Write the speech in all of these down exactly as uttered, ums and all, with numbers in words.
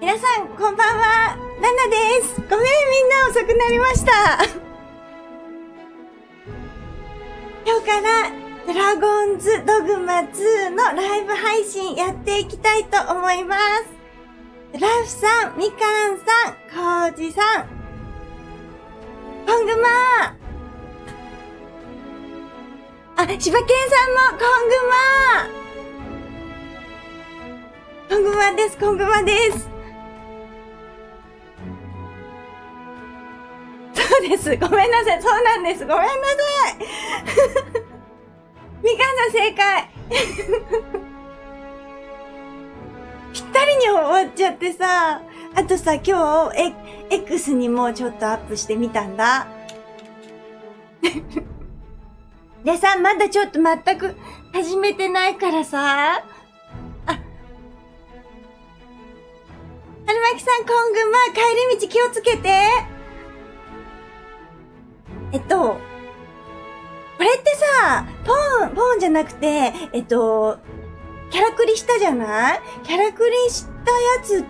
皆さん、こんばんは。ナナです。ごめん、みんな遅くなりました。今日から、ドラゴンズドグマツーのライブ配信やっていきたいと思います。ラフさん、みかんさん、こうじさん、コングマー。あ、しばけんさんも、コングマー。コングマです、コングマです。そうです。ごめんなさい。そうなんです。ごめんなさい。みかんさん正解。ぴったりに終わっちゃってさ。あとさ、今日、え、X にもちょっとアップしてみたんだ。でさ、まだちょっと全く始めてないからさ。あ、春巻さん、コングマ、帰り道気をつけて。えっと、これってさ、ポーン、ポーンじゃなくて、えっと、キャラクリしたじゃない？キャラクリしたやつって、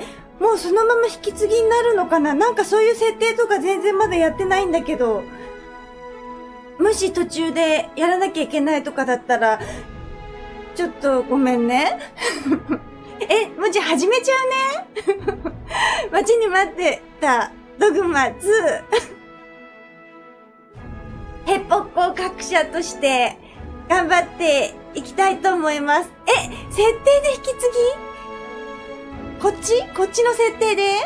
もうそのまま引き継ぎになるのかな？なんかそういう設定とか全然まだやってないんだけど、もし途中でやらなきゃいけないとかだったら、ちょっとごめんね。え、もうじゃあ始めちゃうね。待ちに待ってたドグマツー。ヘッポッコ各社として頑張っていきたいと思います。え、設定で引き継ぎ？こっち？こっちの設定で？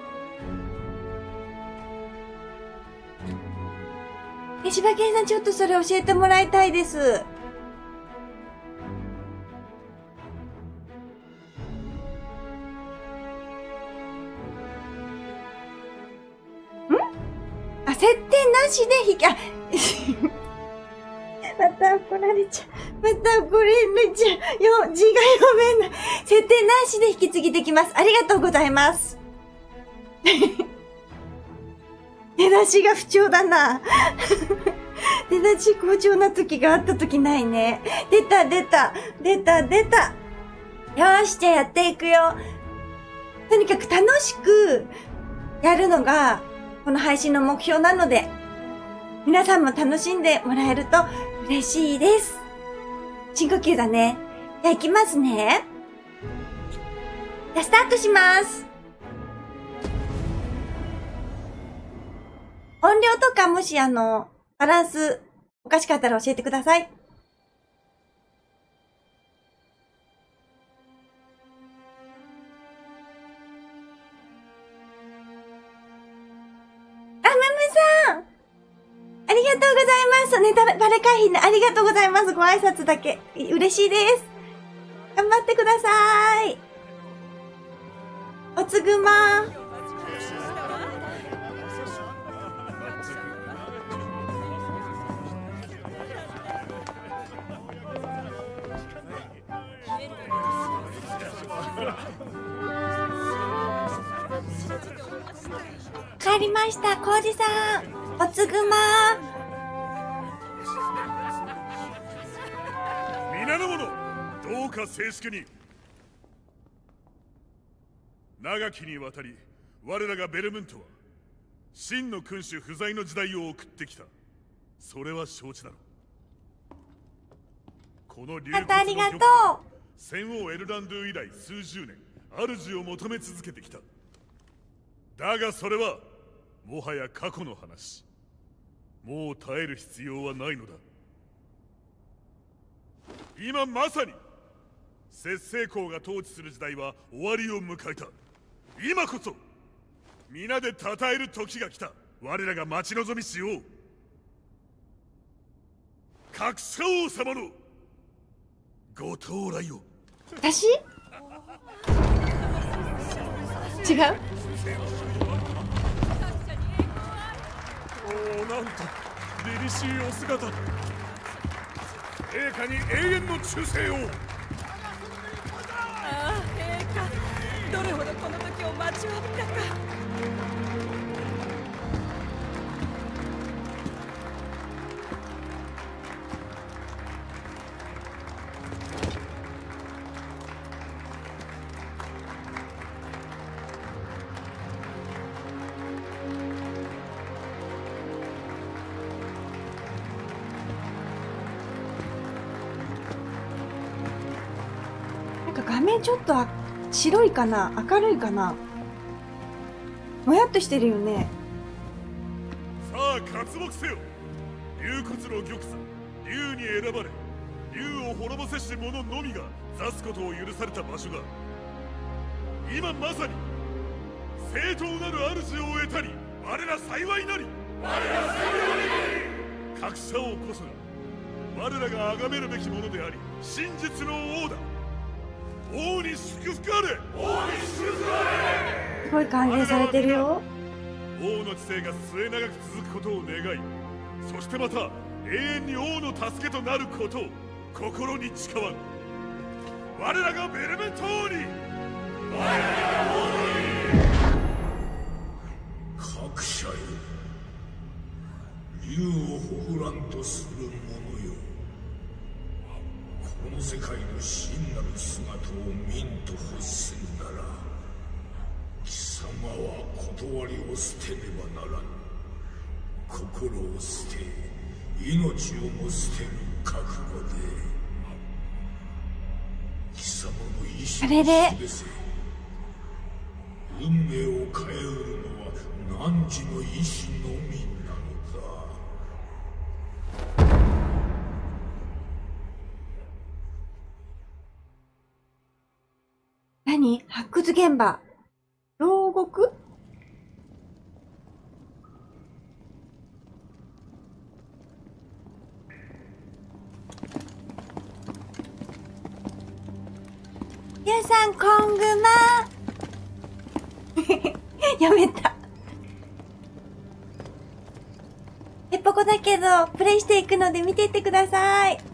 え、しばけんさんちょっとそれ教えてもらいたいです。ん？あ、設定なしで引き、あ、また怒られちゃう。また怒られちゃう。よ、字が読めない。設定なしで引き継ぎできます。ありがとうございます。出だしが不調だな。出だし好調な時があった時ないね。出た、出た、出た、出た。よーし、じゃあやっていくよ。とにかく楽しくやるのが、この配信の目標なので、皆さんも楽しんでもらえると嬉しいです。深呼吸だね。じゃあ行きますね。じゃあスタートします。音量とかもしあの、バランスおかしかったら教えてください。ありがとうございます。ネタバレ回避ね、ありがとうございます。ご挨拶だけ。嬉しいです。頑張ってください。おつぐま。帰りました、コウジさん。おつぐまー。皆の者、どうか静粛に。長きにわたり我らがベルムントは真の君主不在の時代を送ってきた。それは承知だろう。この竜骨のありがとう。 戦王エルランドゥ以来数十年主を求め続けてきた。だがそれはもはや過去の話。もう耐える必要はないのだ。今まさに摂政公が統治する時代は終わりを迎えた。今こそ皆で称える時が来た。我らが待ち望みしよう。各社王様のご到来を。 私？違う？ おお、なんと凛々しいお姿。陛下に永遠の忠誠を。 ああ、陛下、どれほどこの時を待ちわびたか。 か画面ちょっとあ白いかな、明るいかな、もやっとしてるよね。 さあ活目せよ。竜骨の玉座、竜に選ばれ竜を滅ぼせし者のみが座すことを許された場所だ。今まさに正当なる主を得たり我ら幸いなり、我ら幸いなり。各者王こそが我らが崇めるべきものであり真実の王だ。王に祝福あれ、王に祝福あれ。 すごい歓迎されてるよ。 王の知性が末長く続くことを願い、そしてまた永遠に王の助けとなることを心に誓わん。我らがベルメント王に、我らが王に。 各社よ、竜をほふらんとする者よ、この世界の真なる姿を見んと欲するなら、貴様は断りを捨てねばならん。心を捨て、命をも捨てる覚悟で、貴様の意志を示せ。運命を変えうるのは汝の意志のみなのだ。 何？発掘現場。牢獄？ゆうさん、こんぐま。やめた。へっぽこだけど、プレイしていくので見ていってください。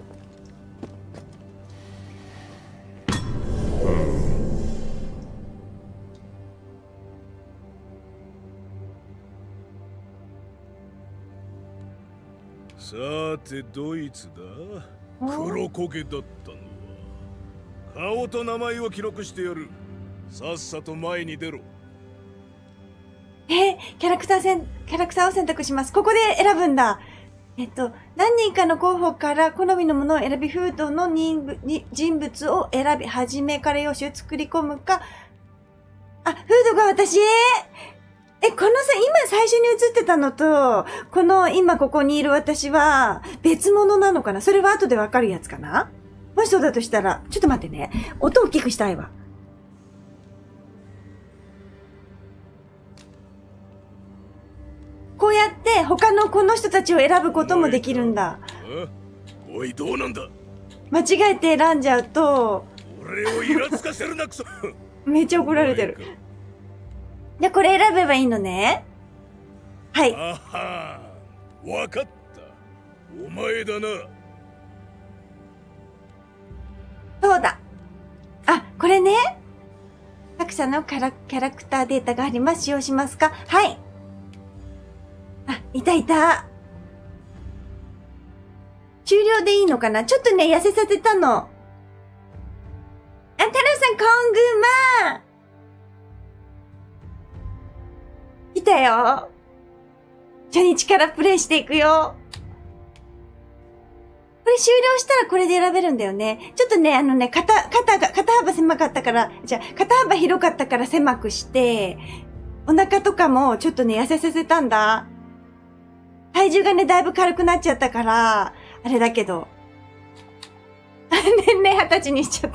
さてドイツだ。黒焦げだったのは顔と名前を記録してやる。さっさと前に出ろ。 え、キャラクターせん、キャラクターを選択します。ここで選ぶんだ。えっと、何人かの候補から好みのものを選び、フードの人物に人物を選び、はじめから用紙を作り込むか。あ、フードが私？え、このさ、今最初に映ってたのと、この今ここにいる私は別物なのかな？それは後でわかるやつかな？もしそうだとしたら、ちょっと待ってね。音を大きくしたいわ。こうやって他のこの人たちを選ぶこともできるんだ。 おい、どうなんだ？ 間違えて選んじゃうと、 俺をイラつかせるなクソ。 めっちゃ怒られてる。じゃあこれ選べばいいのね。はい。 あはー、わかった。お前だな。 そうだ。あ、これね。作者のキャラ、キャラクターデータがあります。使用しますか？はい。あ、いたいた。終了でいいのかな？ちょっとね、痩せさせたの。あ、太郎さん、コングマ来たよ。初日からプレイしていくよ。これ終了したらこれで選べるんだよね。ちょっとね、あのね、肩、肩が、肩幅狭かったから、じゃあ、肩幅広かったから狭くして、お腹とかもちょっとね、痩せさせたんだ。体重がね、だいぶ軽くなっちゃったから、あれだけど。年齢二十歳にしちゃった。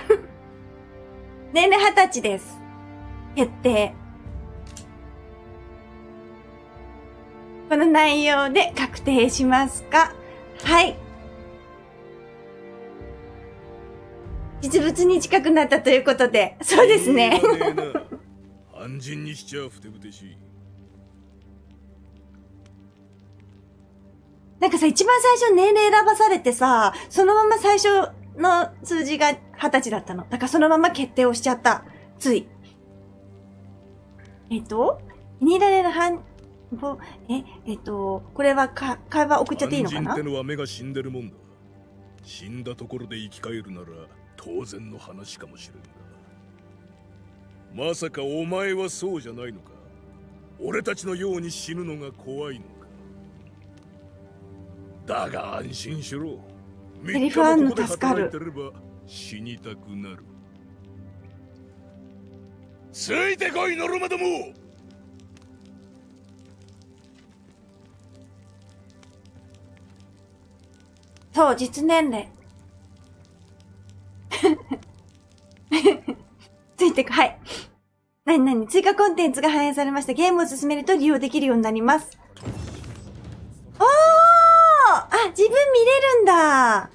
年齢二十歳です。決定。この内容で確定しますか？はい。実物に近くなったということで、そうですね。 肝心にしちゃふてぶてしい。 なんかさ、一番最初年齢選ばされてさ、そのまま最初の数字が二十歳だったの。だからそのまま決定をしちゃった。つい。えっと、気に入られる範、え、えっと、これはか、会話送っちゃっていいのかな？ 肝心ってのは目が死んでるもんだ。死んだところで生き返るなら当然の話かもしれんが。まさかお前はそうじゃないのか？俺たちのように死ぬのが怖いのか？だが安心しろ。 セリフあんの助かる。 死にたくなる。 ついてこい、ノルマども。 そう、実年齢。ついてこ、はい。なになに、追加コンテンツが反映されました。ゲームを進めると利用できるようになります。おー！あ、自分見れるんだ。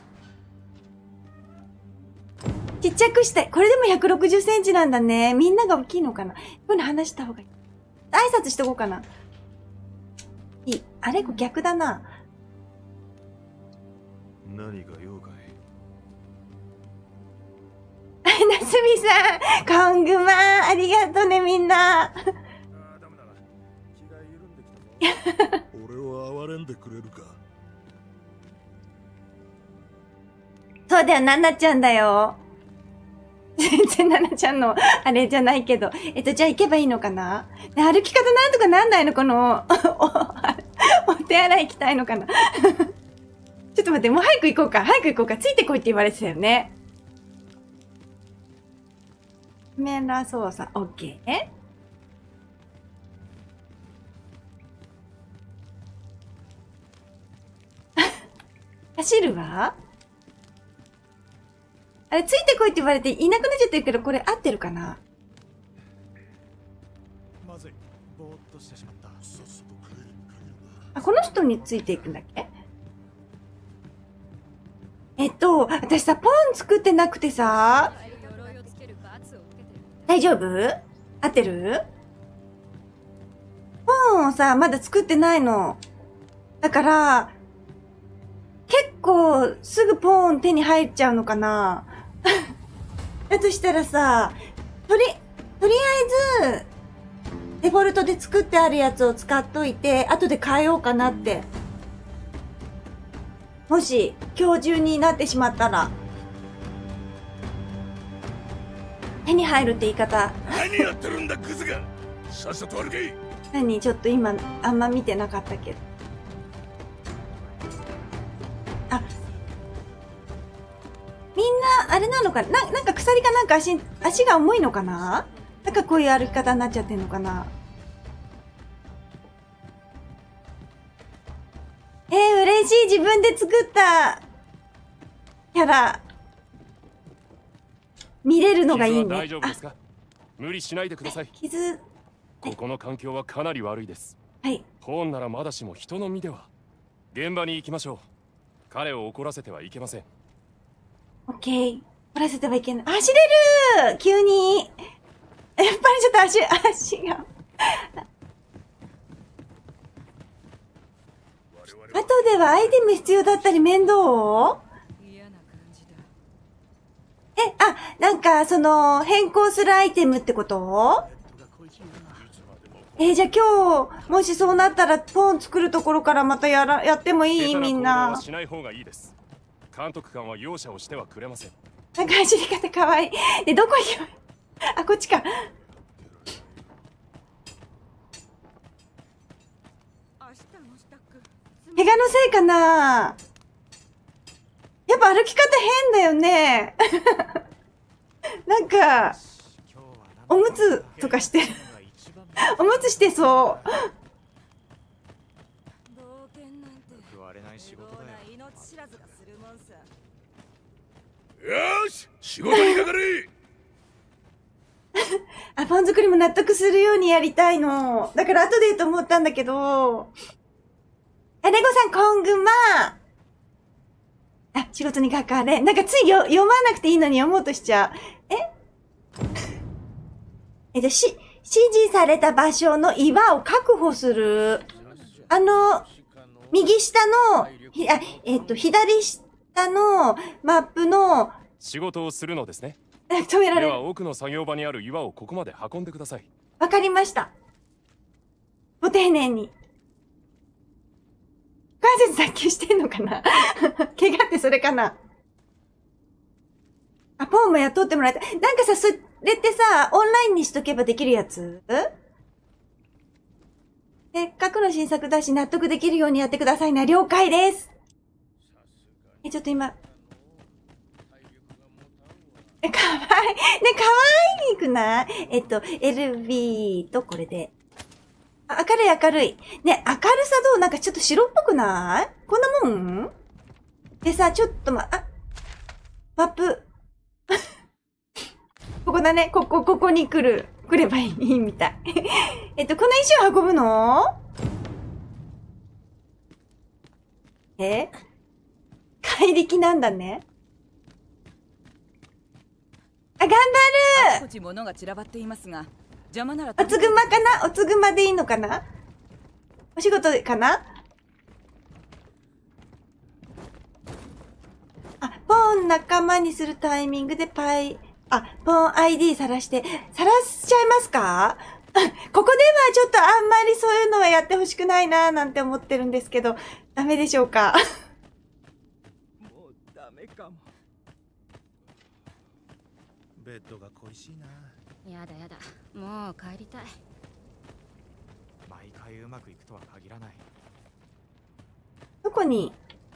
ちっちゃくしたい。これでもひゃくろくじゅっセンチなんだね。みんなが大きいのかな。こういうの話した方がいい。挨拶しとこうかな。いい。あれこれ逆だな。 何が用かい。 なすみさん、コングマありがとね、みんな。あー、ダメだな。気が緩んできたぞ。 俺を憐れんでくれるか。 そうだよ、ナナちゃんだよ。全然ナナちゃんの、あれじゃないけど。えっと、じゃあ行けばいいのかな？歩き方なんとかなんないの？この、お、お手洗い行きたいのかな？ちょっと待って、もう早く行こうか。早く行こうか。ついてこいって言われてたよね。カメラ操作、オッケー。走るわ。あれ、ついてこいって言われていなくなっちゃってるけど、これ合ってるかな？ まずい。ぼーっとしてしまった。 あ、この人についていくんだっけ？えっと、私さ、ポン作ってなくてさ、大丈夫？合ってる？ポンをさ、まだ作ってないの。だから、結構すぐポン手に入っちゃうのかな？だとしたらさ、とり、とりあえず、デフォルトで作ってあるやつを使っといて、後で変えようかなって。もし、今日中になってしまったら。手に入るって言い方。 何やってるんだ、クズが。さっさと歩け。 何？ちょっと今、あんま見てなかったけど。あ、みんな、あれなのかな？な、なんか鎖かなんか足、足が重いのかな？なんかこういう歩き方になっちゃってんのかな？えー、嬉しい。自分で作ったキャラ。見れるのがいいね。 大丈夫ですか？無理しないでください。 傷。 ここの環境はかなり悪いです。 はい。 ポーンならまだしも人の身では。現場に行きましょう。彼を怒らせてはいけません。 オッケー。怒らせてはいけない。走れる！急に。やっぱりちょっと足、足が。後ではアイテム必要だったり面倒？え、あ、なんか、その、変更するアイテムってこと？えー、じゃあ今日、もしそうなったら、ポン作るところからまたやら、やってもいい？みんな。 しない方がいいです。監督官は容赦をしてはくれません。 なんか走り方かわいい。で、どこ行けば、あ、こっちか。怪我のせいかな？やっぱ歩き方変だよね。なんか、おむつとかしてる。おむつしてそう。 よし、仕事にかかれ。 あ、パン作りも納得するようにやりたいの。だから後で言うと思ったんだけど。あ、レゴさん、コングマ。あ、仕事にかかれ。なんかついよ読まなくていいのに読もうとしちゃう。ええっと、し、指示された場所の岩を確保する。あの、右下の、ひあえっと、左下のマップの、 仕事をするのですね。 止められる。 では奥の作業場にある岩をここまで運んでください。 わかりました。ご丁寧に。関節脱臼してんのかな？怪我ってそれかな？あ、ポンも雇ってもらえた。なんかさ、それってさ、オンラインにしとけばできるやつ？せっかくの新作だし納得できるようにやってくださいな。了解です。え、ちょっと今。え、かわい。ね、かわいくない？えっと、エルビー とこれで。あ、明るい明るい。ね、明るさどう？なんかちょっと白っぽくない？こんなもんでさ、ちょっとま、あ、マップ。ここだね。ここ、ここに来る。来ればいいみたい。えっと、この石を運ぶの？え？怪力なんだね。あ、頑張る！ あちこち物が散らばっていますが、邪魔ならおつぐまかな？おつぐまでいいのかな？お仕事かな？あ、ポン仲間にするタイミングでパイ、あ、ポン アイディー さらして、さらしちゃいますか？ここではちょっとあんまりそういうのはやってほしくないなーなんて思ってるんですけど、ダメでしょうか？ もうダメかも。 ベッドが恋しいな。 やだやだ、もう帰りたい。 毎回うまくいくとは限らない。 どこに？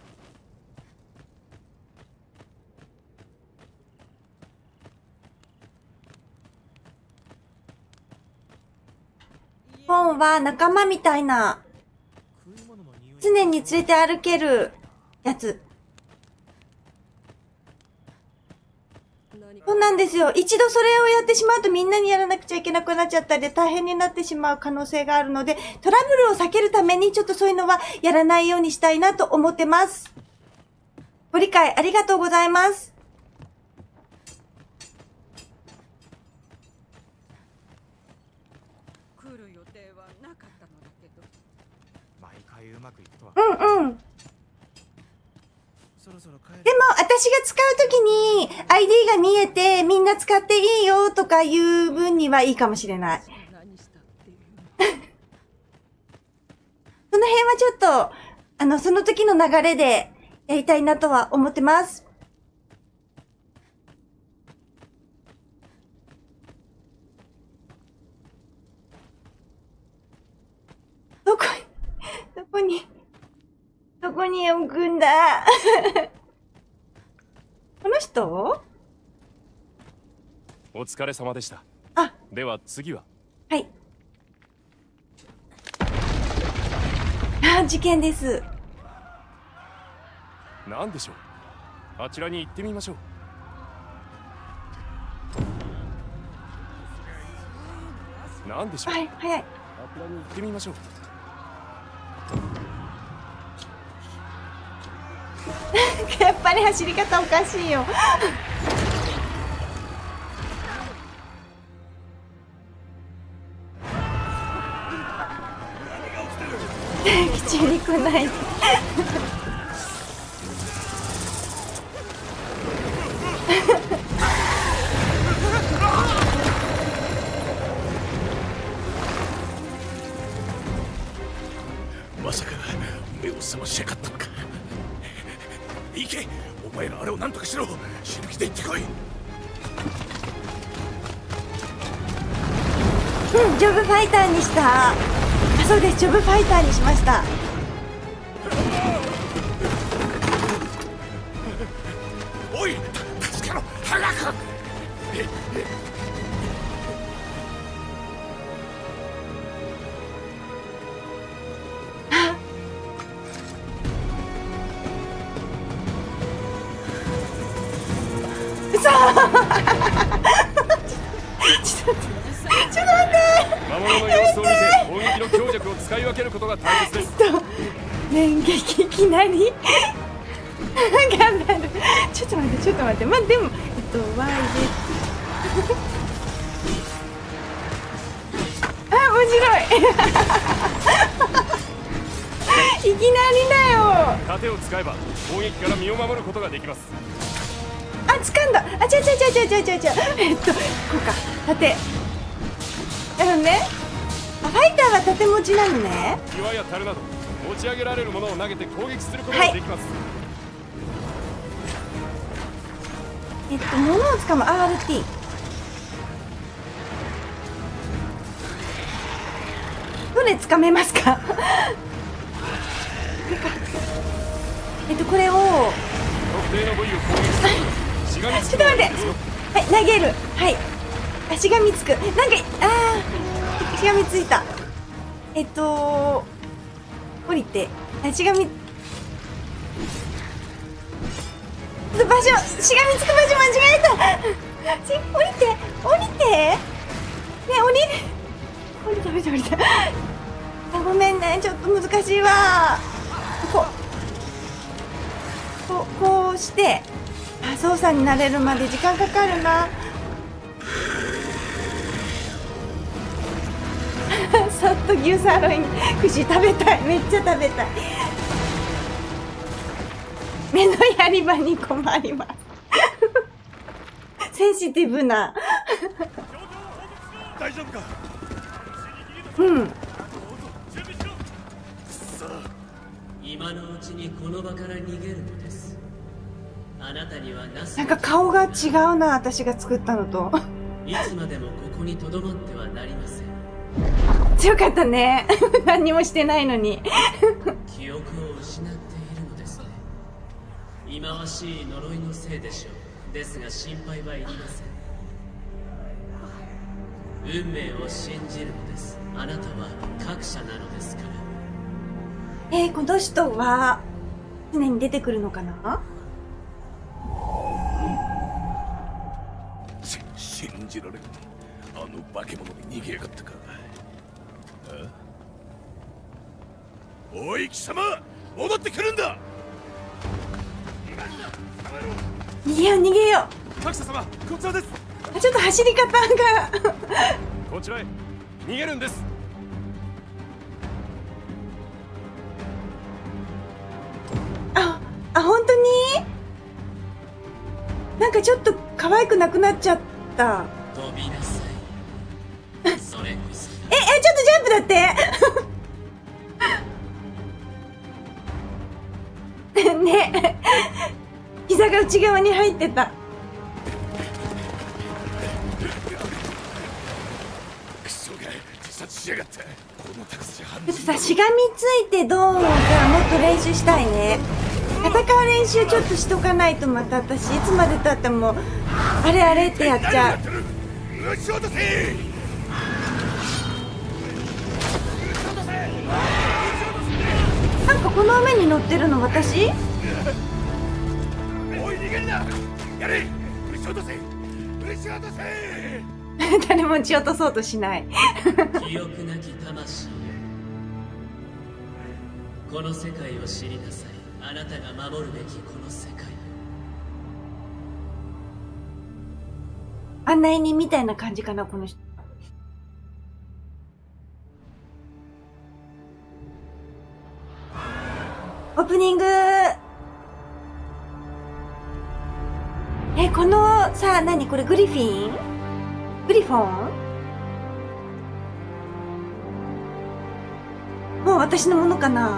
ポンは仲間みたいな、常に連れて歩けるやつ。そうなんですよ。一度それをやってしまうとみんなにやらなくちゃいけなくなっちゃったりで大変になってしまう可能性があるので、トラブルを避けるためにちょっとそういうのはやらないようにしたいなと思ってます。ご理解ありがとうございます。 来る予定はなかったのだけど。 毎回うまくいくとは。 うんうん。 そろそろ帰る。 でも、私が使うときに アイディー が見えてみんな使っていいよとかいう分にはいいかもしれない。 何したっていうの？ その辺はちょっと、あの、その時の流れでやりたいなとは思ってます。どこに、どこに、どこに置くんだこの人？ お疲れ様でした。 あ、 では次は。 はい。あ、事件です。 何でしょう。あちらに行ってみましょう。何でしょう。 はい、早い。 あちらに行ってみましょう。 やっぱり走り方おかしいよ。きちり来ない。 まさか目を覚ましやがったのか。行け、お前らあれを何とかしろ。死ぬ気で行ってこい。 うん、ジョブファイターにした。あ、そうです、ジョブファイターにしました。 おい、助けろ、早く。 嘘ちょっと待ってちょっと待って魔物の様子を見て攻撃の強弱を使い分けることが大切です。 と連撃いきなり頑張る。ちょっと待ってちょっと待って、まあでもえっと Y であ、面白いいきなりだよ。 盾を使えば攻撃から身を守ることができます。 あ、掴んだ。あ、ちゃちゃちゃちゃちゃちゃちゃえっとこうか、盾。なのね。あ、ファイターは盾持ちなのね。 岩や樽など持ち上げられるものを投げて攻撃することができます。はい、 えっと物を掴む アールティー。どれ掴めますかえっとこれを特定の部位を攻撃するしがみつくのがいいですよ。 はい、投げる。はい。あ、しがみつく。なんか、あー、しがみついた。えっと、降りて。あ、しがみ、場所、しがみつく場所間違えた。し、降りて、降りて。ね、降りる。降りた、降りた、降りた。あ、ごめんね、ちょっと難しいわ。こう、こう、こうして、あ、操作になれるまで時間かかるな。そっと牛サーロイン串食べたい。めっちゃ食べたい。目のやり場に困ります。センシティブな。 大丈夫か。 うん。 今のうちにこの場から逃げるのです。あなたにはなす。 なんか顔が違うな、私が作ったのと。 いつまでもここに留まってはなりません。 強かったね。何にもしてないのに。 記憶を失っているのですね。忌まわしい呪いのせいでしょう。ですが心配はいりません。運命を信じるのです。あなたは格者なのですから。 えー、この人は常に出てくるのかな。 信じられん。あの化け物に逃げやがったか。おい貴様、戻ってくるんだ。 逃げよう逃げよ格者様、こちらです。 う。ちょっと走り方がこちらへ逃げるんです。 あ、あ、本当になんかちょっと可愛くなくなっちゃった。 飛びなさい。それこそ。 え、え、ちょっとジャンプだってね。膝が内側に入ってた。 クソが自殺しやがった。この高さじゃ半ちょっとさ、しがみついてどうもさ、もっと練習したいね。戦う練習ちょっとしとかないと、また私いつまでたってもあれあれってやっちゃう。 撃ち落とせ。 なんかこの上に乗ってるの私？ おい逃げるな。やれ。撃ち落とせ。撃ち落とせ。 誰も撃ち落とそうとしない。 記憶なき魂よ、この世界を知りなさい。あなたが守るべきこの世界。 案内人みたいな感じかな、この人。オープニング。え、このさ、何これ、グリフィン？グリフォン？もう私のものかな？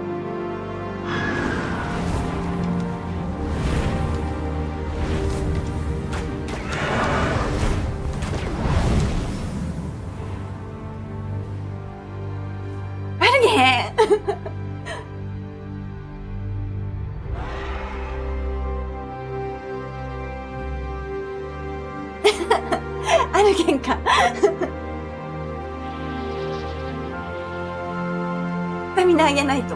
あるね。あるけんか。スタミナ上げないと。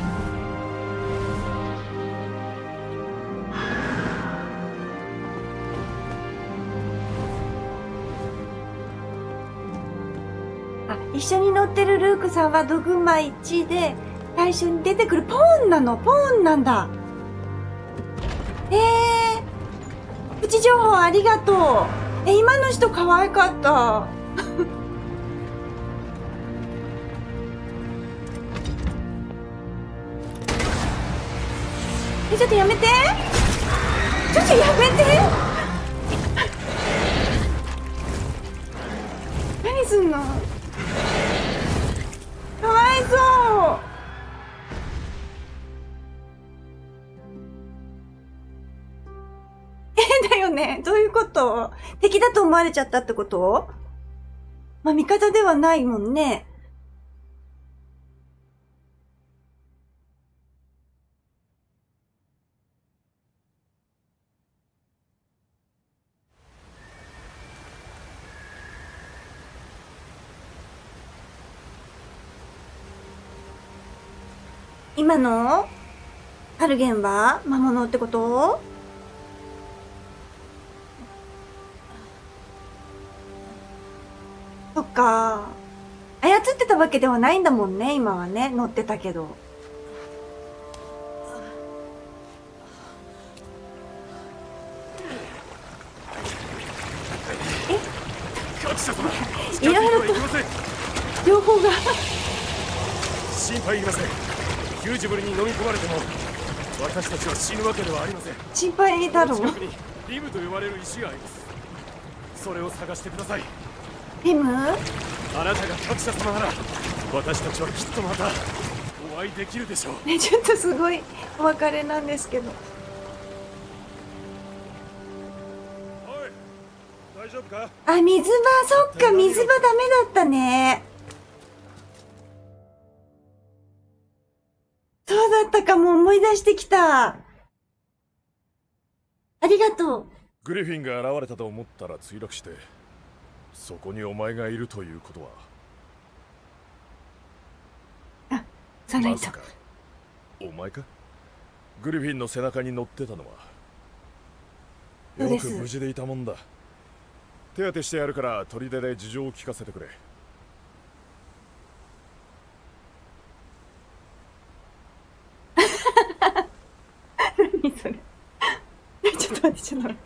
あ、一緒に乗ってるルークさんはドグマいちで最初に出てくるポーンなの。ポーンなんだ。えー、プチ情報ありがとう。え、今の人可愛かった。え、ちょっとやめて。ちょっとやめて。何すんの。かわいそう。え、だよね。どういうこと？敵だと思われちゃったってこと？まあ、味方ではないもんね。 今のハルゲンは魔物ってこと？そっか。操ってたわけではないんだもんね、今はね。乗ってたけど。え？いろいろと両方が心配いりません。ヒュージブルに飲み込まれても私たちは死ぬわけではありません。 心配に太郎。 近くにリムと呼ばれる石があります。それを探してください。 リム？ あなたが各社様なら私たちはきっとまたお会いできるでしょう。 ね、ちょっとすごいお別れなんですけど。 おい、大丈夫か？ あ、水場、そっか、水場ダメだったね。そうだったかも、思い出してきた。ありがとう。 グリフィンが現れたと思ったら墜落して、そこにお前がいるということは。 あ、サンライト。 まさかお前か？グリフィンの背中に乗ってたのは。よく無事でいたもんだ。手当てしてやるから砦で事情を聞かせてくれ。 何それちょっと待って、ちょっと待って。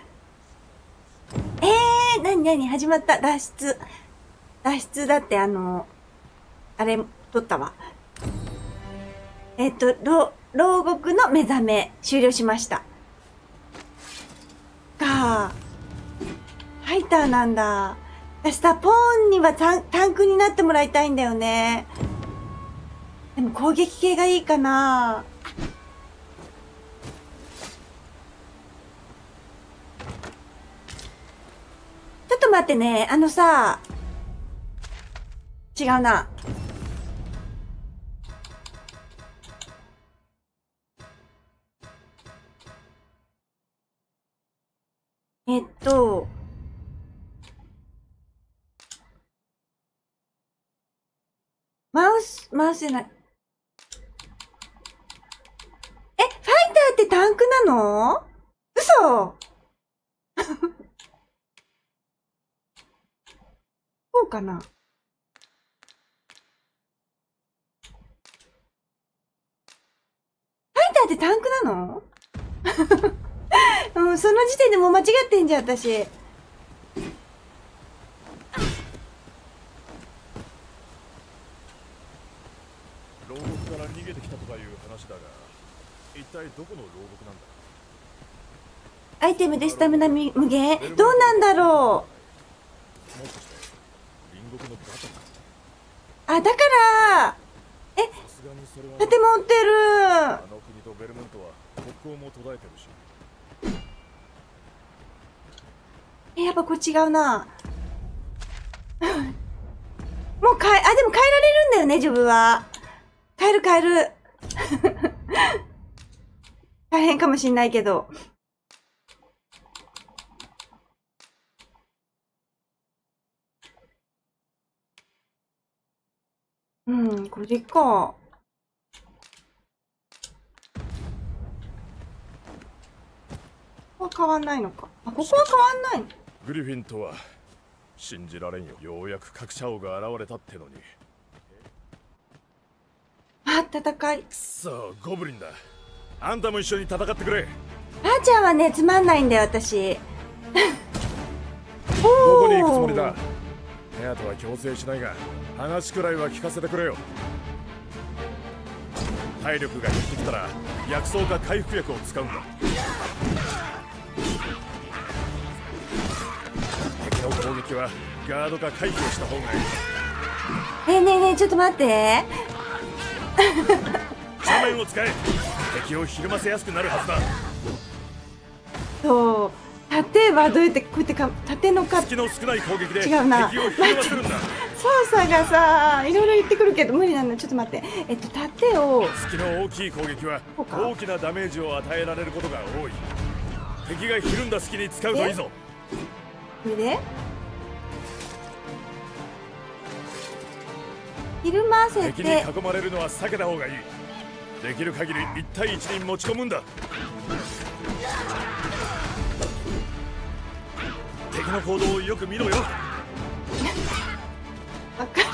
えー、なになに始まった。脱出。脱出だって、あの、あれ、取ったわ。えっと、ろ、牢獄の目覚め、終了しました。かファイターなんだ。私さ、ポーンにはタン、タンクになってもらいたいんだよね。でも攻撃系がいいかな。ちょっと待ってね。あのさ、違うな。えっと、マウス、マウスじゃない。え、ファイターってタンクなの？嘘そうかな。ファイターってタンクなの？うん、その時点でもう間違ってんじゃん、私。 牢獄から逃げてきたとかいう話だが、一体どこの牢獄なんだ？ アイテムでスタミナ無限？どうなんだろもしかして隣国のガタか？ う。あ、だからえ、 さすがにそれは盾持ってある。 の国とベルモントは国交も途絶えてるし。 え、やっぱこれ違うな。もう変え、あ、でも変えられるんだよね、自分は。変える変える。大変かもしんないけど。うん、これでいっか。ここは変わんないのか。あ、ここは変わんないの。 グリフィンとは信じられんよ。ようやく各社王が現れたってのに。 あ、戦い。 くそ、ゴブリンだ。あんたも一緒に戦ってくれ。 あーちゃんはね、つまんないんだよ、私。 どこに行くつもおー。 りだ？手当は強制しないが、話くらいは聞かせてくれよ。体力が減ってきたら薬草か回復薬を使うんだ。敵の攻撃はガードか回避をした方がいい。 えー、ねえねえ、ちょっと待って。 斜面を使え。敵をひるませやすくなるはずだ。 そう。盾はどうやって、こうやってか、盾のか、 隙の少ない攻撃で敵違うなをひるませるんだ。 操作がさ、いろいろ言ってくるけど無理なんだ。ちょっと待って。えっと、盾を、 隙の大きい攻撃はこうか大きなダメージを与えられることが多い。敵がひるんだ隙に使うといいぞ。 これでひるませ敵にて、 囲まれるのは避けた方がいい。 できる限りいち対いちに持ち込むんだ。敵の行動をよく見ろよ。 わかる。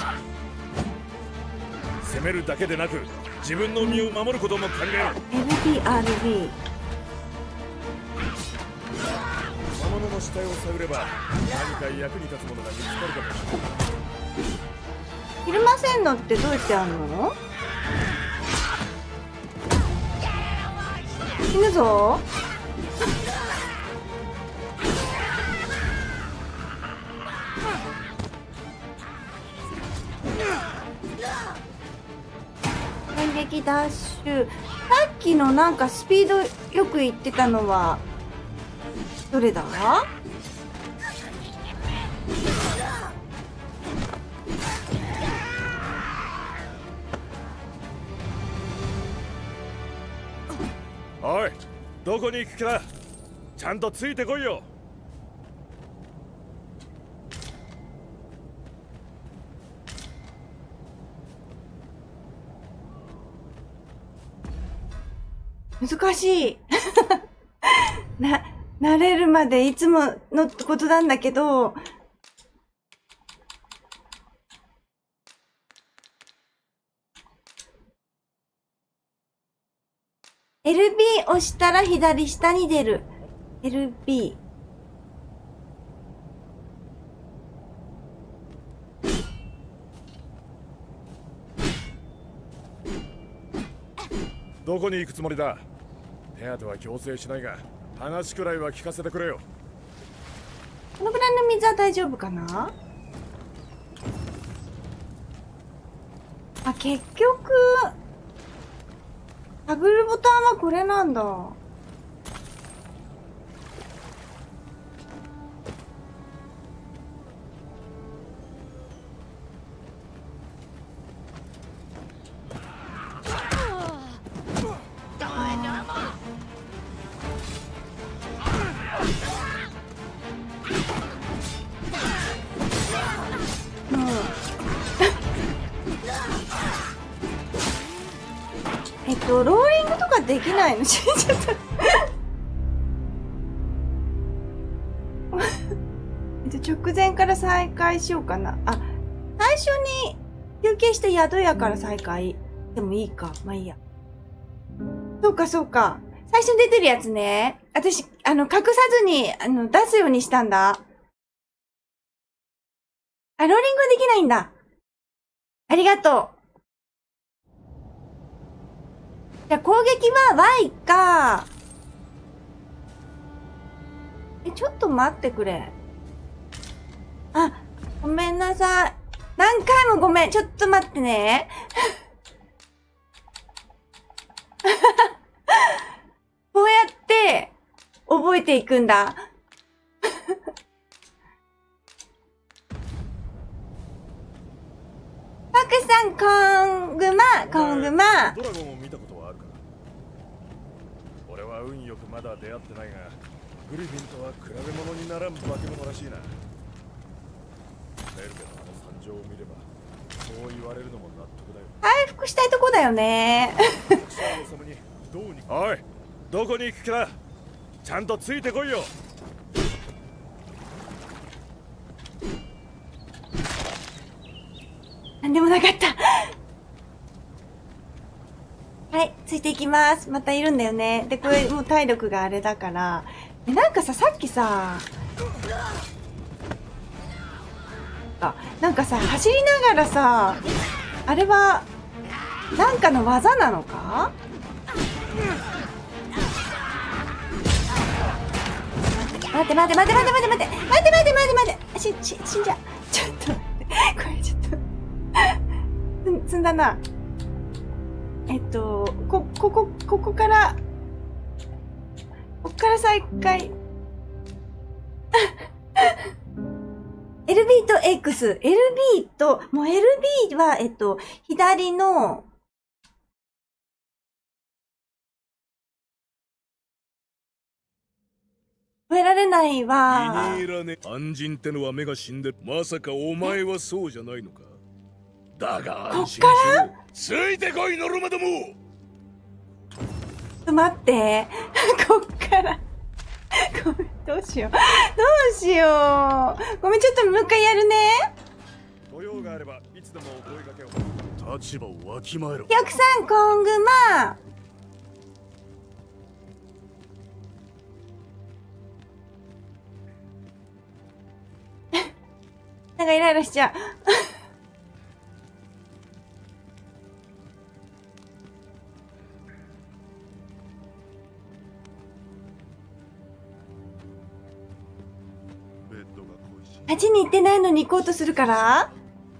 攻めるだけでなく自分の身を守ることも考えろ。 エルビーアールビー。 魔物の死体を探れば何か役に立つものが見つかるかもしれない。 ひるませんのってどうやってやるの？死ぬぞ。反撃ダッシュ。さっきのなんかスピードよく言ってたのはどれだ？ おい、どこに行く気だ。ちゃんとついてこいよ。 難しい。な、慣れるまでいつものことなんだけど、エルビー 押したら左下に出る。エルビー。 どこに行くつもりだ。手当ては強制しないが話くらいは聞かせてくれよ。 このぐらいの水は大丈夫かな。あ、結局タグるボタンはこれなんだ。えっと、ローリングとかできないの？死んじゃった。えっと、直前から再開しようかな。あ、最初に休憩して宿屋から再開。でもいいか。まあいいや。そうか、そうか。最初に出てるやつね。私、あの、隠さずに、あの、出すようにしたんだ。あ、ローリングはできないんだ。ありがとう。じゃあ攻撃は Y か。え、ちょっと待ってくれ。あ、ごめんなさい。何回もごめん。ちょっと待ってね。こうやって覚えていくんだ。パクさん、コングマ、コングマ。 ドラゴンを見たことはあるか。俺は運よくまだ出会ってないが、グリフィンとは比べ物にならん化け物らしいな。メルケのあの惨状を見ればそう言われるのも納得だよ。 回復したいとこだよね。 おい、どこに行く気だ。ちゃんとついてこいよ。 なんでもなかった。はい、ついていきます。またいるんだよね。で、これもう体力があれだから。え、なんかさ、さっきさ、あ、なんかさ、走りながらさ、あれは、なんかの技なのか？待って待って待って待って待って待って待って待って待って待ってし、し、死んじゃう。ちょっと待って。これちょっと。積んだな。えっと、こ、ここ、ここから、ここから再開。エルビー と X。エルビー と、もう エルビー は、えっと、左の、超えられないわ。 気に入らね。肝心ってのは目が死んでる。まさかお前はそうじゃないのか。だが安心しろ。ついてこいノルマども。 と待って。こっから。ごめん、どうしよう。どうしよう。ごめん、ちょっともう一回やるね。 御用があればいつでもお声掛けを。 立場をわきまえろ。 ひゃくさん、コングマ。なんかイライラしちゃう。はちに行ってないのに行こうとするから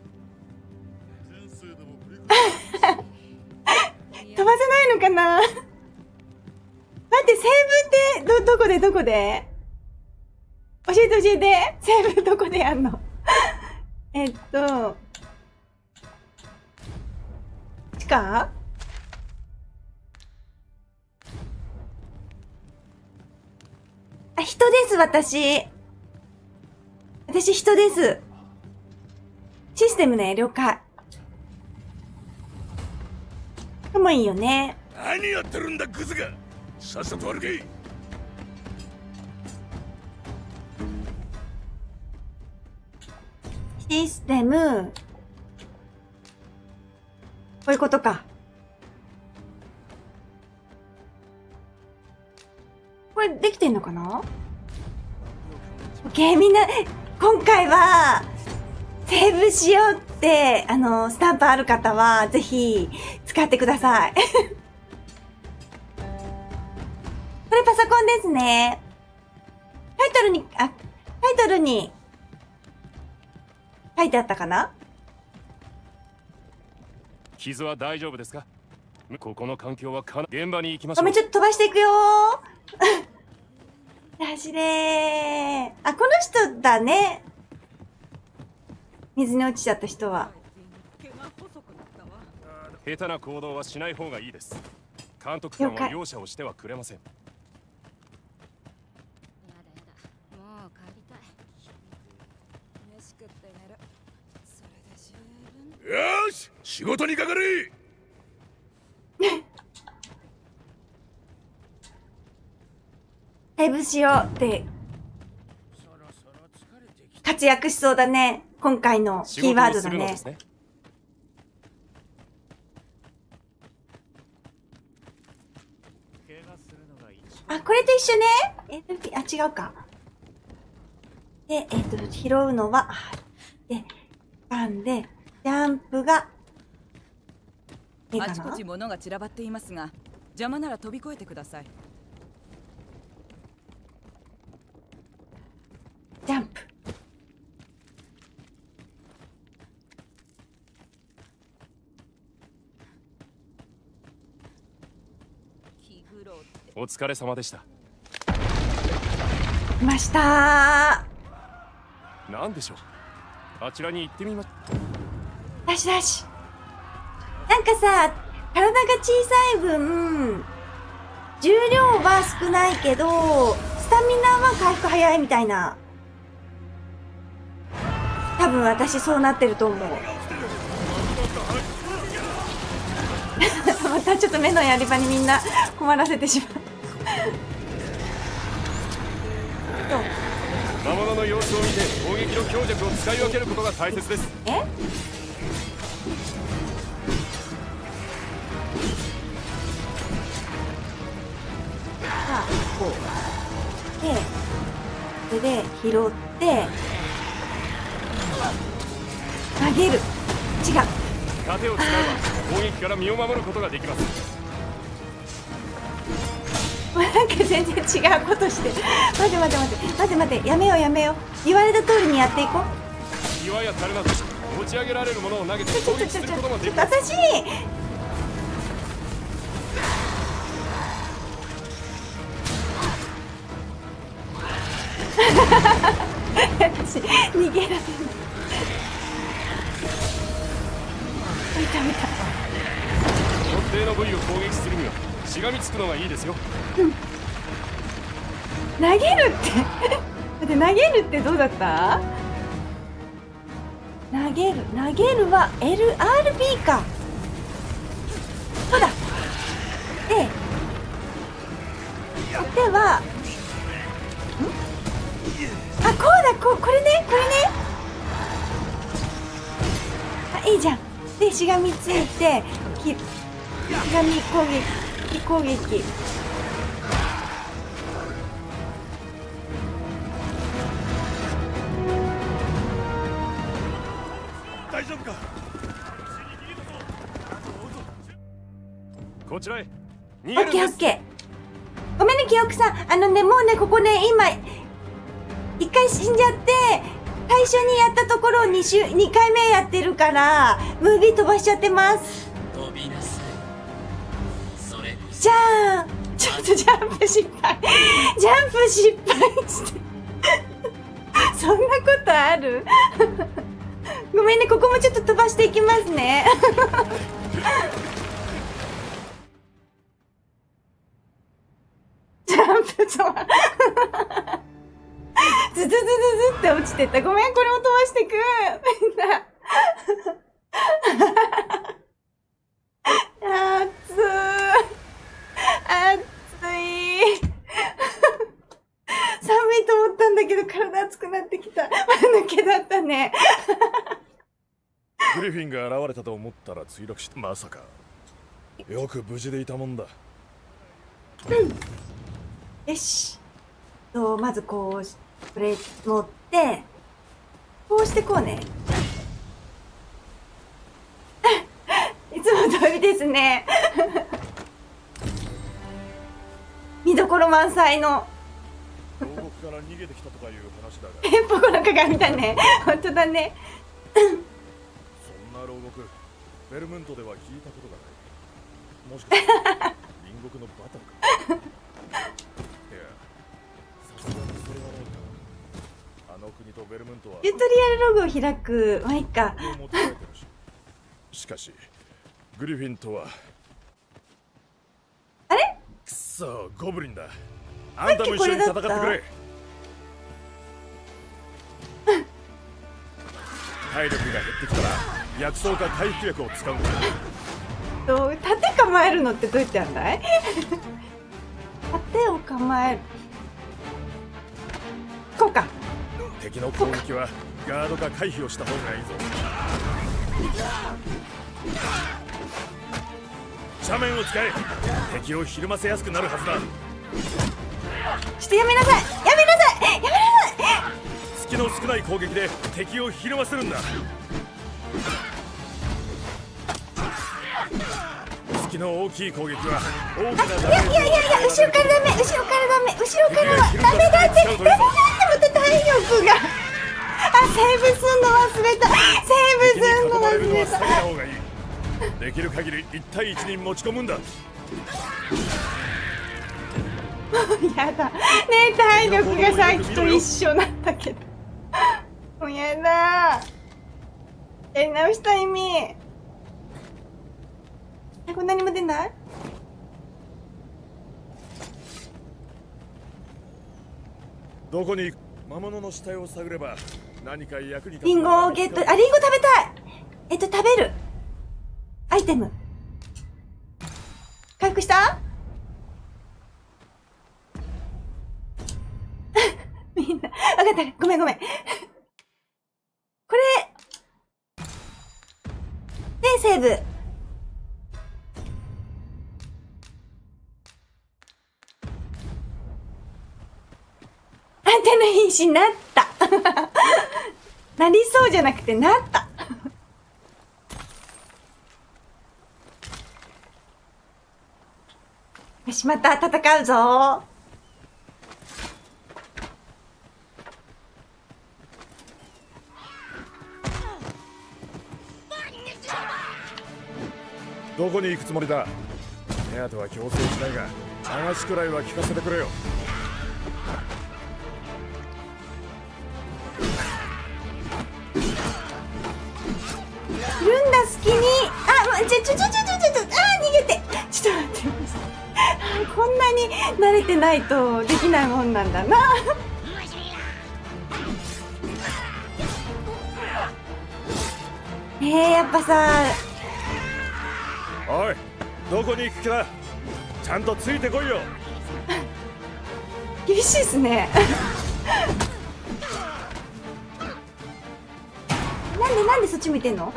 飛ばせないのかな。待って、セーブって、ど、どこでどこで教えて教えて。セーブどこでやんのえっと、地下あ、人です、私。私人です。システムね、了解。でもいいよね。 何やってるんだグズが。さっさと歩け。 システム。こういうことか。これできてんのかな？オッケー、みんな、今回は、セーブしようって、あの、スタンプある方は、ぜひ、使ってください。これパソコンですね。タイトルに、あ、タイトルに、書いてあったかな？ 傷は大丈夫ですか？ここの環境はかな、現場に行きましょう。 ごめん、ちょっと飛ばしていくよー。走れー。あ、この人だね。水に落ちちゃった人は。 下手な行動はしない方がいいです。監督官は容赦をしてはくれません。 やだやだ、もう帰りたい。飯食って寝る。それで十分。 よーし、仕事にかかれ。 セーブしようって活躍しそうだね。今回のキーワードだね。あ、これと一緒ね。えっと、あ、違うか。で、えっと、拾うのは、で、パンで、ジャンプが、いいかな？ あちこち物が散らばっていますが、邪魔なら飛び越えてください。 ジャンプ。 お疲れ様でした。 いましたー。なんでしょう。あちらに行ってみま。 よしよし。なんかさ、体が小さい分、重量は少ないけど、スタミナは回復早いみたいな。多分私そうなってると思う。またちょっと目のやり場にみんな困らせてしまう。 魔物の様子を見て攻撃の強弱を使い分けることが大切です。 え？さあ、こう。で、それで拾って、投げる。違う。 盾を使えば攻撃から身を守ることができます。 なんか全然違うことしてる。待て待て待て待て待て、やめようやめよう。言われた通りにやっていこう。 岩や樽など持ち上げられるものを投げて攻撃することもできます。 私逃げられない。見た見た。 特定の部位を攻撃するにはしがみつくのがいいですよ。 うん、投げるって待って、投げるってどうだった？投げる投げるは エルアールビー か。そうだ。ででは、んあ、こうだ、こう、これね、これね。あ、いいじゃん。で、しがみついて、き、しがみ攻撃、攻撃。 大丈夫か。こちらへ。 オッケーオッケー。ごめんね、記憶さん。あのね、もうね、ここね、今、一回死んじゃって、最初にやったところをに週、二回目やってるから、ムービー飛ばしちゃってます。 飛びなさい。それこそじゃあ、ちょっとジャンプ失敗。ジャンプ失敗して。そんなことある？ごめんね、ここもちょっと飛ばしていきますね。ジャンプとはズズズズズって落ちてった。ごめん、これも飛ばしてく。みんな。熱い。熱い。寒いと思ったんだけど、体熱くなってきた。抜けだったね。 グリフィンが現れたと思ったら墜落して、まさか。よく無事でいたもんだ。 うん。よし。と、まずこう、これ持って、こうしてこうね。いつも通りですね。見どころ満載の。 牢獄から逃げてきたとかいう話だが。 ヘンポコの鏡だね。本当だね。 そんな牢獄、ベルムントでは聞いたことがない。もしかして隣国のバトルか。いや、さすがにそれはないか。あの国とベルムントはチュートリアルログを開く。まあいいか。 しかし、グリフィンとは。 あれ？ くそ、ゴブリンだ。あんたも一緒に戦ってくれ。体力が減ってきたら薬草か回復薬を使うんだ。 と盾構えるのってどうやってやんだい？盾を構える。こうか。 敵の攻撃はガードか回避をした方がいいぞ。斜面を使え。敵をひるませやすくなるはずだ。 ちょっとやめなさい、やめなさい、やめなさい。 隙の少ない攻撃で敵をひるませるんだ。隙の大きい攻撃は大きなダメージを与えられる。いやいやいや、 後ろからダメ、後ろからダメ、後ろからはダメだって、ダメだって、また体力が。あ、セーブすんの忘れた。セーブすんの忘れた。 できる限りいち対いちに持ち込むんだ。 やだねえ、体力がさっきと一緒なんだけど。もうやだ。やり直した意味。え、これ何も出ない？ どこに行く？魔物の死体を探れば何か役に立つ。 リンゴをゲット。あ、リンゴ食べたい。えっと食べるアイテム回復した？みんな分かった。ごめんごめん。これでセーブ。あ、手の瀕死になった。なりそうじゃなくてなった。よし、また戦うぞ。 どこに行くつもりだ？目当ては強制しないが、話くらいは聞かせてくれよ。 ルンダ隙に、あ、ちょちょちょちょちょちょ、あ、逃げて。ちょっと待ってください。こんなに慣れてないとできないもんなんだな。えー、やっぱさ。 おい、どこに行く気だ？ちゃんとついてこいよ。 厳しいっすね。なんでなんでそっち向いてんの？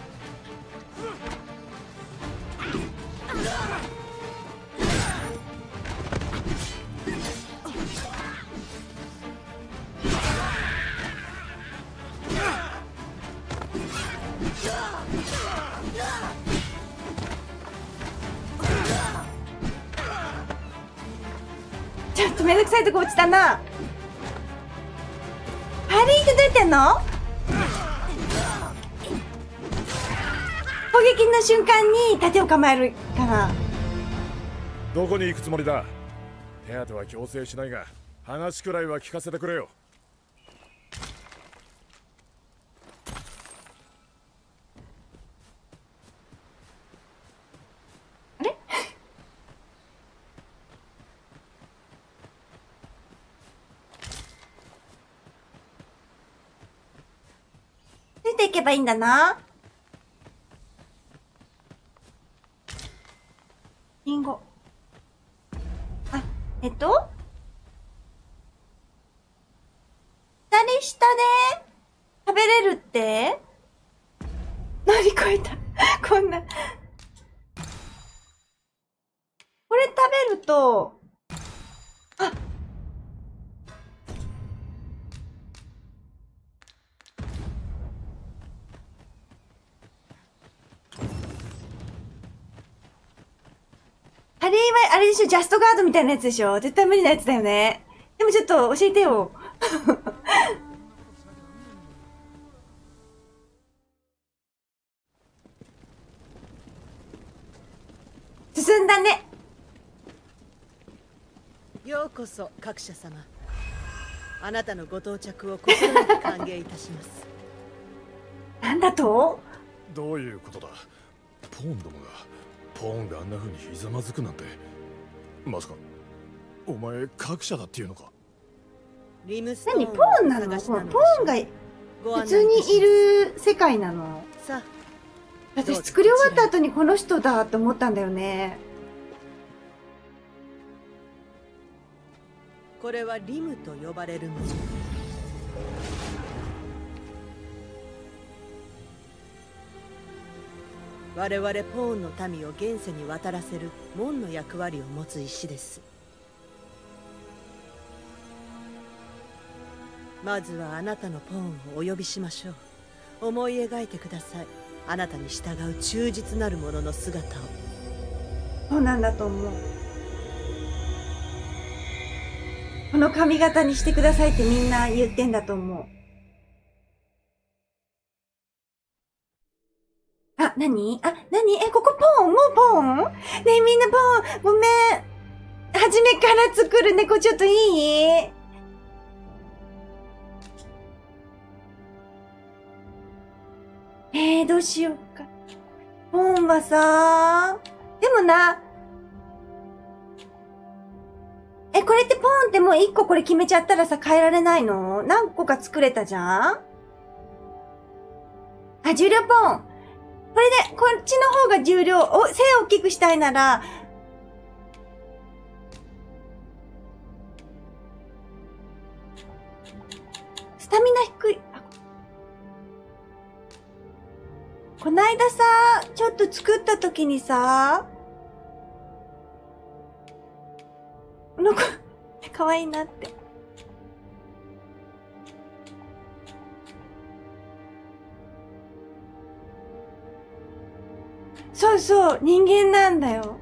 ちょっとめんどくさいとこ落ちたな。ハリーってどうやってんの？攻撃の瞬間に盾を構えるかな。 どこに行くつもりだ？手当ては強制しないが話くらいは聞かせてくれよ。 あれ？ついていけばいいんだな。リンゴ。あ、えっと左下で食べれるって乗り越えた。こんな。これ食べると、あ、ハリーはあれでしょ、ジャストガードみたいなやつでしょ。絶対無理なやつだよね。でもちょっと教えてよ。進んだね。 ようこそ各社様。あなたのご到着を心より歓迎いたします。 なんだと？ どういうことだ？ポーンどもがポーンがあんな風にひざまずくなんて、まさかお前各社だっていうのか？ リムストーン何ポーンなの？ポーンが普通にいる世界なの？ さあ、 私作り終わった後にこの人だって思ったんだよね。 これはリムと呼ばれるもの。我々ポーンの民を現世に渡らせる門の役割を持つ石です。まずはあなたのポーンをお呼びしましょう。思い描いてください。あなたに従う忠実なる者の姿を。 そうなんだと思う。この髪型にしてくださいってみんな言ってんだと思う。あ、なに？あ、なに？え、ここポーン？もうポーン？ねえ、みんなポーン、ごめん。初めから作る猫ちょっといい？えー、どうしようか。ポーンはさ、でもな、え、これってポーンってもう一個これ決めちゃったらさ、変えられないの？何個か作れたじゃん？あ、重量ポーン。これで、こっちの方が重量、お、背を大きくしたいなら、スタミナ低い。こないださ、ちょっと作った時にさ、この子、かわいいなって。そうそう、人間なんだよ。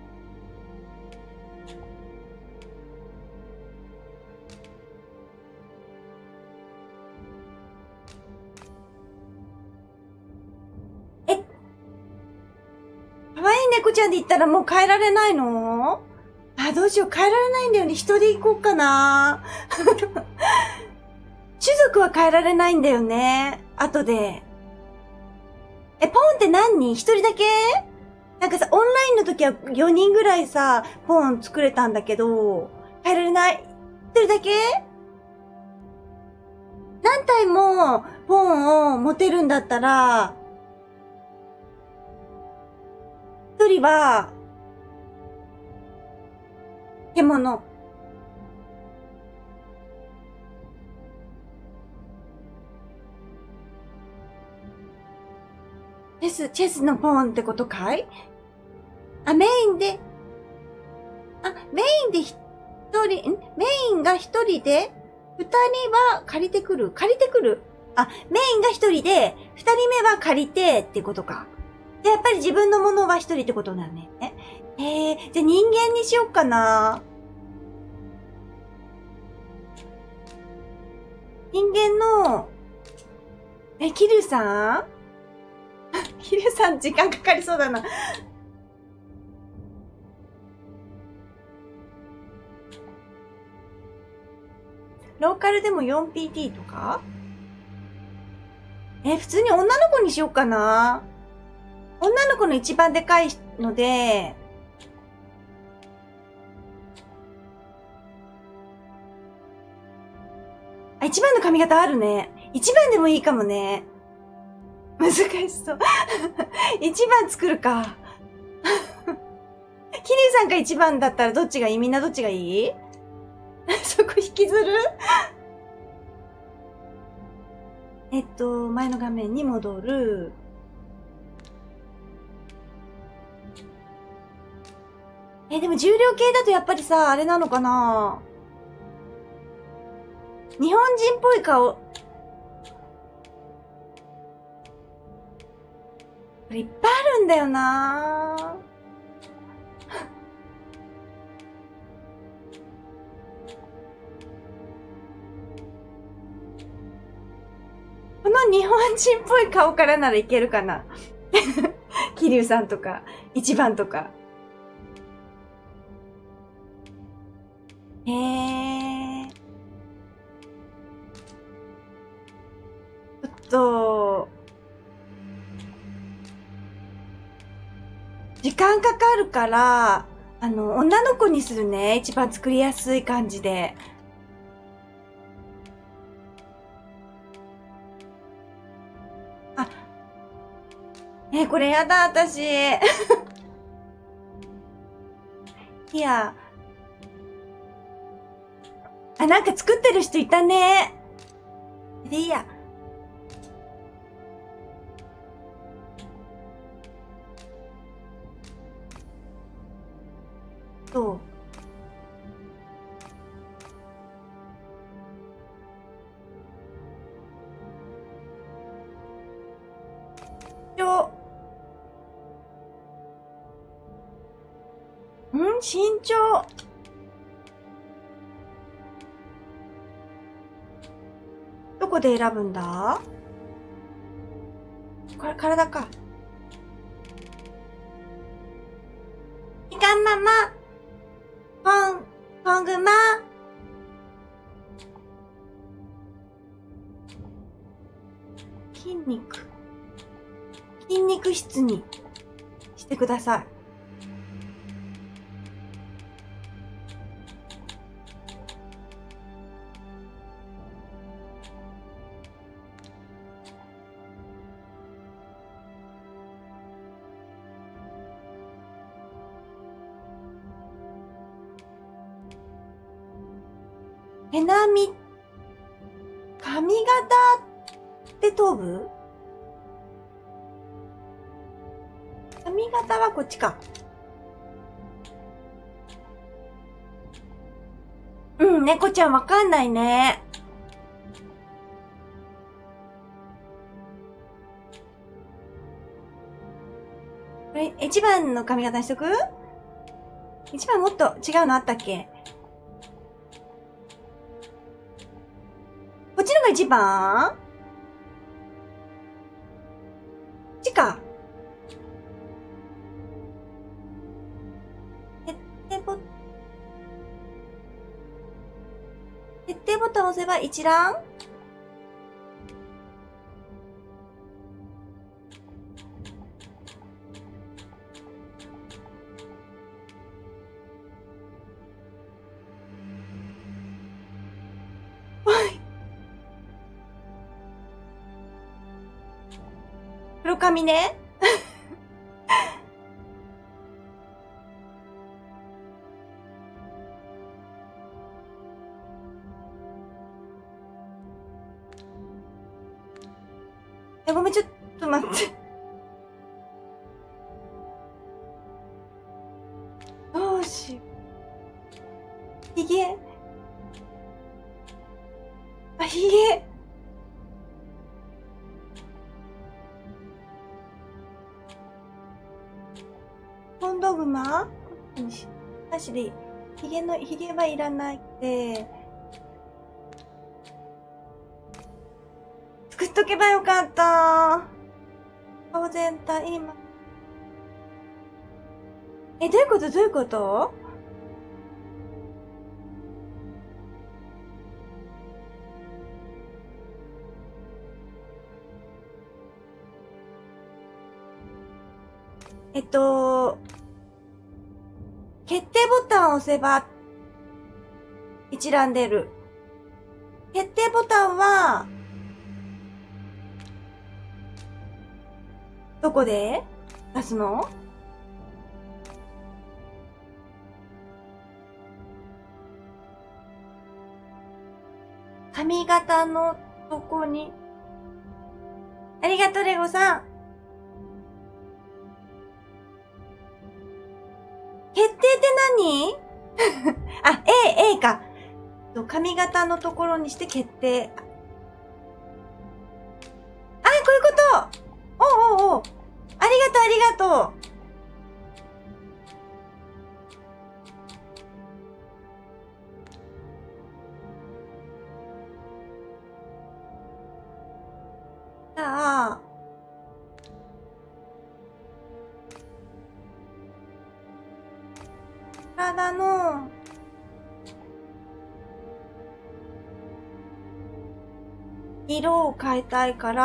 え、かわいい猫ちゃんで言ったらもう変えられないの？あ、どうしよう、変えられないんだよね。人で行こうかな。種族は変えられないんだよね。後で。え、ポーンって何人？一人だけ？なんかさ、オンラインの時はよにんぐらいさ、ポーン作れたんだけど、変えられない。一人だけ？何体もポーンを持てるんだったら、一人は、獣。 チェス、チェスのポンってことかい？あ、メインで、あ、メインで一人、んメインが一人で、二人は借りてくる借りてくるあ、メインが一人で、二人目は借りてってことか。で、やっぱり自分のものは一人ってことだね。えー、じゃあ人間にしよっかな。人間の、え、キルさんキルさん時間かかりそうだな。ローカルでも よんピーティー とかえ、普通に女の子にしようかな。女の子の一番でかいので、あ、一番の髪型あるね。一番でもいいかもね。難しそう。一番作るか。キリさんが一番だったらどっちがいい？みんなどっちがいい？そこ引きずる？えっと、前の画面に戻る。え、でも重量系だとやっぱりさ、あれなのかな？日本人っぽい顔。これいっぱいあるんだよなこの日本人っぽい顔からならいけるかな桐生さんとか、一番とか。へー。ちょっと、時間かかるから、あの、女の子にするね。一番作りやすい感じで。あ、え、これやだ、私。いや。あ、なんか作ってる人いたね。で、いいや。と。よ。ん？身長。どこで選ぶんだ？これ、体か。みかんママ。ポン、ポングマ。筋肉。筋肉質にしてください。毛並み、髪型って頭部？髪型はこっちか。うん、猫ちゃんわかんないね。これ、一番の髪型にしとく？一番もっと違うのあったっけ？こっちのが一番？こっちか。決定ボ、決定ボタンを押せば一覧？黒髪ね。え、ごめん、ちょっと待って。 ンドグマなしで、ヒゲの、ヒゲはいらないって、作っとけばよかった。顔全体、今。え、どういうことどういうことえっと、決定ボタンを押せば一覧出る。決定ボタンは、どこで出すの？髪型のとこに。ありがとう、レゴさん。決定って何？あ、A、A か。髪型のところにして決定。あ、こういうこと！おうおうおう。ありがとう、ありがとう。じゃあ、体の、色を変えたいから、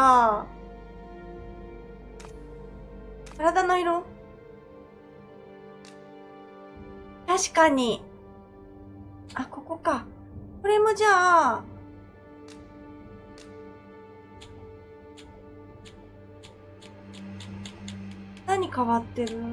体の色？確かに。あ、ここか。これもじゃあ、何変わってる？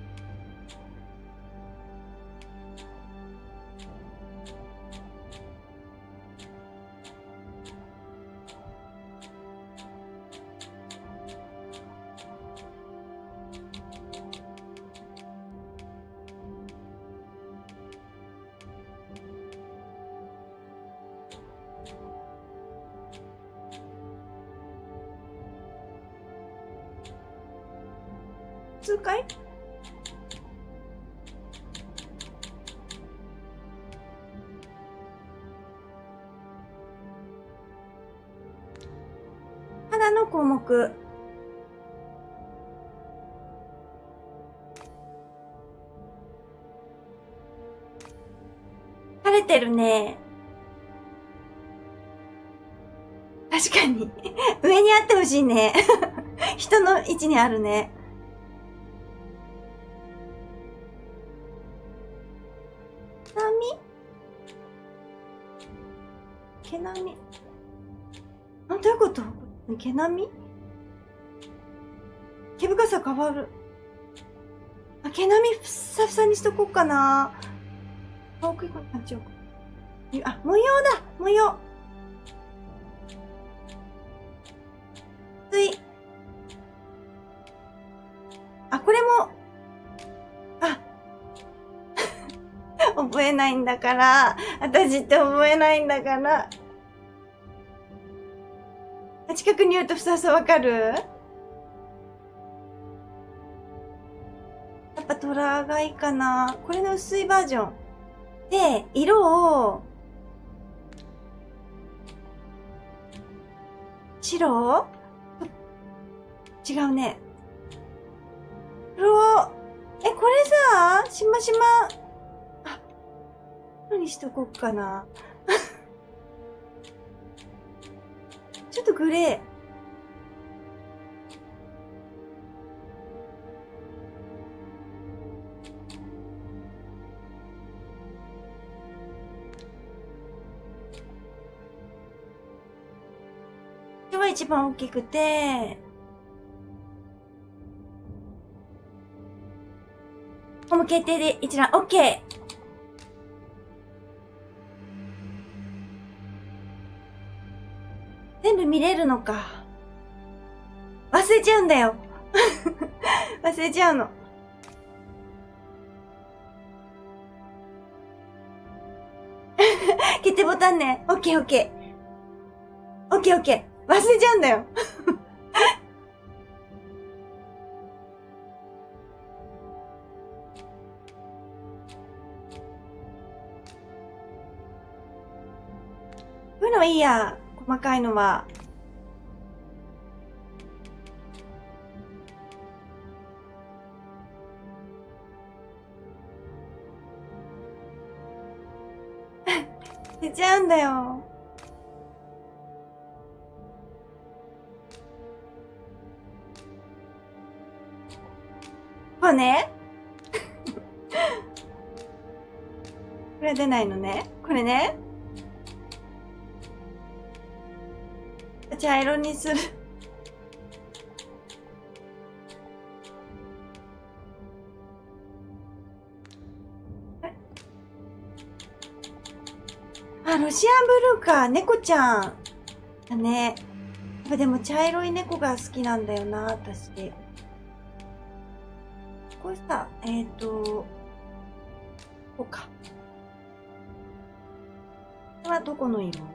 数回？肌の項目。晴れてるね。確かに。上にあってほしいね。人の位置にあるね。毛並みあ、どういうこと？毛並み毛深さ変わる。あ、毛並みふさふさにしとこうかな。遠く行こう。あ、違う。あ、模様だ模様。つい。あ、これも。あ。覚えないんだから。私って覚えないんだから。近くに言うとふさふさわかる？やっぱトラがいいかな。これの薄いバージョン。で、色を、白？違うね。黒、え、これさ、しましま、あ、黒にしとこっかな。ちょっとグレー。今日は一番大きくて、ホーム決定で一覧 OK。全部見れるのか。忘れちゃうんだよ。忘れちゃうの。決定ボタンね。オッケーオッケー。オッケーオッケー。忘れちゃうんだよ。 いいや。細かいのは。出ちゃうんだよ。こうね。これ出ないのね。これね。茶色にする。あ、ロシアンブルーか。猫ちゃん。だね。やっぱでも茶色い猫が好きなんだよな、私。これさ、えっと、こうか。これはどこの色？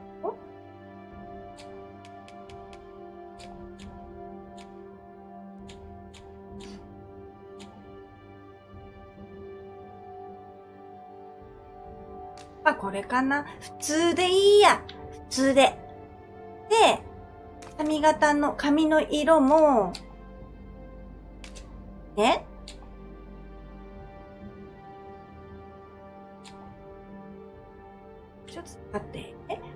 あ、これかな。普通でいいや。普通で。で、髪型の、髪の色も、ね。ちょっと待って。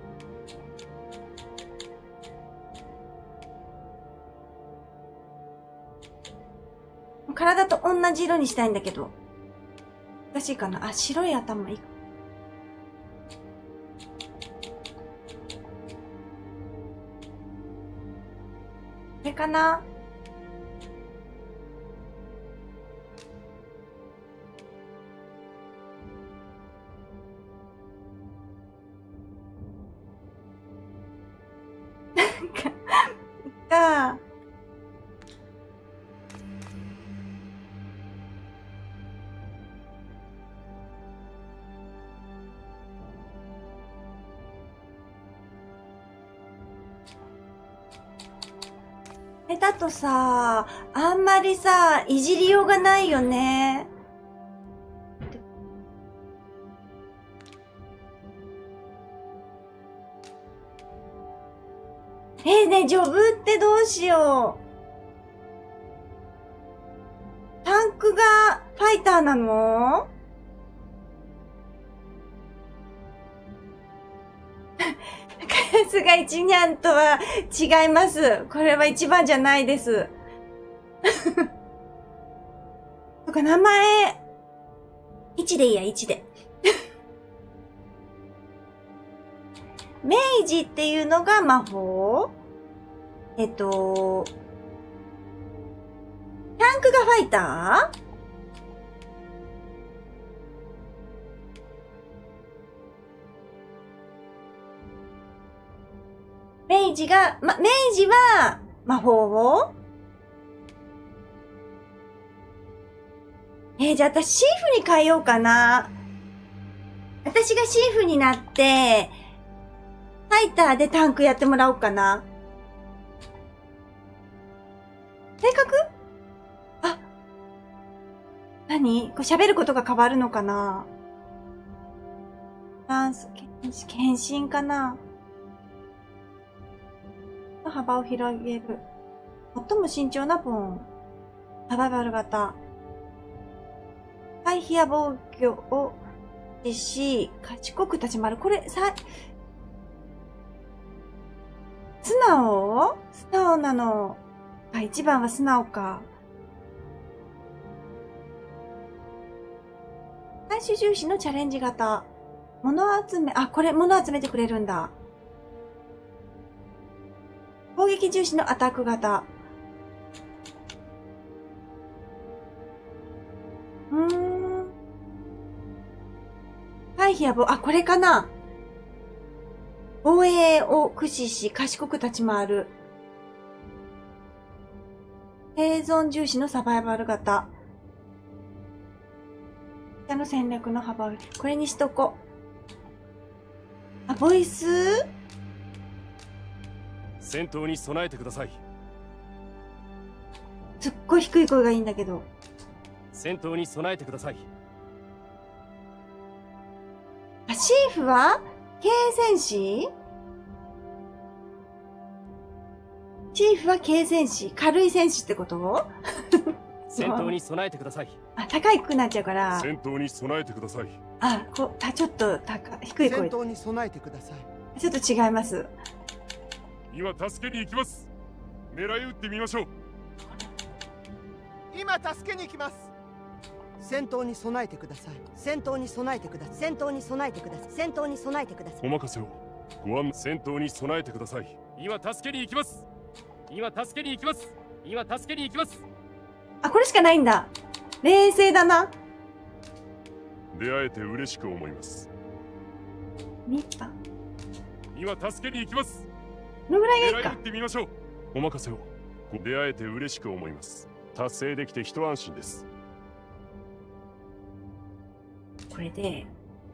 体と同じ色にしたいんだけど。難しいかな。あ、白い頭いいか。これかな。か。だとさ、あんまりさ、いじりようがないよね。えー、ね、ジョブってどうしよう。タンクがファイターなの？カラスが一ニャンとは違います。これは一番じゃないです。とか名前、一でいいや、一で。明治っていうのが魔法？えっと、タンクがファイター？明治が、ま、明治は魔法を？えー、じゃあ私シーフに変えようかな。私がシーフになって、ファイターでタンクやってもらおうかな。性格？あ、何？こう喋ることが変わるのかな？ダンス、献身かな？幅を広げる。最も慎重なポーン。サバイバル型。回避や防御を実施。賢く立ち回る。これ、さ、素直？素直なの。あ、一番は素直か。最終重視のチャレンジ型。物集め、あ、これ物集めてくれるんだ。攻撃重視のアタック型。うーん。回避や防、あ、これかな。防衛を駆使し、賢く立ち回る。生存重視のサバイバル型。下の戦略の幅を、これにしとこう。あ、ボイス？ 戦闘に備えてください。 すっごい低い声がいいんだけど。 戦闘に備えてください。 あ、シーフは軽戦士？ チーフは軽戦士。軽い戦士ってこと戦闘に備えてください。 あ、高いくなっちゃうから。 戦闘に備えてください。 あ、こたちょっと高低い声。 戦闘に備えてください。 ちょっと違います。 今助けに行きます。狙い撃ってみましょう。 今助けに行きます。戦闘に備えてください。戦闘に備えてください。戦闘に備えてください。戦闘に備えてください。 お任せを。ご案戦闘に備えてください。 今助けに行きます。今助けに行きます。今助けに行きます。 あ、これしかないんだ。冷静だな。 出会えて嬉しく思います。 見た。 今助けに行きます。 このぐらいがいいか。 狙い撃ってみましょう。お任せを。出会えて嬉しく思います。達成できて一安心です。 これで。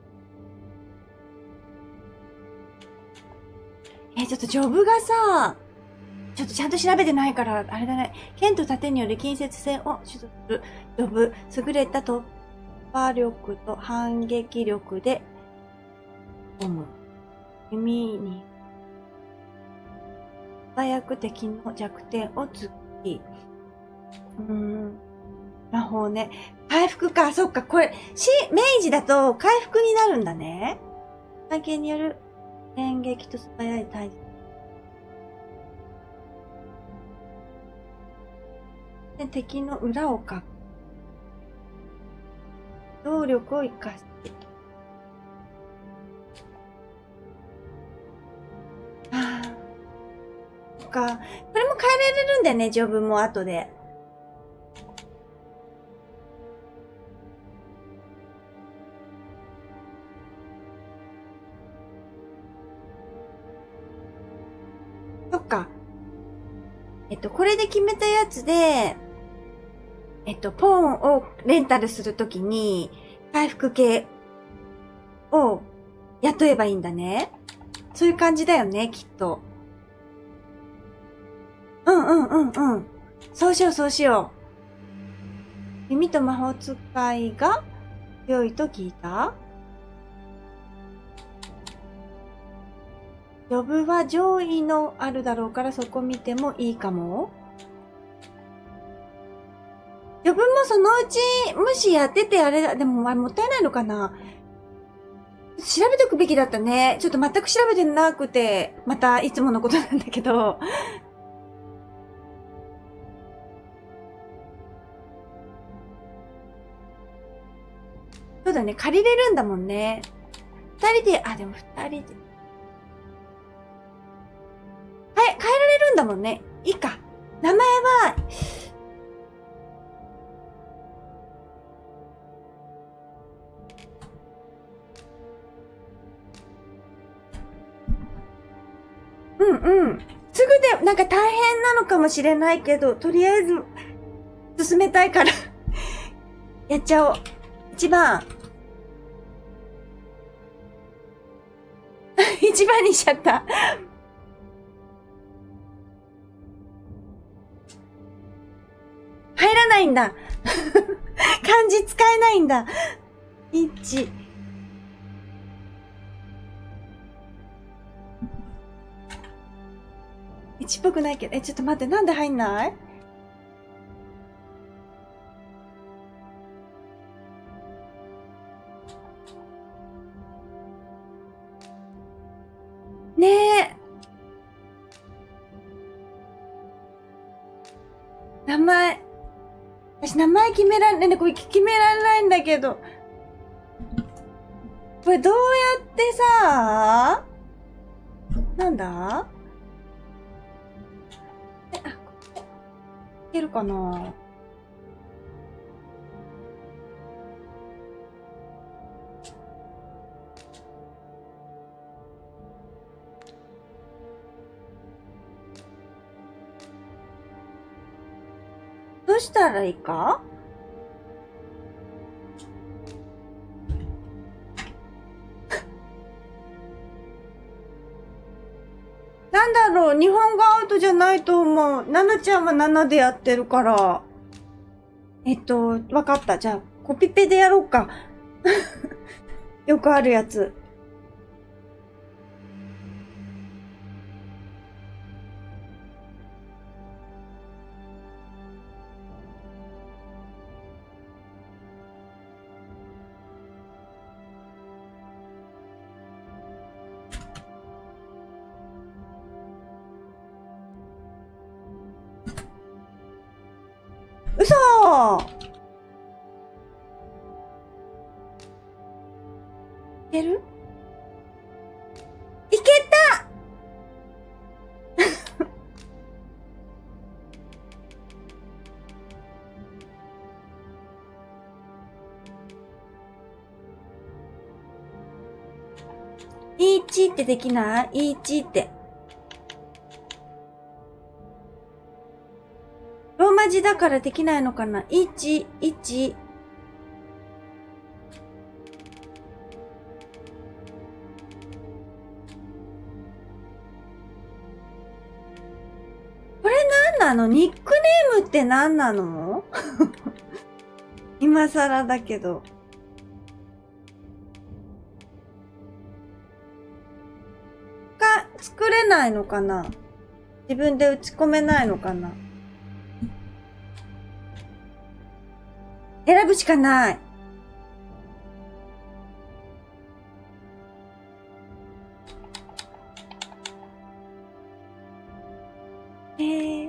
え、ちょっとジョブがさ、ちょっとちゃんと調べてないから、あれだね。剣と盾による近接戦を取得するジョブ。優れた突破力と反撃力で、ボム。弓に、早く敵の弱点を突き。うーん。魔法ね。回復か。そっか。これ、し、明治だと回復になるんだね。関係による連撃と素早い対峙。で、敵の裏をかく。動力を生かして。ああ。そっか。これも変えられるんだよね、ジョブも後で。そっか。えっと、これで決めたやつで、えっと、ポーンをレンタルするときに、回復系を雇えばいいんだね。そういう感じだよね、きっと。うんうんうんうん。そうしようそうしよう。弓と魔法使いが強いと聞いた？ジョブは上位のあるだろうからそこ見てもいいかも。ジョブもそのうち、もしやっててあれだ、でもあれもったいないのかな？調べておくべきだったね。ちょっと全く調べてなくて、またいつものことなんだけど。そうだね、借りれるんだもんね。二人で、あ、でも二人で。はい、変えられるんだもんね。いいか。名前は、うんうん。すぐで、なんか大変なのかもしれないけど、とりあえず、進めたいから、やっちゃおう。一番。一番にしちゃった。入らないんだ。漢字使えないんだ。一。一っぽくないけど、え、ちょっと待って、なんで入んない？ねえ。名前。私名前決められないんだ。これ決められないんだけど。これどうやってさ、なんだ？え、あ、いけるかな？どうしたらいいか？なんだろう、日本語アウトじゃないと思う。ナナちゃんはナナでやってるから。えっと、わかった。じゃあ、コピペでやろうか。よくあるやつ。 嘘。いける？いけたいちってできない？ いち って。ローマ字だからできないのかな？ いち、いち。これなんなの？ニックネームって何なの？今更だけど。か、作れないのかな？自分で打ち込めないのかな？選ぶしかない。えー。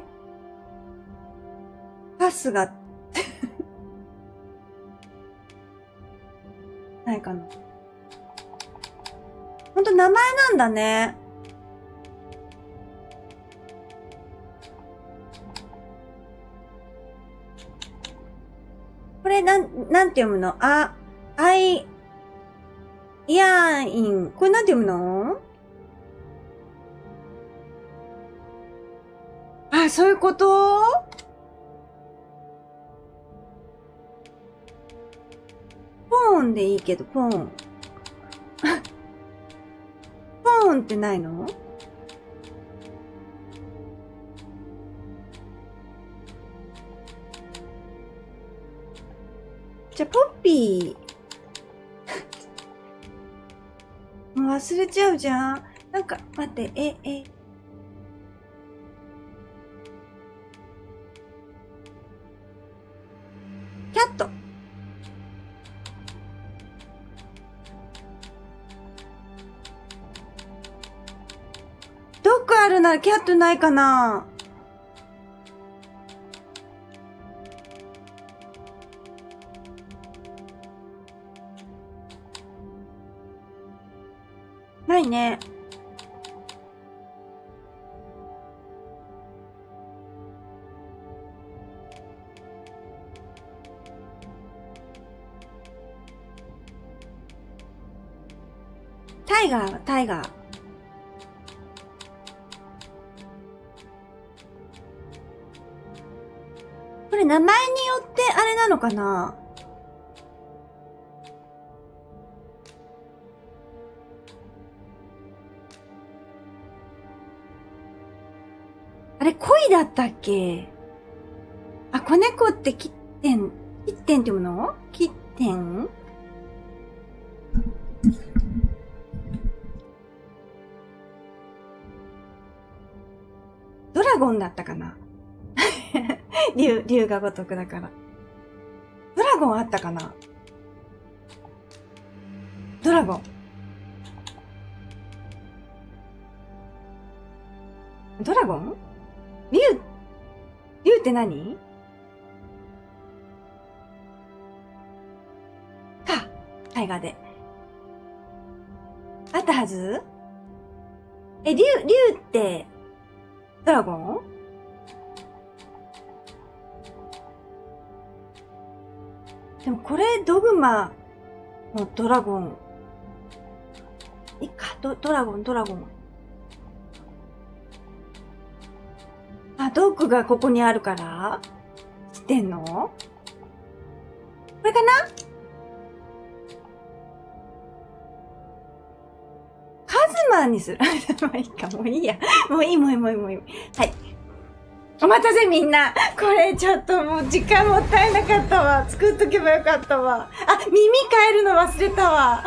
パスが、ないかな。ほんと名前なんだね。これ、なん、なんて読むの？あ、アイ、イヤーイン。これなんて読むの？あ、そういうこと？ポーンでいいけど、ポーン。ポーンってないの？じゃあ、ポッピー。もう忘れちゃうじゃん。なんか、待って、え、え。キャット。どっかあるならキャットないかな？ないね。タイガーはタイガー。これ名前によってあれなのかな？あれ、恋だったっけ？あ、子猫ってキッテン、キッテンって読むの？キッテン？ドラゴンだったかな？竜、竜が如くだから。ドラゴンあったかな？ドラゴン。ドラゴン？竜、竜って何？か、タイガーで。あったはず？え、竜、竜って、ドラゴン？でもこれ、ドグマのドラゴン。いいか、ド、ドラゴン、ドラゴン。あ、ドッグがここにあるから知ってんの？これかな？カズマにする。まあいいか、もういいや。もういい、もういい、もういい、もういい。はい。お待たせみんな。これちょっともう時間もったいなかったわ。作っとけばよかったわ。あ、耳変えるの忘れたわ。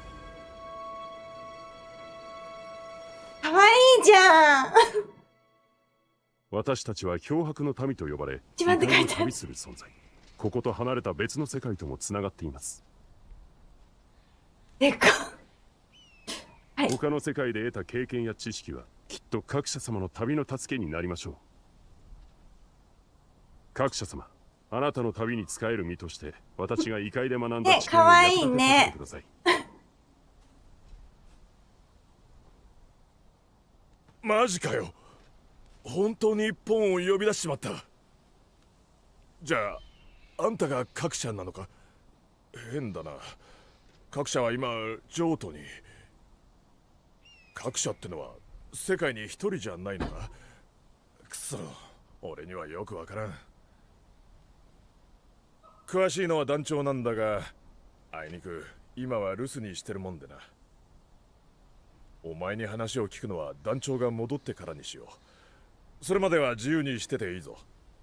かわいいじゃん。 私たちは漂白の民と呼ばれ、 自分で書いてある。 旅する存在。ここと離れた別の世界ともつながっています。 でか。はい。 他の世界で得た経験や知識はきっと各社様の旅の助けになりましょう。各社様、 あなたの旅に仕える身として私が異界で学んだね、 知見をかわいい役立ててねください。 マジかよ。本当にポンを呼び出しちまった。じゃああんたが各社なのか。変だな。各社は今譲渡に。各社ってのは世界に一人じゃないのか。くそ、俺にはよくわからん。詳しいのは団長なんだが、あいにく今は留守にしてるもんでな。お前に話を聞くのは団長が戻ってからにしよう。それまでは自由にしてていいぞ。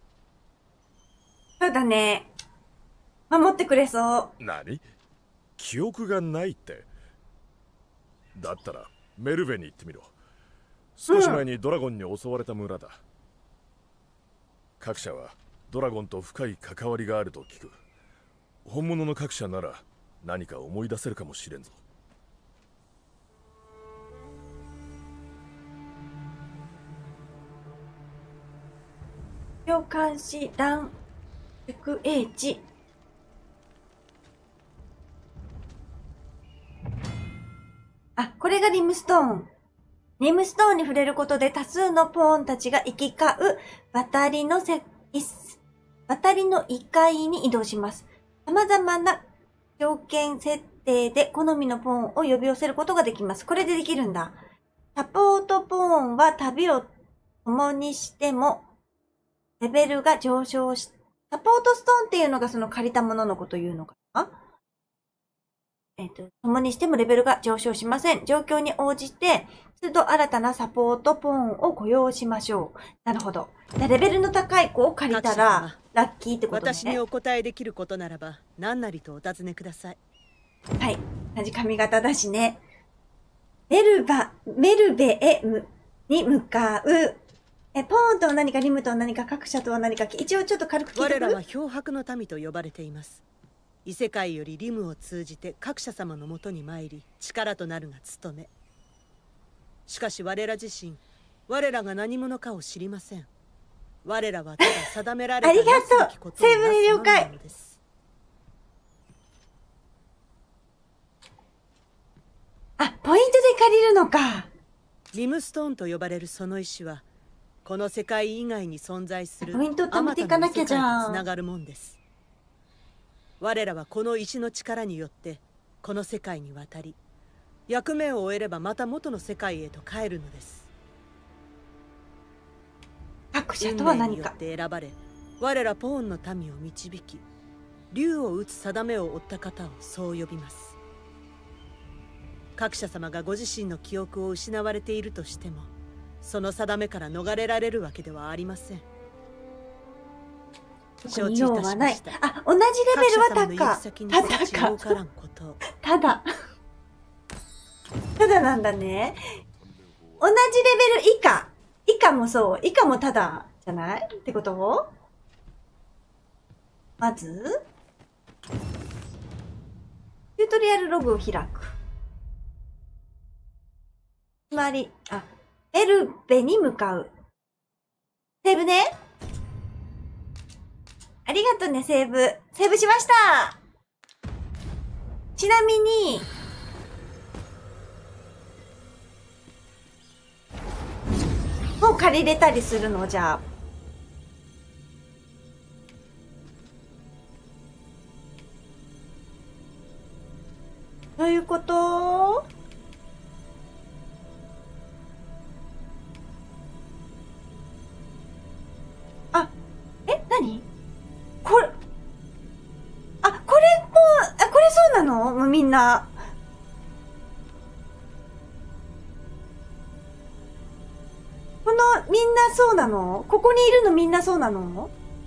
そうだね。守ってくれそう。 何？記憶がないって。だったらメルベに行ってみろ。少し前にドラゴンに襲われた村だ。各社はドラゴンと深い関わりがあると聞く。本物の各社なら何か思い出せるかもしれんぞ。 領監視団宿営地。あ、これがリムストーン。リムストーンに触れることで多数のポーンたちが行き交う渡りのせ、渡りの異界に移動します。様々な条件設定で好みのポーンを呼び寄せることができます。これでできるんだ。サポートポーンは旅を共にしてもレベルが上昇し、サポートストーンっていうのがその借りたもののことを言うのかな？えっと、共にしてもレベルが上昇しません。状況に応じて、都度新たなサポートポーンを雇用しましょう。なるほど。レベルの高い子を借りたら、ラッキーってことね。 私にお答えできることならば、何なりとお尋ねください。 はい。同じ髪型だしね。メルバ、メルベへむに向かう。え、ポーンとは何か、リムとは何か、各社とは何か、一応ちょっと軽く聞いてくる。 我らは漂白の民と呼ばれています。異世界よりリムを通じて各社様のもとに参り、力となるが務め。しかし我ら自身、我らが何者かを知りません。我らはただ定められたありがとう。セーブで了解。あ、ポイントで借りるのか。 リムストーンと呼ばれるその石は、この世界以外に存在するポイント貯めていかなきゃじゃん。 つながるもんです。我らはこの石の力によってこの世界に渡り、役目を終えればまた元の世界へと帰るのです。 各社とは何か。 運命によって選ばれ、我らポーンの民を導き、竜を打つ定めを負った方をそう呼びます。各社様がご自身の記憶を失われているとしても、その定めから逃れられるわけではありません。承知いたしました。 あ、同じレベルは高。ただか。ただ。ただなんだね。同じレベル以下。以下もそう。以下もただじゃないってことをまず、チュートリアルログを開く。つまり、あ、エルベに向かう。セーブね。ありがとうね、セーブ。セーブしました。ちなみに、もう借りれたりするのじゃあ。どういうこと？あ、え、何？これ、あ、これも、あ、これそうなの？もうみんな。この、みんなそうなの？ここにいるのみんなそうなの？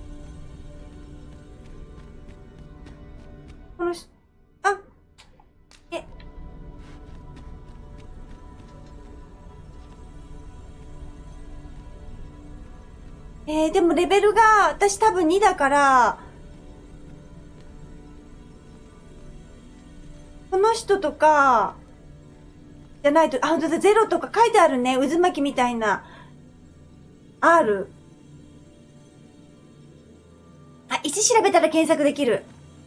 このし、あ、え。えー、でもレベルが、私多分にだから、この人とか、じゃないと、あ、ほんとだ、ゼロとか書いてあるね。渦巻きみたいな。R。あ、 あ、石調べたら検索できる。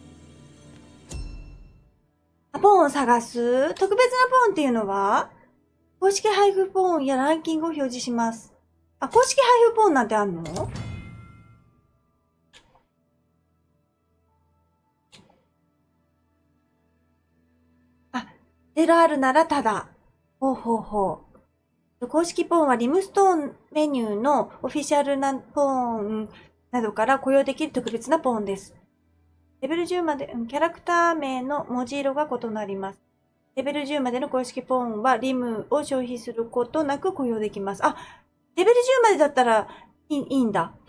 あ、ポーンを探す。特別なポーンっていうのは公式配布ポーンやランキングを表示します。あ、公式配布ポーンなんてあんの？あ、ゼロあるならただ。ほうほうほう。公式ポーンはリムストーンメニューのオフィシャルなポーンなどから雇用できる特別なポーンです。レベルじゅうまで、キャラクター名の文字色が異なります。レベルじゅうまでの公式ポーンはリムを消費することなく雇用できます。あ、レベルじゅうまでだったらいい、いいんだ。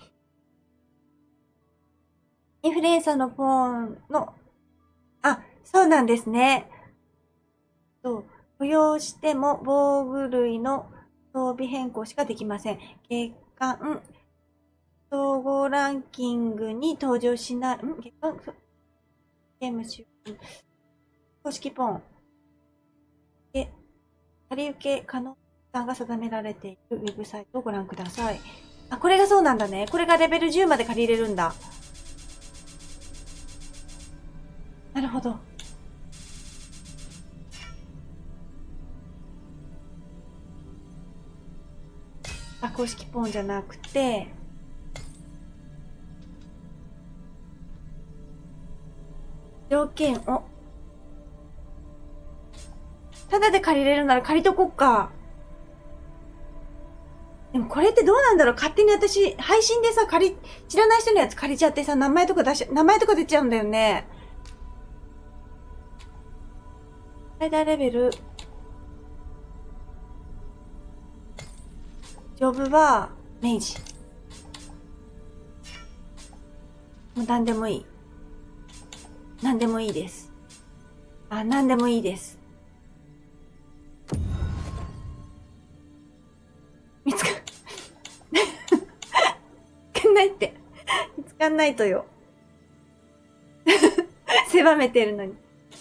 インフルエンサーのポーンの、あ、そうなんですね。そう。雇用しても防具類の装備変更しかできません。月間、総合ランキングに登場しない、ん月間、ゲーム終了。公式ポーン。で、借り受け可能さが定められているウェブサイトをご覧ください。あ、これがそうなんだね。これがレベルじゅうまで借りれるんだ。なるほど。あ、公式ポーンじゃなくて、条件を、ただで借りれるなら借りとこっか。でもこれってどうなんだろう？勝手に私、配信でさ、借り、知らない人のやつ借りちゃってさ、名前とか出し、名前とか出ちゃうんだよね。最大レベル。ジョブは、明治。もう何でもいい。何でもいいです。あ、何でもいいです。見つか、見つかんないって。見つかんないとよ。狭めてるのに。い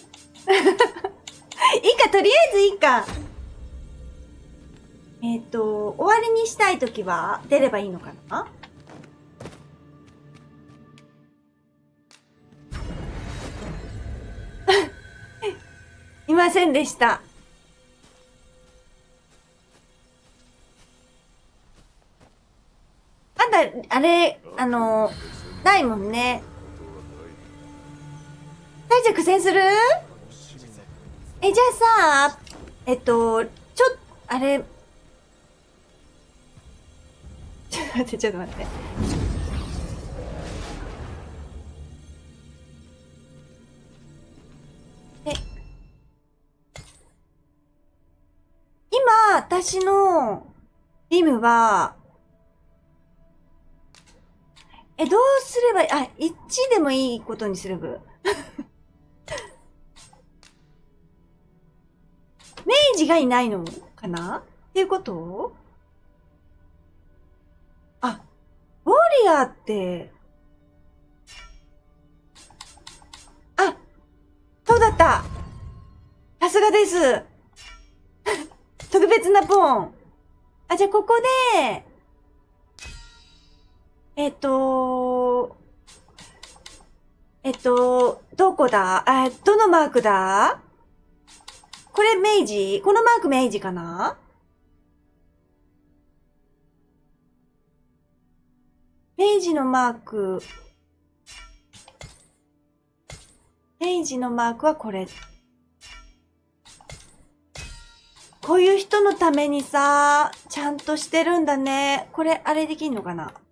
いか、とりあえずいいか。えっと、終わりにしたいときは出ればいいのかな？いませんでした。まだ、あれ、あの、ないもんね。大蛇苦戦する？え、じゃあさ、えっと、ちょっ、あれ、ちょっと待って、ちょっと待って。え、今、私のリムは、え、どうすればいい？あ、いちでもいいことにすれば。明治がいないのかなっていうこと？あ、ウォリアーって、あ、そうだった。さすがです。特別なポーン。あ、じゃあここで、えっと、えっと、どこだ？え、どのマークだ？これ明治？このマーク明治かな？明治のマーク。明治のマークはこれ。こういう人のためにさ、ちゃんとしてるんだね。これ、あれできんのかな？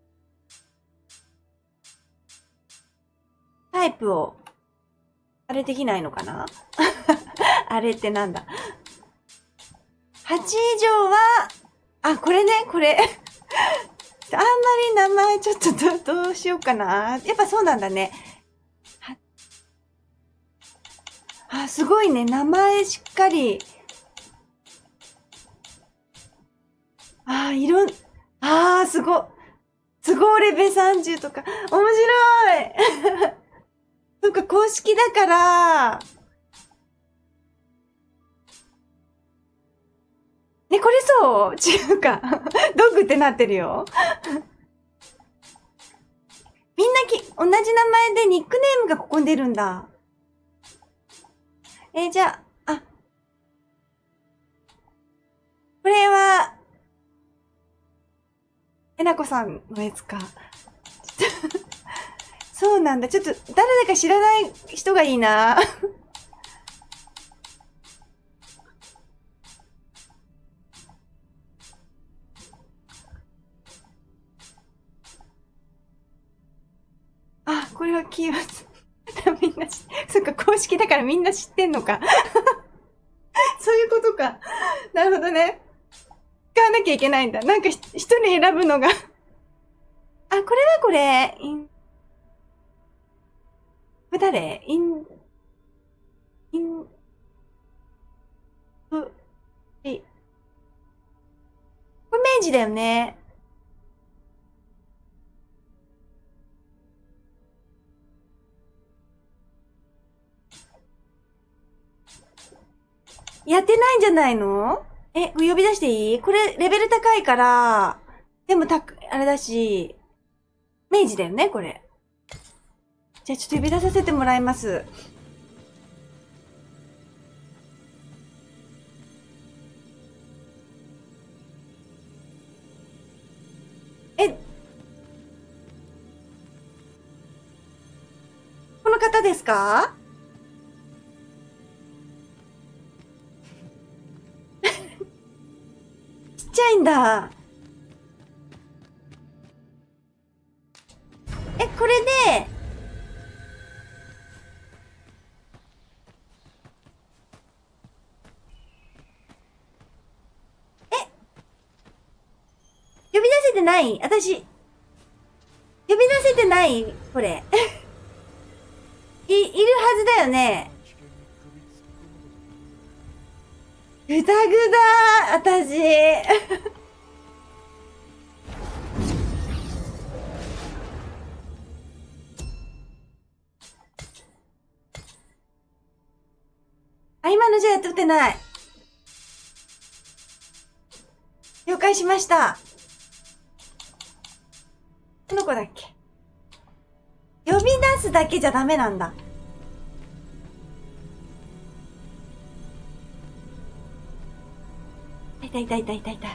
タイプを、あれできないのかな？あれってなんだ？はち以上は、あ、これね、これ。あんまり名前ちょっとど、どうしようかな。やっぱそうなんだね。あ、すごいね。名前しっかり。あ、色、あー、すご、すごいレベルさんじゅうとか。面白い。そっか、公式だから。ね、これそう？違うか。ドッグってなってるよ。みんなき、 同じ名前でニックネームがここに出るんだ。えー、じゃあ、あ。これは、えなこさんのやつか。そうなんだ。ちょっと、誰だか知らない人がいいな。あ、これはキーワード。みんな知、そっか、公式だからみんな知ってんのか。そういうことか。なるほどね。使わなきゃいけないんだ。なんか一人選ぶのが。あ、これはこれ。インこれ誰イン、イン、う、え、これ明治だよね。やってないんじゃないの？え、呼び出していい？これ、レベル高いから、でもた、あれだし、明治だよね、これ。じゃあちょっと呼び出させてもらいます。え、この方ですか？ちっちゃいんだ。え、これで、え、呼び出せてない？私、呼び出せてない？これ。い、いるはずだよね。ぐだぐだ、私。あ、今のじゃやっててない。了解しました。この子だっけ？呼び出すだけじゃダメなんだ。いたいたいたいたいた。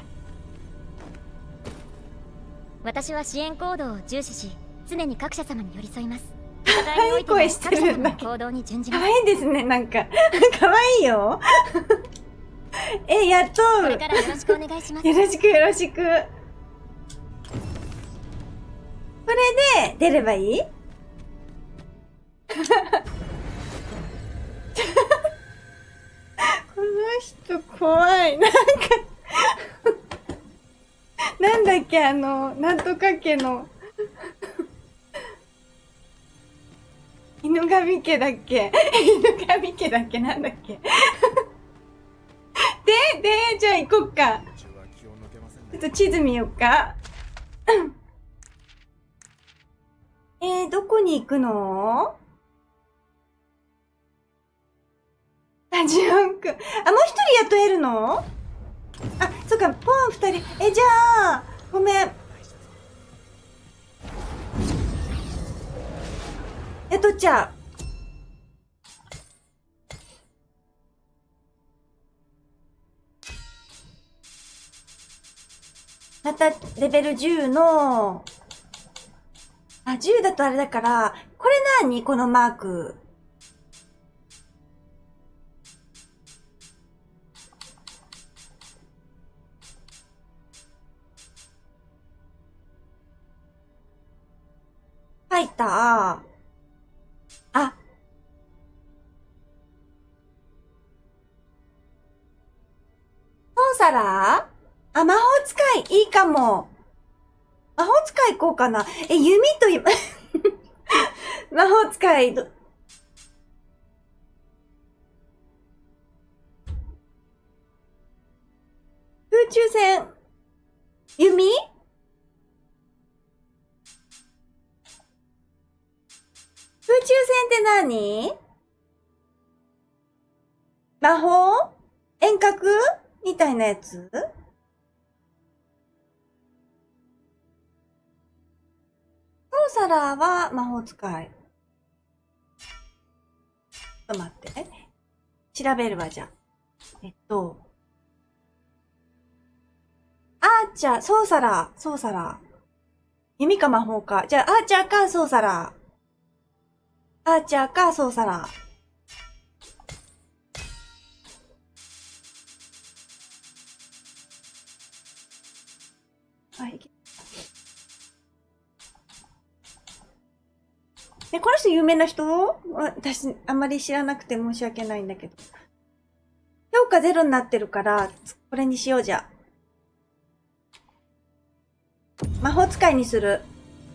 私は支援行動を重視し、常に各社様に寄り添います。 可愛い声してるんだけど。可愛いですね、なんか。可愛いよ。え、やっと。 これからよろしくお願いします。 よろしくよろしく。これで出ればいい？この人怖い。なんかなんだっけ、あの、なんとか家の犬神家だっけ犬神家だっけなんだっけで、で、じゃあ行こっか。ちょっと地図見よっか。えー、どこに行くの？あ、ジオンくん。あ、もう一人雇えるの？あ、そっか、ポン二人。え、じゃあ、ごめん。雇っちゃう。また、レベルじゅうの、あ、じゅうだとあれだから、これ何？このマーク。ファイター。あ。ソーサラー？あ、魔法使い、いいかも。魔法使い行こうかな。え、弓とい、魔法使い、ど、空中戦、弓？空中戦って何？魔法？遠隔？みたいなやつ？ソーサラーは魔法使い。ちょっと待って。調べるわ、じゃあ。えっと。アーチャー、ソーサラー、ソーサラー。弓か魔法か。じゃあ、アーチャーかソーサラー。アーチャーかソーサラー。はい。で、この人有名な人？私、あんまり知らなくて申し訳ないんだけど。評価ゼロになってるから、これにしようじゃ。魔法使いにする。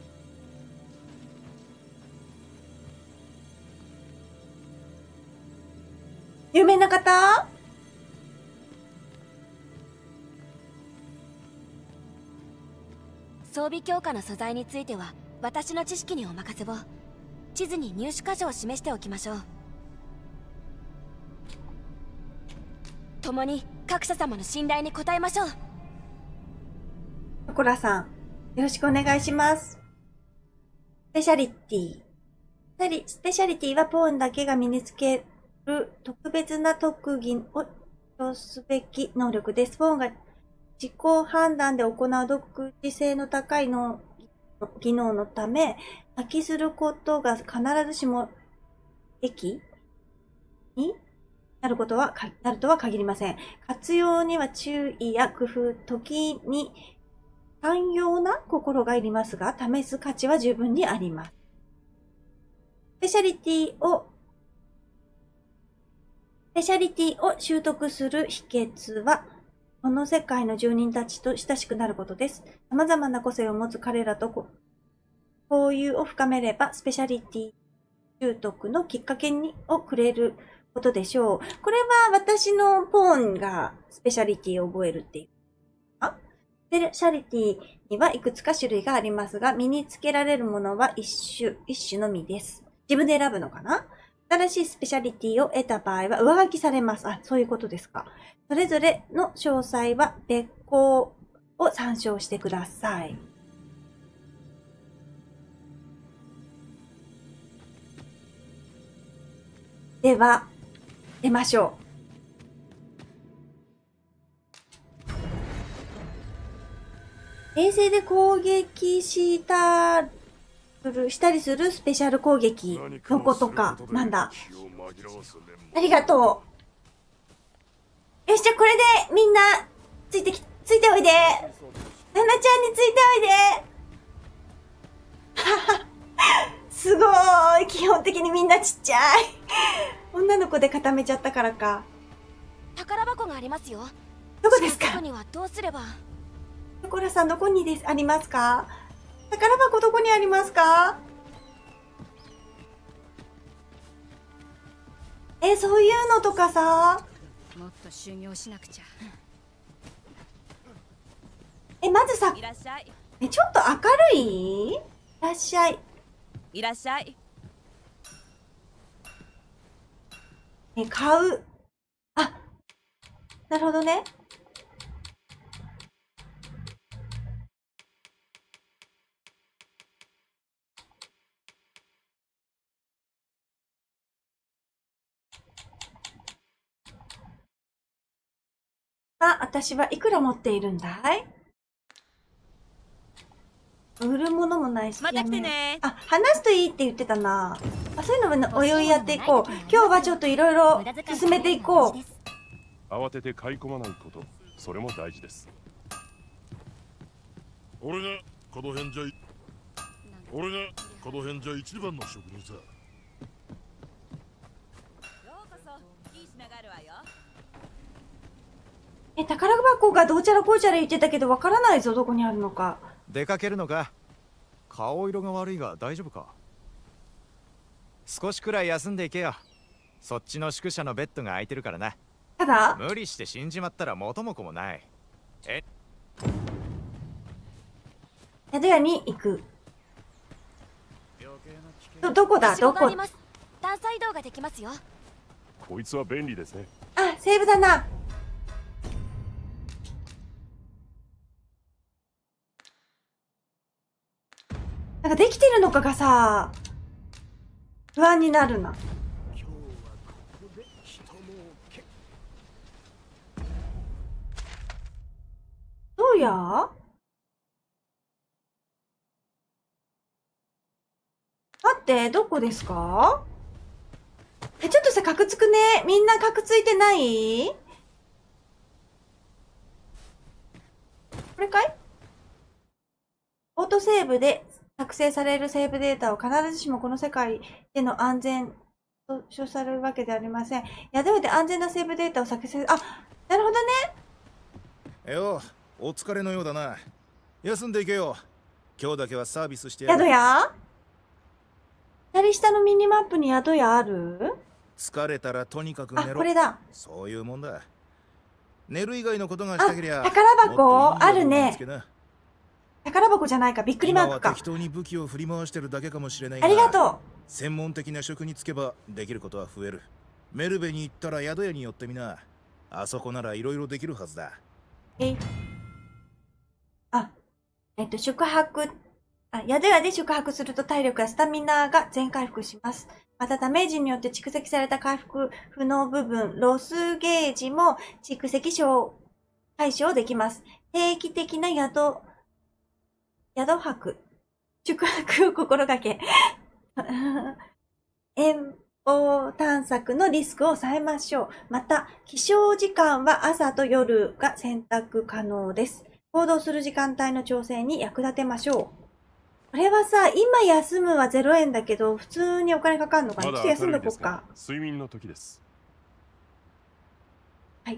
有名な方？ 装備強化の素材については私の知識にお任せを。地図に入手箇所を示しておきましょう。共に各社様の信頼に応えましょう。 さくらさん、よろしくお願いします。スペシャリティ。スペシャリティはポーンだけが身につける特別な特技をとすべき能力です。ポーンが自己判断で行う独自性の高いの技能のため、発揮することが必ずしも益になることは、なるとは限りません。活用には注意や工夫、時に寛容な心がいりますが、試す価値は十分にあります。スペシャリティを、スペシャリティを習得する秘訣は、この世界の住人たちと親しくなることです。様々な個性を持つ彼らと交友を深めれば、スペシャリティ習得のきっかけにをくれることでしょう。これは私のポーンがスペシャリティを覚えるっていう。あ？スペシャリティにはいくつか種類がありますが、身につけられるものは一種、一種のみです。自分で選ぶのかな？新しいスペシャリティを得た場合は上書きされます。あ、そういうことですか。それぞれの詳細は別項を参照してください。では、出ましょう。衛星で攻撃したしたりするスペシャル攻撃のことか。なんだ。ありがとう。よし、じゃあこれでみんなついてき、ついておいで。ななちゃんについておいで。はは。すごーい。基本的にみんなちっちゃい。女の子で固めちゃったからか。 宝箱がありますよ。 どこですか？ そこにはどうすれば。 トコラさんどこにです、ありますか？宝箱どこにありますか？え、そういうのとかさ。 もっと修行しなくちゃ。 え、まずさ、 いらっしゃい。 え、ちょっと明るい？いらっしゃい。 いらっしゃい。 え、買う。あ、なるほどね。あ、私はいくら持っているんだい？売るものもないし。 また来てね。 あ、話すといいって言ってたな。あ、そういうのもおいおいやっていこう。今日はちょっといろいろ進めていこう。 慌てて買い込まないこと、それも大事です。 俺がこの辺じゃい、俺がこの辺じゃ一番の職人さ。 ようこそ。いい品があるわよ。 え、宝箱がどうちゃらこうちゃら言ってたけどわからないぞ、どこにあるのか。 出かけるのか？顔色が悪いが大丈夫か？少しくらい休んでいけよ。そっちの宿舎のベッドが空いてるからな。 ただ無理して死んじまったら元も子もない。え？ 宿屋に行く。ど、どこだどこ？ 段差移動ができますよ。 こいつは便利ですね。 あ、セーブだな。 なんかできてるのかがさ、不安になるな。どうや？待って、どこですか？え、ちょっとさ、カクつくね。みんなカクついてない？これかい？オートセーブで作成されるセーブデータを必ずしもこの世界での安全と称されるわけではありません。宿屋で安全なセーブデータを作成、あ、なるほどね。 よ、お疲れのようだな。休んでいけよ。今日だけはサービスしてやる。 宿屋？左下のミニマップに宿屋ある？ 疲れたらとにかく寝ろ。 あ、これだ。 そういうもんだ。寝る以外のことがしたけりゃ。 宝箱あるね。宝箱じゃないか、びっくりマークか。 適当に武器を振り回してるだけかもしれないが。 ありがとう。 専門的な職に就けばできることは増える。メルベに行ったら宿屋に寄ってみな。あそこならいろいろできるはずだ。 え、あ、えっと宿泊、あ、宿屋で宿泊すると体力やスタミナが全回復します。またダメージによって蓄積された回復不能部分、ロスゲージも蓄積小解消できます。定期的な宿、宿泊、宿泊を心がけ、遠方探索のリスクを抑えましょう。また、起床時間は朝と夜が選択可能です。行動する時間帯の調整に役立てましょう。これはさ、今休むはゼロえんだけど、普通にお金かかるのかな？ちょっと休んどこうか。 睡眠の時です。 はい。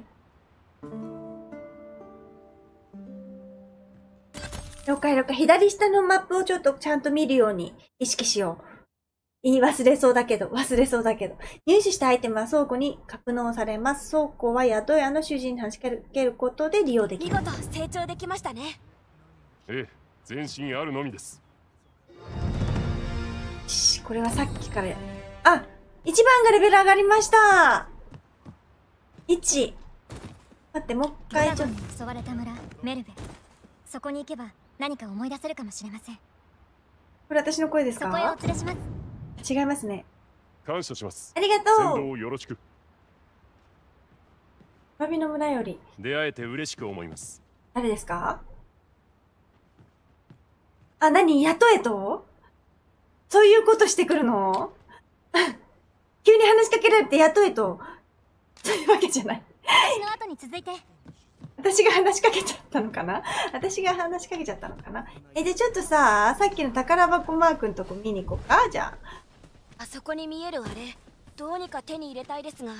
了解了解。左下のマップをちょっとちゃんと見るように意識しよう。言い忘れそうだけど、忘れそうだけど。入手したアイテムは倉庫に格納されます。倉庫は宿屋の主人に話しかけることで利用できます。 見事成長できましたね。 ええ、前進あるのみです。 これはさっきから、あ、いちばんがレベル上がりました。いち。待って、もう一回ちょっと。 襲われた村、メルベ。そこに行けば何か思い出せるかもしれません。 これ私の声ですか？ そこへお連れします。 違いますね。 感謝します。 ありがとう。 先導よろしく。 わびの村より。 出会えて嬉しく思います。 誰ですか？あ、何？雇えと？そういうことしてくるの？急に話しかけられて雇えと。そういうわけじゃない。 私の後に続いて。 私が話しかけちゃったのかな？私が話しかけちゃったのかな？え、で、ちょっとさ、さっきの宝箱マークのとこ見に行こうか？じゃあ。 あそこに見えるあれ、どうにか手に入れたいですが。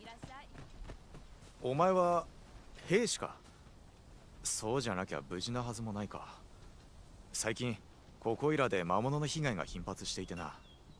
お前は兵士か？そうじゃなきゃ無事なはずもないか。最近ここいらで魔物の被害が頻発していてな。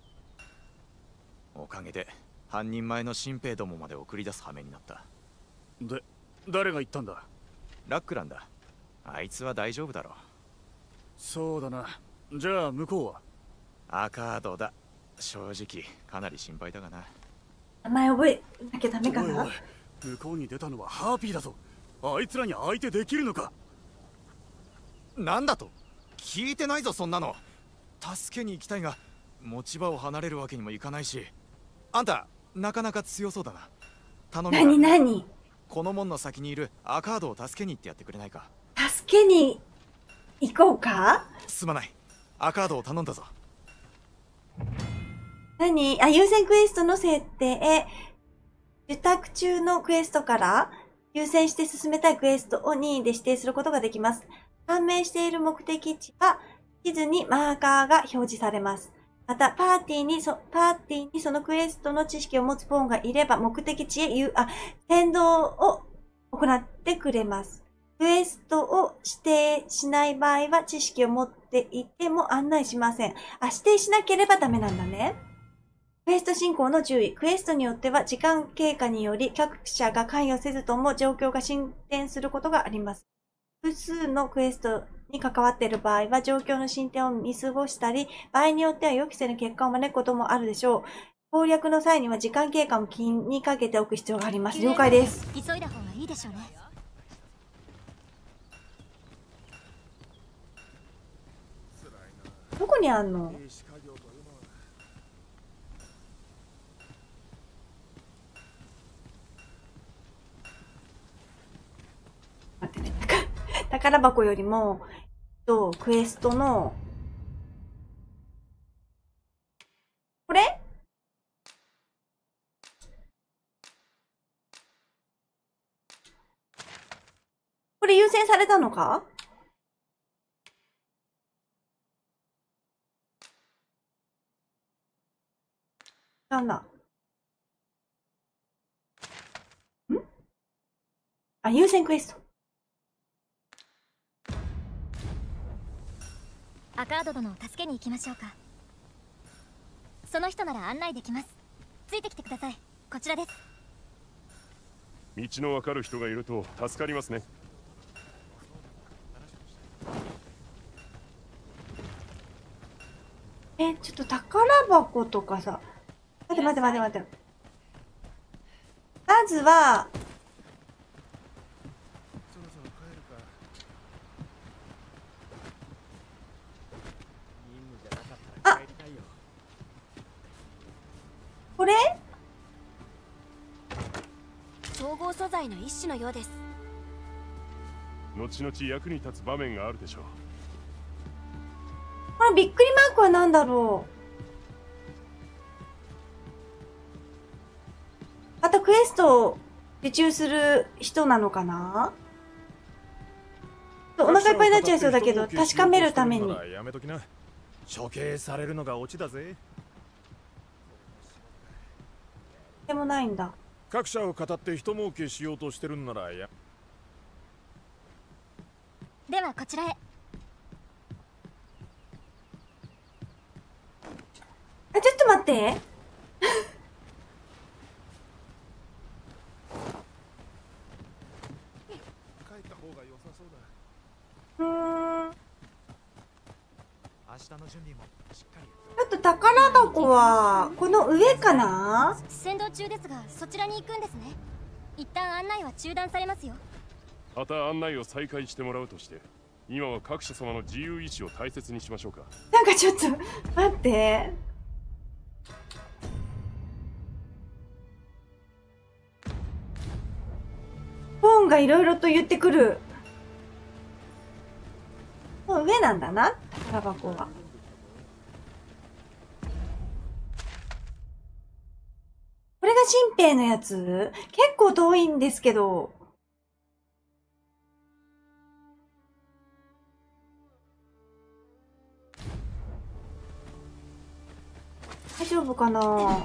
おかげで半人前の新兵どもまで送り出す羽目になった。 で、誰が言ったんだ？ ラックランだ。あいつは大丈夫だろう。 そうだな。じゃあ向こうは？ アカードだ。正直かなり心配だがな。 名前覚えなきゃダメかな。 おいおい、向こうに出たのはハーピーだぞ。あいつらに相手できるのか？ なんだと？聞いてないぞそんなの。助けに行きたいが持ち場を離れるわけにもいかないし。あんたなかなか強そうだな。頼む。 何何？ この門の先にいるアカードを助けに行ってやってくれないか？ 助けに行こうか？ すまない。アカードを頼んだぞ。 何？あ、優先クエストの設定。受託中のクエストから優先して進めたいクエストを任意で指定することができます。判明している目的地は地図にマーカーが表示されます。また、パーティーにそ、パーティーにそのクエストの知識を持つポーンがいれば、目的地へゆあ、先導を行ってくれます。クエストを指定しない場合は、知識を持っていても案内しません。あ、指定しなければダメなんだね。クエスト進行の注意。クエストによっては、時間経過により、各社が関与せずとも状況が進展することがあります。複数のクエストに関わっている場合は状況の進展を見過ごしたり、場合によっては予期せぬ結果を招くこともあるでしょう。攻略の際には時間経過も気にかけておく必要があります。了解です。 急いだ方がいいでしょうね。 どこにあんの？待ってね。宝箱よりも、と、クエストの、これ？これ優先されたのか？なんだ。ん？あ、優先クエスト。 アカード殿を助けに行きましょうか。その人なら案内できます。ついてきてください。こちらです。 道のわかる人がいると助かりますね。 え、ちょっと宝箱とかさ。待って待って待って待って。まずは、あ、これ？ 調合素材の一種のようです。 後々役に立つ場面があるでしょう。 このびっくりマークは何だろう。またクエストを受注する人なのかな？お腹いっぱいになっちゃいそうだけど、確かめるために。 やめときな。処刑されるのがオチだぜ。 でもないんだ。 各社を語って人儲けしようとしてるんならや。 ではこちらへ。 あ、ちょっと待って。うーん。ちょっと宝箱はこの上かな？ 先導中ですが、そちらに行くんですね。一旦案内は中断されますよ。 また案内を再開してもらうとして、今は各社様の自由意志を大切にしましょうか。 なんかちょっと待って。ポンがいろいろと言ってくる。もう上なんだな、宝箱は。これが新兵のやつ？結構遠いんですけど。大丈夫かな？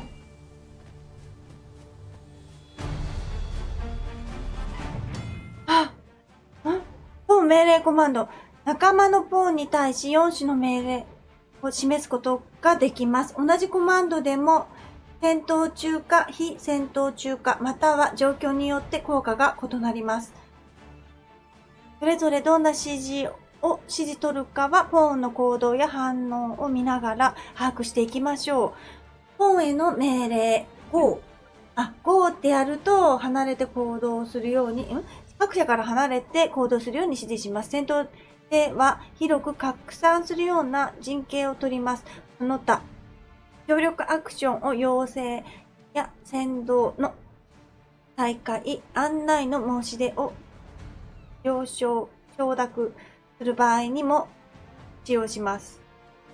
あ、ん？ポン命令コマンド。仲間のポーンに対しよん種の命令を示すことができます。同じコマンドでも戦闘中か非戦闘中かまたは状況によって効果が異なります。それぞれどんな指示を指示取るかはポーンの行動や反応を見ながら把握していきましょう。ポーンへの命令 ゴー。あ、ゴーってやると離れて行動するように、ん各社から離れて行動するように指示します。戦闘では広く拡散するような陣形を取ります。その他、協力アクションを要請や先導の再開、案内の申し出を了承、承諾する場合にも使用します。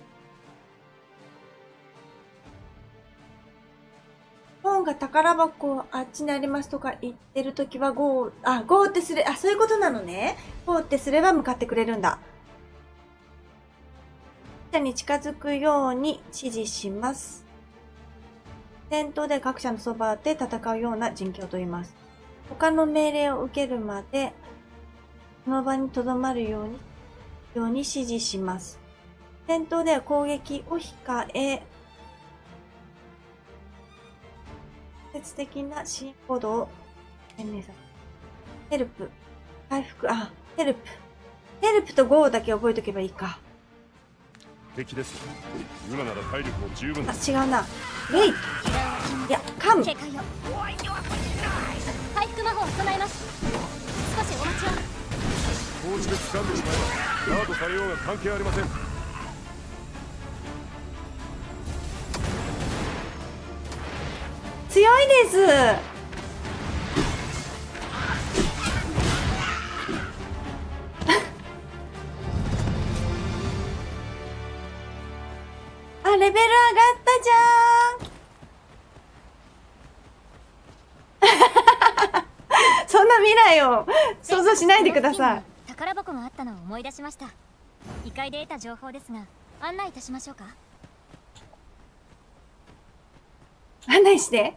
本が宝箱あっちにありますとか言ってるときはゴー、あ、ゴーってすれ、あ、そういうことなのね。ゴーってすれば向かってくれるんだ。各社に近づくように指示します。戦闘で各社のそばで戦うような陣形を取ります。他の命令を受けるまで、その場に留まるように、ように指示します。戦闘では攻撃を控え、直接的な支援行動を宣言させる。ヘルプ、回復、あ、ヘルプ。ヘルプとゴーだけ覚えとけばいいか。 敵です。ユナなら体力も十分です。 あ、違うな。ウェイ。いや、カム。 回復魔法を備えます。少しお待ちを。 高地で掴んでしまえばガードされようが関係ありません。 強いです。あ、レベル上がったじゃーん。そんな未来を想像しないでください。 宝箱があったのを思い出しました。異界で得た情報ですが、案内いたしましょうか。 案内して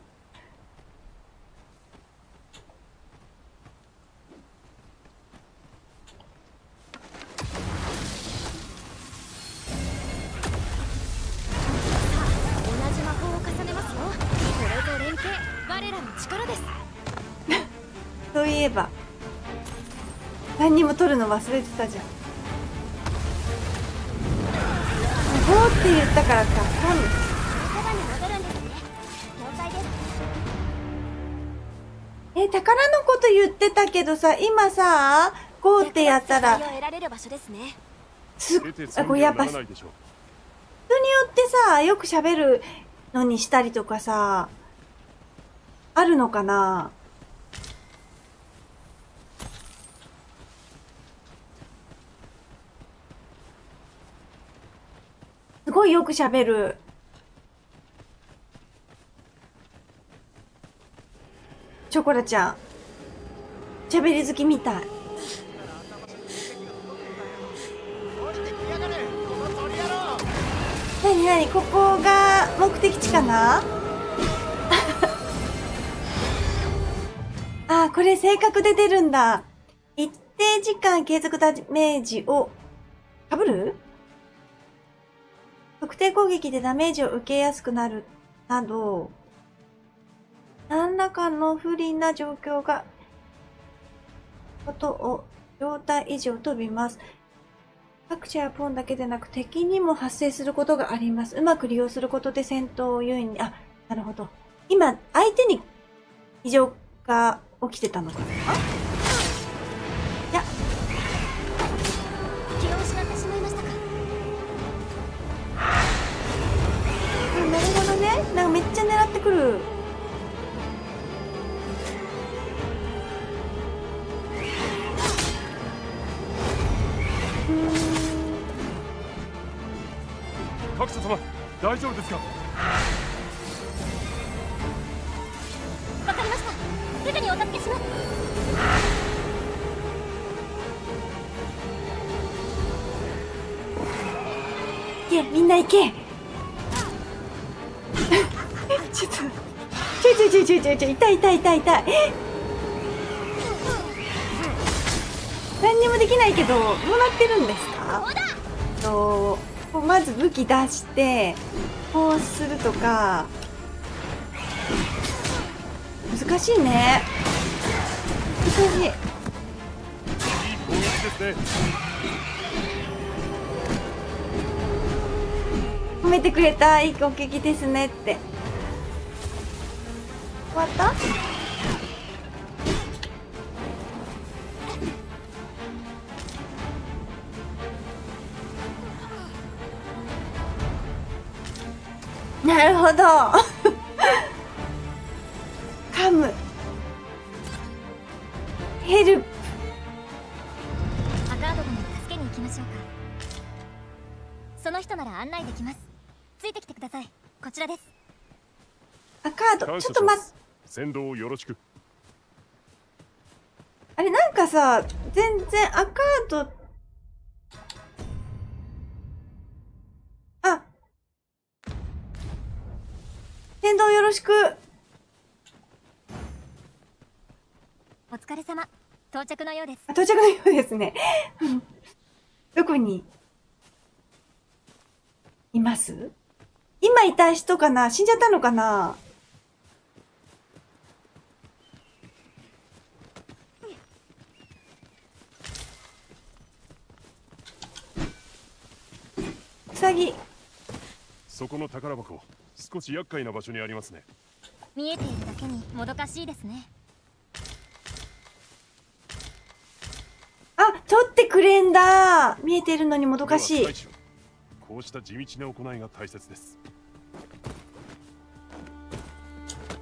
同じ魔法を重ねますよ。これぞ連携、我らの力です。 そういえば何にも取るの忘れてたじゃん。魔法って言ったからか。カム。え、宝のこと言ってたけどさ、今さ、ゴーってやったら、すっ、あ、これやっぱ、人によってさ、よく喋るのにしたりとかさ、あるのかな？すごいよく喋る。チョコラちゃん、喋り好きみたい。なになに、ここが目的地かな？あ、これ性格で出るんだ。一定時間継続ダメージを、かぶる？特定攻撃でダメージを受けやすくなるなど、何らかの不利な状況が、ことを状態以上飛びます。各地やポンだけでなく敵にも発生することがあります。うまく利用することで戦闘を優位に、あ、なるほど。今、相手に異常が起きてたのかな？いや。 気を失ってしまいましたか。 あ、なるほどね。なんかめっちゃ狙ってくる。 各社様、大丈夫ですか？ わかりました。すぐにお助けします。 行け、みんな行け。ちょっと、ちょいちょいちょいちょいちょいちょい、痛い痛い痛い痛い。何にもできないけど、どうなってるんですか？と、まず武器出して、こうするとか、難しいね。難しい。 いい攻撃ですね。 褒めてくれた、いい攻撃ですねって。終わった？なるほど。カム。ヘルプ。 アカード殿を助けに行きましょうか。その人なら案内できます。ついてきてください。こちらです。 アカード、ちょっと待って。 先導をよろしく。 あれ、なんかさ、全然アカード、あ、先導よろしく。 お疲れ様。到着のようです。 到着のようですね。どこにいます？今いた人かな？死んじゃったのかな？ウサギ。 そこの宝箱、少し厄介な場所にありますね。 見えているだけにもどかしいですね。 あ、取ってくれんだ。見えてるのにもどかしい。 こうした地道な行いが大切です。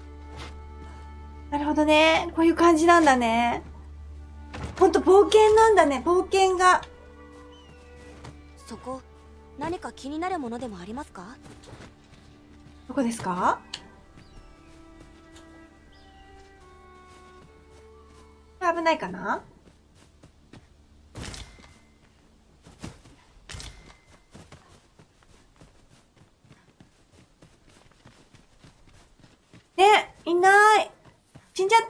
なるほどね。こういう感じなんだね。ほんと冒険なんだね。冒険が。 そこ何か気になるものでもありますか？ どこですか？危ないかな？ね、いない。死んじゃった？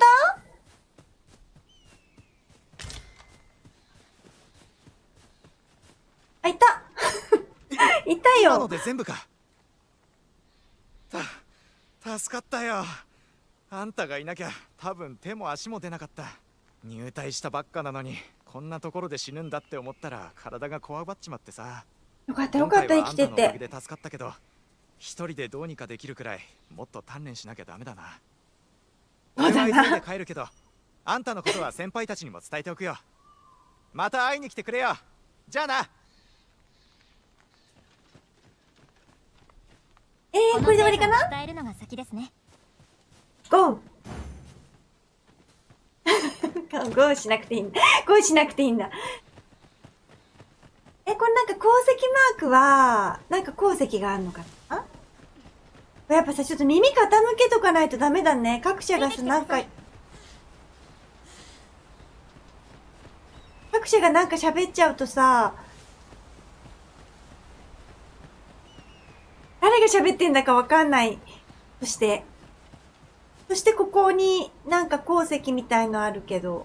あ、いた。いたよ。 今ので全部か。た、助かったよ。あんたがいなきゃ多分手も足も出なかった。入隊したばっかなのにこんなところで死ぬんだって思ったら体がこわばっちまってさ。 よかったよかった、生きてて。 今回はあんたのおかげで助かったけど、一人でどうにかできるくらいもっと鍛錬しなきゃダメだな。俺は急いで帰るけど、あんたのことは先輩たちにも伝えておくよ。また会いに来てくれよ。じゃあな。 えー、これで終わりかな？ 伝えるのが先ですね。 ゴーゴーしなくていいんだ。ゴーしなくていいんだ。え、これなんか鉱石マークは、なんか鉱石があるのかな？やっぱさ、ちょっと耳傾けとかないとダメだね。各社がさ、なんか、各社がなんか喋っちゃうとさ、誰が喋ってんだかわかんない。そして、そしてここになんか鉱石みたいのあるけど。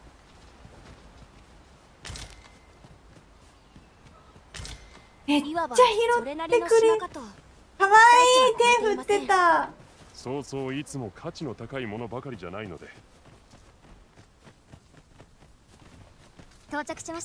めっちゃ拾ってくれ。かわいい、手振ってた。 そうそういつも価値の高いものばかりじゃないので。 到着しました。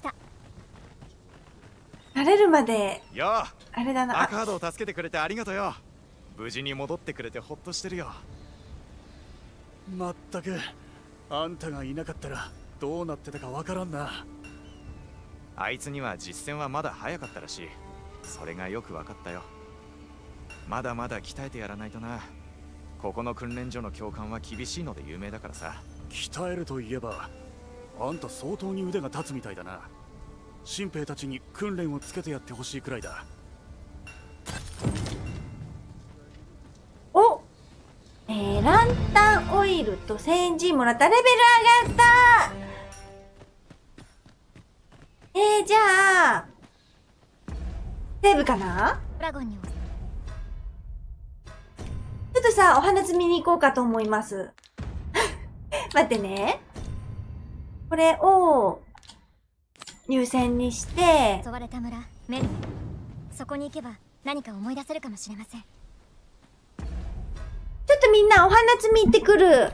慣れるまで。 よあ、 あれだな。 アカードを助けてくれてありがとうよ。無事に戻ってくれてほっとしてるよ。 まったくあんたがいなかったらどうなってたかわからんな。 あいつには実戦はまだ早かったらしい。それがよく分かったよ。まだまだ鍛えてやらないとな。ここの訓練所の教官は厳しいので有名だからさ。 鍛えるといえばあんた相当に腕が立つみたいだな。新兵たちに訓練をつけてやってほしいくらいだ。 お、えー、ランタンオイルと先陣もらったレベル上がった。えー、じゃあセーブかな？ ドラゴンにちょっとさ、お花摘みに行こうかと思います。待ってね。これを優先にして。 襲われた村、メル。そこに行けば何か思い出せるかもしれません。 ちょっとみんなお花摘み行ってくる。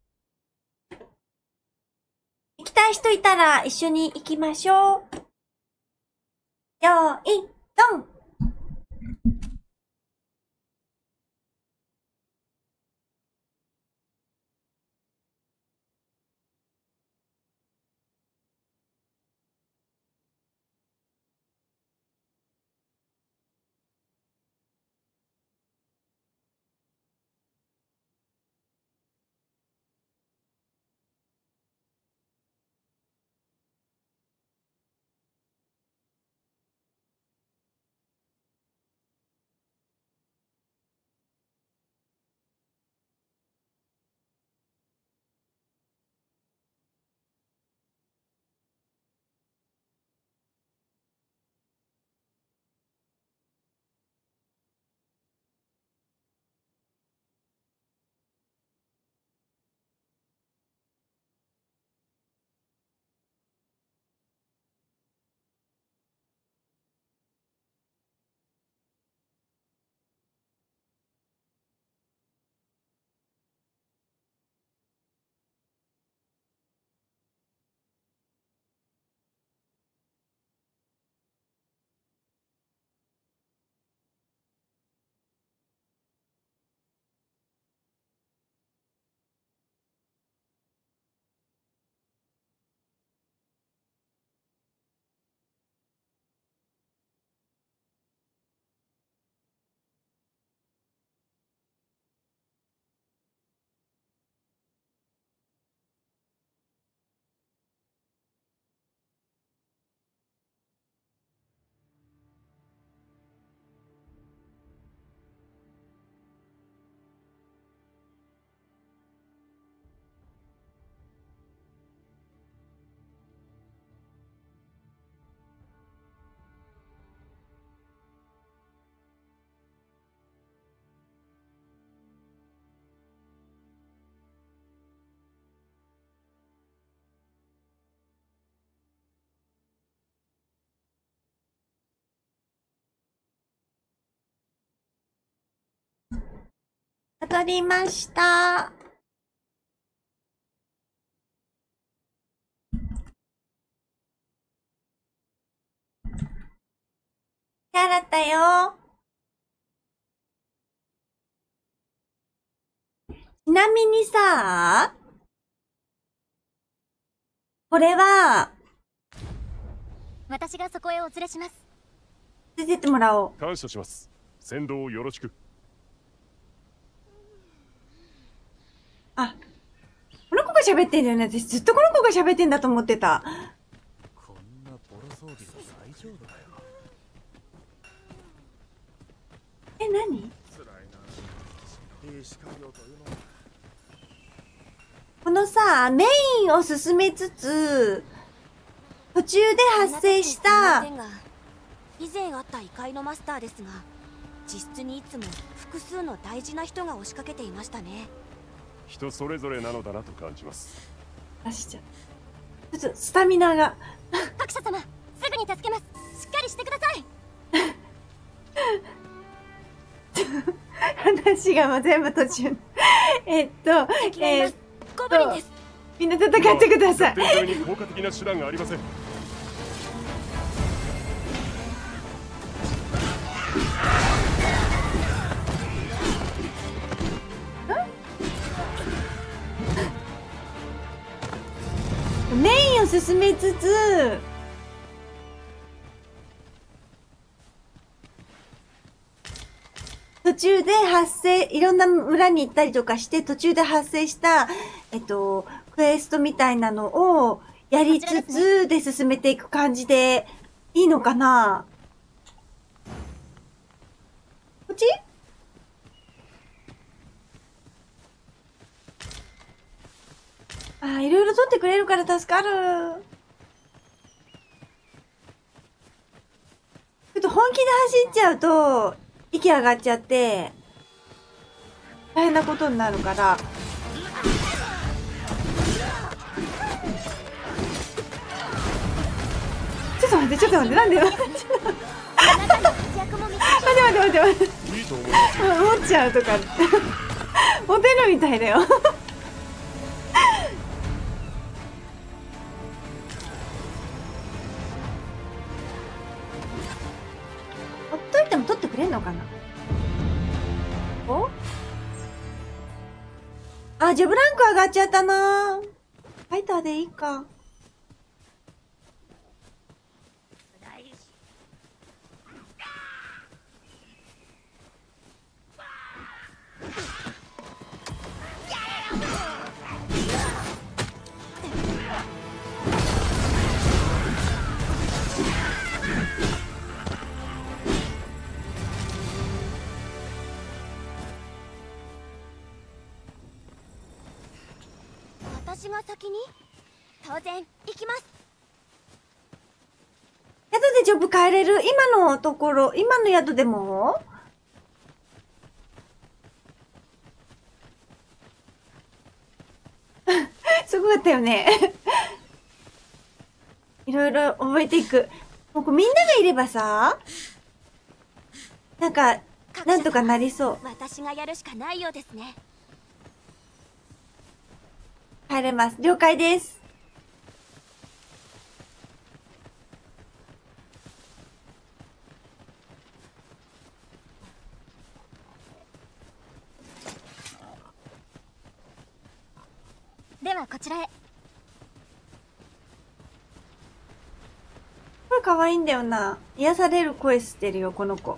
行きたい人いたら一緒に行きましょう。よーい、ドン。 戻りました。手洗ったよ。ちなみにさ、これは、 私がそこへお連れします。 連れてってもらおう。 感謝します。先導をよろしく。 あ、この子が喋ってんだよね。私ずっとこの子が喋ってんだと思ってた。 こんなボロ装備で大丈夫だよ。 え、何？このさ、メインを進めつつ、途中で発生した、 以前あった異界のマスターですが、実質にいつも複数の大事な人が押しかけていましたね。 人それぞれなのだなと感じます。 よし、じゃあちょっとスタミナが各社様、すぐに助けます。しっかりしてください。 話がもう全部途中えっとえっとゴブリンです。 みんな戦ってください。 戦闘に効果的な手段がありません。 メインを進めつつ、途中で発生、いろんな村に行ったりとかして、途中で発生した、えっと、クエストみたいなのをやりつつで進めていく感じでいいのかな？こっち？あ、いろいろ取ってくれるから助かる。ちょっと本気で走っちゃうと、息上がっちゃって、大変なことになるから。ちょっと待って、ちょっと待って、なんで待って待って待って待って。持っちゃうとか。持てるみたいだよ。ほっといても取ってくれんのかな。お？あ、じゃあブランク上がっちゃったな。ファイターでいいか。 私が先に？当然行きます。 宿でジョブ変えれる？今のところ、今の宿でも？すごかったよね。いろいろ覚えていく。もうこうみんながいればさ、なんか、なんとかなりそう。 私がやるしかないようですね。 入れます。了解です。 ではこちらへ。 声可愛いんだよな。癒される声してるよ、この子。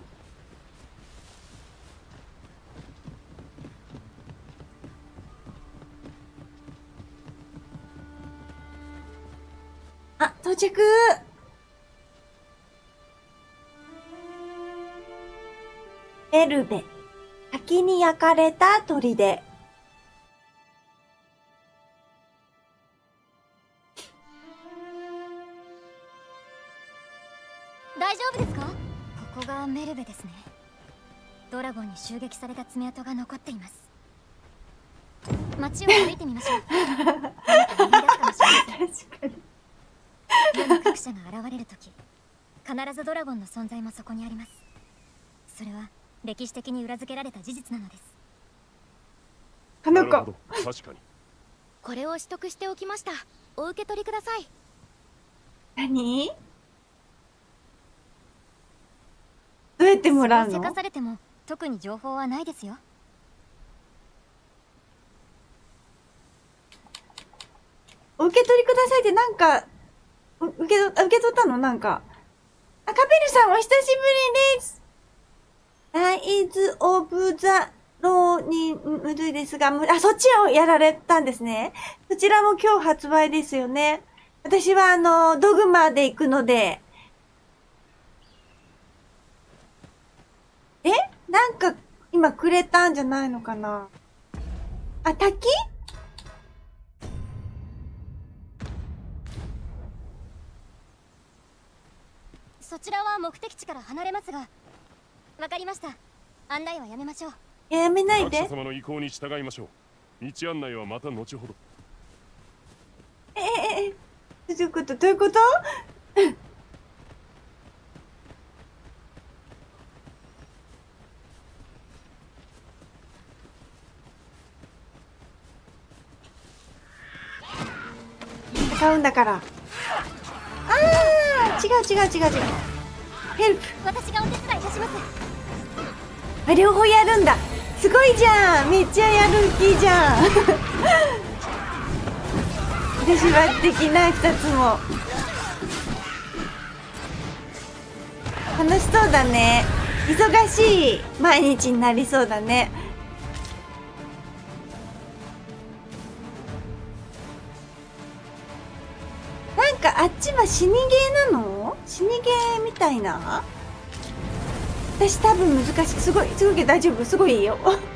あ、到着。エルベ、先に焼かれた砦。 大丈夫ですか？ここがメルベですね。ドラゴンに襲撃された爪痕が残っています。街を歩いてみましょう。何か思い出すかもしれません。確かに。世の各社が現れるとき、必ずドラゴンの存在もそこにあります。それは歴史的に裏付けられた事実なのです。 この子。 なるほど、確かに。 これを取得しておきました。お受け取りください。 何？どうやってもらうの？ せかされても特に情報はないですよ。 お受け取りくださいってなんか、う受け取、受け取ったのなんか。あ、カペルさんお久しぶりです。ライズ・オブ・ザ・ローにむずいですが、あ、そっちをやられたんですね。そちらも今日発売ですよね。私はあの、ドグマで行くので。え？なんか、今くれたんじゃないのかな？あ、滝？ そちらは目的地から離れますが、わかりました。案内はやめましょう。 やめないで。 学者様の意向に従いましょう。道案内はまた後ほど。 えええ、どういうこと？どういうこと？買うんだから。ああ、違う違う違う違う。ヘルプ。 私がお手伝いいたします。 あ、両方やるんだ。すごいじゃん。めっちゃやる気じゃん。私はできない二つも。楽しそうだね。忙しい毎日になりそうだね。なんかあっちは死にゲーなの？死にゲーみたいな？私多分難しい。すごい、すごいけど大丈夫。すごいいいよ。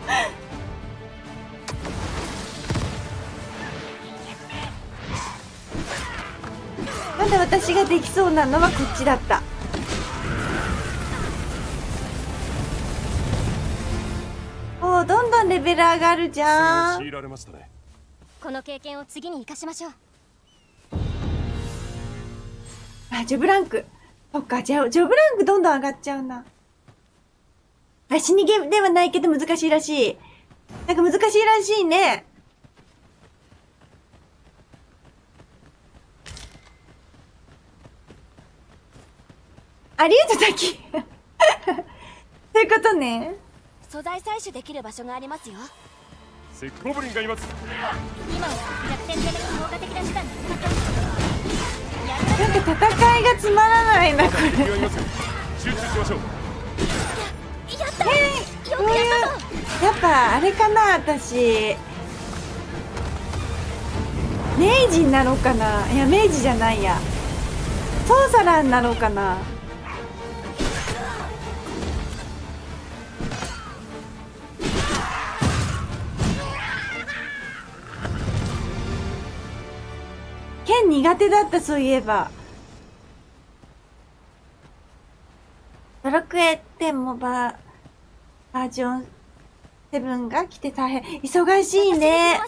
まだ私ができそうなのはこっちだった。おー、どんどんレベル上がるじゃん。 強いられましたね。 この経験を次に生かしましょう。 あ、ジョブランク。そっか、じゃあ、ジョブランクどんどん上がっちゃうな。あ、死にゲーではないけど難しいらしい。なんか難しいらしいね。ありがとう、滝。そういうことね。 素材採取できる場所がありますよ。 セッコブリンがいます。 今は逆転で効果的な手段になりません。 なんか戦いがつまらないな、これ。 集中しましょう。 やった、 えー、 よくやったぞ。 やっぱあれかな、私明治になろうかな。いや、明治じゃないや、ソーサラーになろうかな。剣苦手だった、そういえば。ドラクエテンもバー、バージョンセブンが来て大変。忙しいね。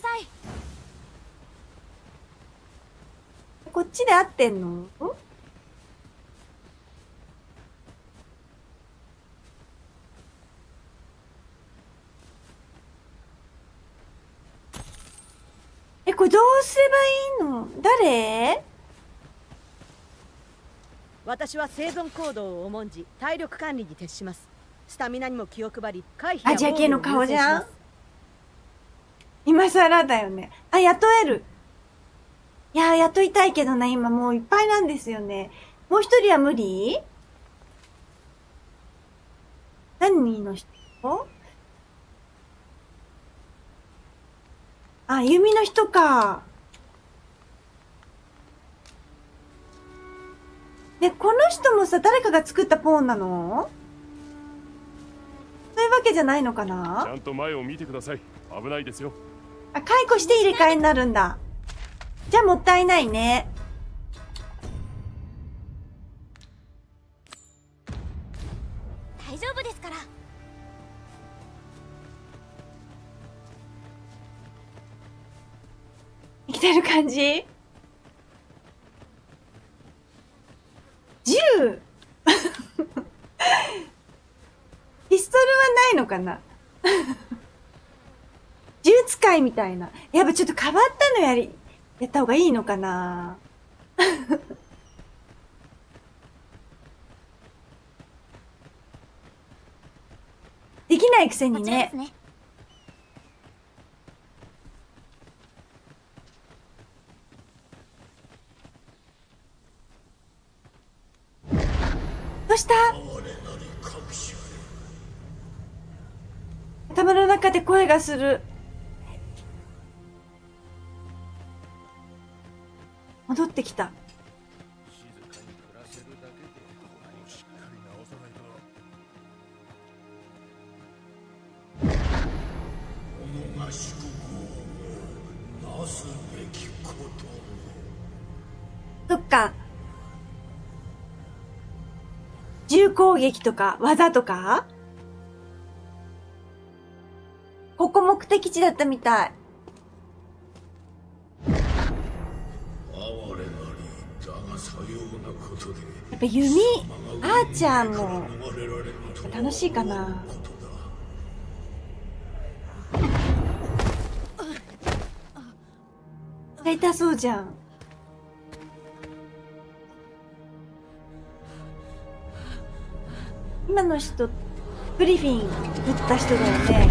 こっちで合ってんの？え、これどうすればいいの？誰？ 私は生存行動を重んじ体力管理に徹します。スタミナにも気を配り、回避やアジア系の顔じゃん。 防御を優先します。 今更だよね。あ、雇える。いやー、雇いたいけどな、今もういっぱいなんですよね。もう一人は無理？何の人？あ、弓の人か。ね、この人もさ、誰かが作ったポーンなの？そういうわけじゃないのかな？ ちゃんと前を見てください。危ないですよ。 あ、解雇して入れ替えになるんだ。じゃあもったいないね。 大丈夫ですから。 生きてる感じ？銃ピストルはないのかな？銃使いみたいな。やっぱちょっと変わったのやり、やった方がいいのかなできないくせにね。どうした？頭の中で声がする。戻ってきた。そっか。銃攻撃とか技とかここ目的地だったみたい。やっぱ弓、アーチャーも楽しいかな。痛そうじゃん。今の人グリフィン撃った人だよね。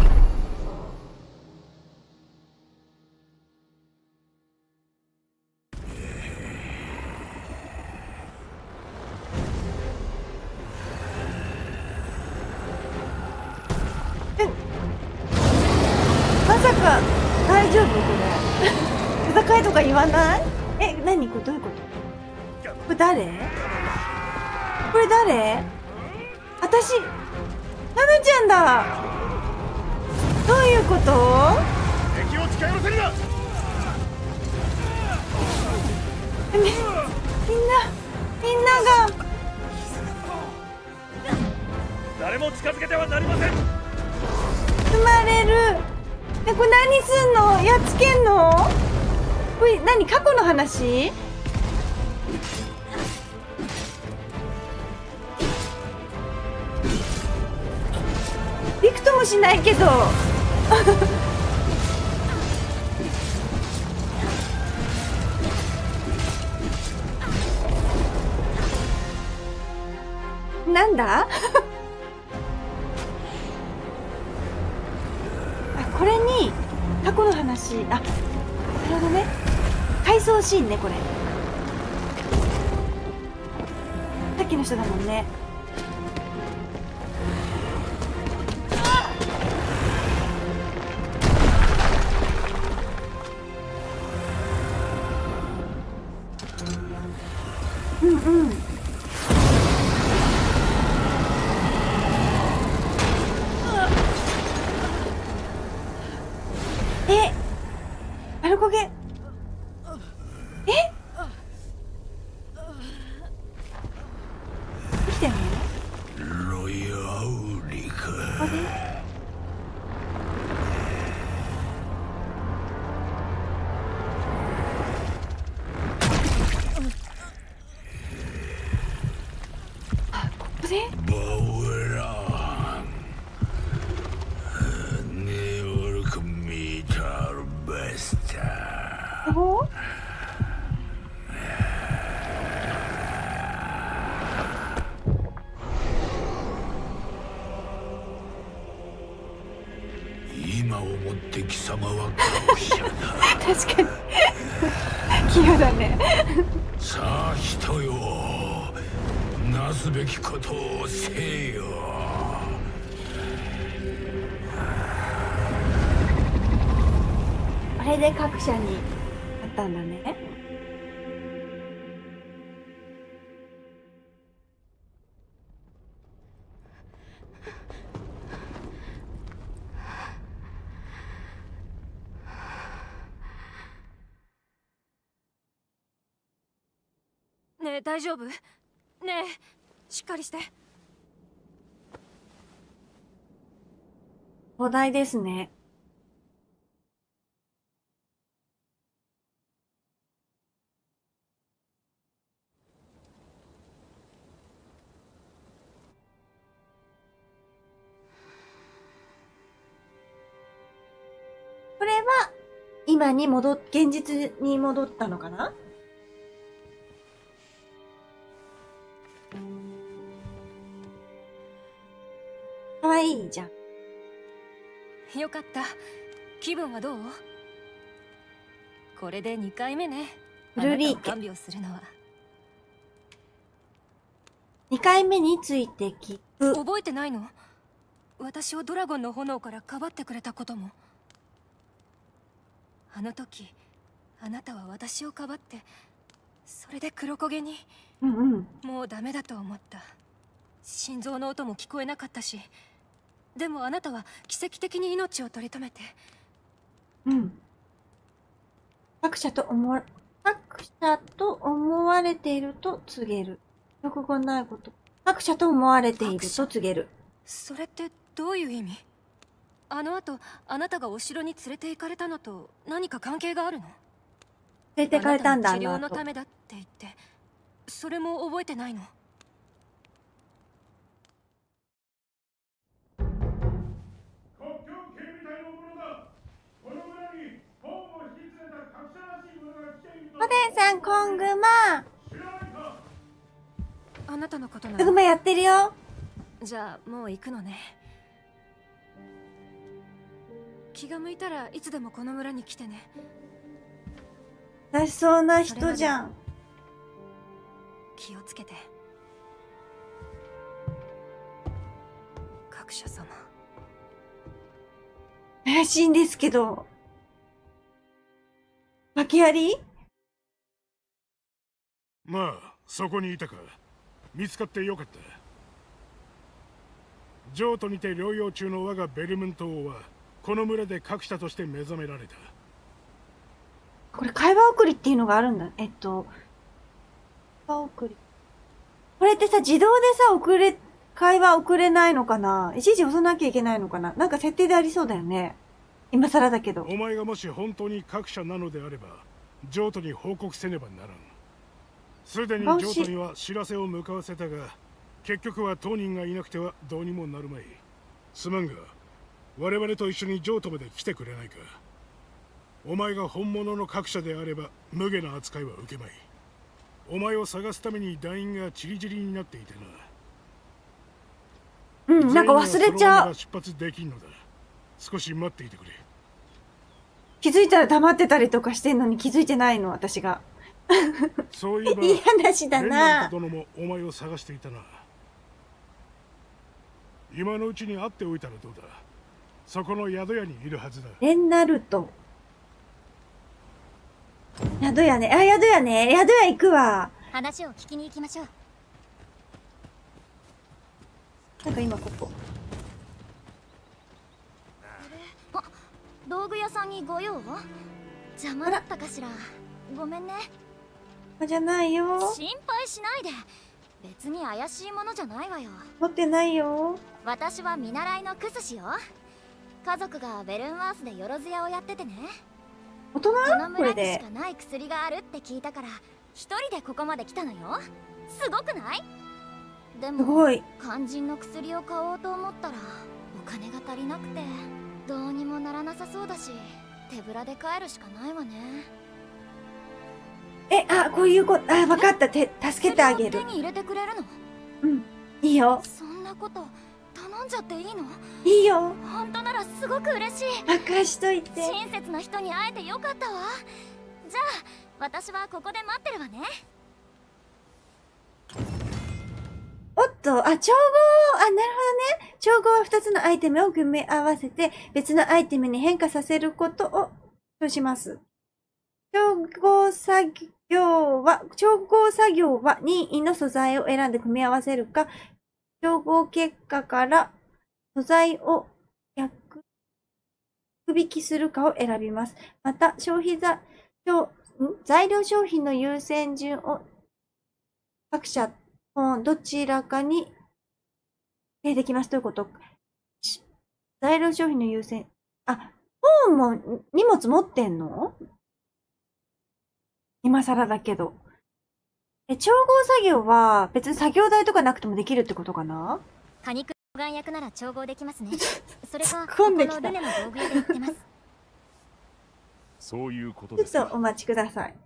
え、まさか大丈夫これ戦いとか言わない？え、何これどういうこと？これ誰？これ誰？私、ナナちゃんだ。どういうこと？ 敵を近寄らせるな。 み、みんな、みんなが誰も近づけてはなりません。 生まれる。え、これ何すんの？やっつけんの？これ何？過去の話？びくともしないけどなんだあ、これに過去の話。あ、なるほどね。回想シーンね、これ。さっきの人だもんね。うんうん。え、アルコゲ。え？生きてんの？ ロイアウリか。 あれ？ バウランネオルクミタルベスタお？ 今をもって貴様は学者だ。 確かに器用だねさあ人よ、なすべきことをせよ。 あれで各社になったんだね。 ねえ大丈夫？ねえしっかりして。 お題ですね。これは、今に戻っ、現実に戻ったのかな？かわいいじゃん。 よかった。気分はどう？これでにかいめね。 ルリーケ。 看病するのは。 にかいめについて聞く。 覚えてないの？私をドラゴンの炎からかばってくれたことも。あの時あなたは私をかばって、それで黒焦げに。 うんうん。 もうダメだと思った。心臓の音も聞こえなかったし、でもあなたは奇跡的に命を取り留めて。 うん。作者と思わ、作者と思われていると告げる。よくがないこと。作者と思われていると告げる。 それってどういう意味？あの後、あなたがお城に連れて行かれたのと何か関係があるの？ 連れて行かれたんだ、 あなたの治療のためだって言って、それも覚えてないの？ おでんさん、コングマ。 あなたのことなの？ コングマやってるよ。 じゃあもう行くのね。気が向いたらいつでもこの村に来てね。 優しそうな人じゃん。 気をつけて。各社様。 怪しいんですけど。訳あり？ まあ、そこにいたか。見つかってよかった。譲渡にて療養中の我がベルムント王はこの村で各社として目覚められた。 これ会話送りっていうのがあるんだ。えっと会話送り、これってさ、自動でさ送れ会話送れないのかな？いちいち押さなきゃいけないのかな？なんか設定でありそうだよね。今更だけど。 お前がもし本当に各社なのであれば譲渡に報告せねばならん。すでに譲渡には知らせを向かわせたが、結局は当人がいなくてはどうにもなるまい。すまんが、我々と一緒に譲渡まで来てくれないか。お前が本物の各社であれば無下な扱いは受けまい。お前を探すために団員がチリチリになっていてな。 うん、なんか忘れちゃう。 出発できんのだ。少し待っていてくれ。 気づいたら黙ってたりとかしてんのに気づいてないの、私が。 そういえば、 いい話だな。 レンナルト殿もお前を探していたな。今のうちに会っておいたらどうだ。そこの宿屋にいるはずだ。 レンナルト。宿屋ね。あ、宿屋ね。宿屋行くわ。 話を聞きに行きましょう。 なんか今ここ。 あ、道具屋さんにご用？邪魔だったかしら。ごめんね。 じゃないよ。 心配しないで。別に怪しいものじゃないわよ。 持ってないよ。 私は見習いのクスシよ。家族がベルンワースでよろず屋をやっててね。 大人？ このこれで村にしかない薬があるって聞いたから一人でここまで来たのよ。すごくない？でもすごい。 肝心の薬を買おうと思ったらお金が足りなくてどうにもならなさそうだし、手ぶらで帰るしかないわね。 え、あ、こういうこと、あ、分かった。て、助けてあげる。 手に入れてくれるの？ うん、いいよ。 そんなこと頼んじゃっていいの？ いいよ。 本当ならすごく嬉しい。 任しといて。 親切な人に会えてよかったわ。じゃあ私はここで待ってるわね。 おっと、あ、調合、あ、なるほどね。調合はふたつのアイテムを組み合わせて別のアイテムに変化させることをとします。調合作業は、調合作業は任意の素材を選んで組み合わせるか、調合結果から素材を逆引きするかを選びます。また、消費財、材料商品の優先順を各社どちらかに定できますということ。材料商品の優先。あ、ポーンも荷物持ってんの？今更だけど。え、調合作業は別に作業台とかなくてもできるってことかな？ 果肉眼役なら調合できますね。それか、 突っ込んできたこのルネの道具屋で売ってます。 そういうことちょですっとお待ちください。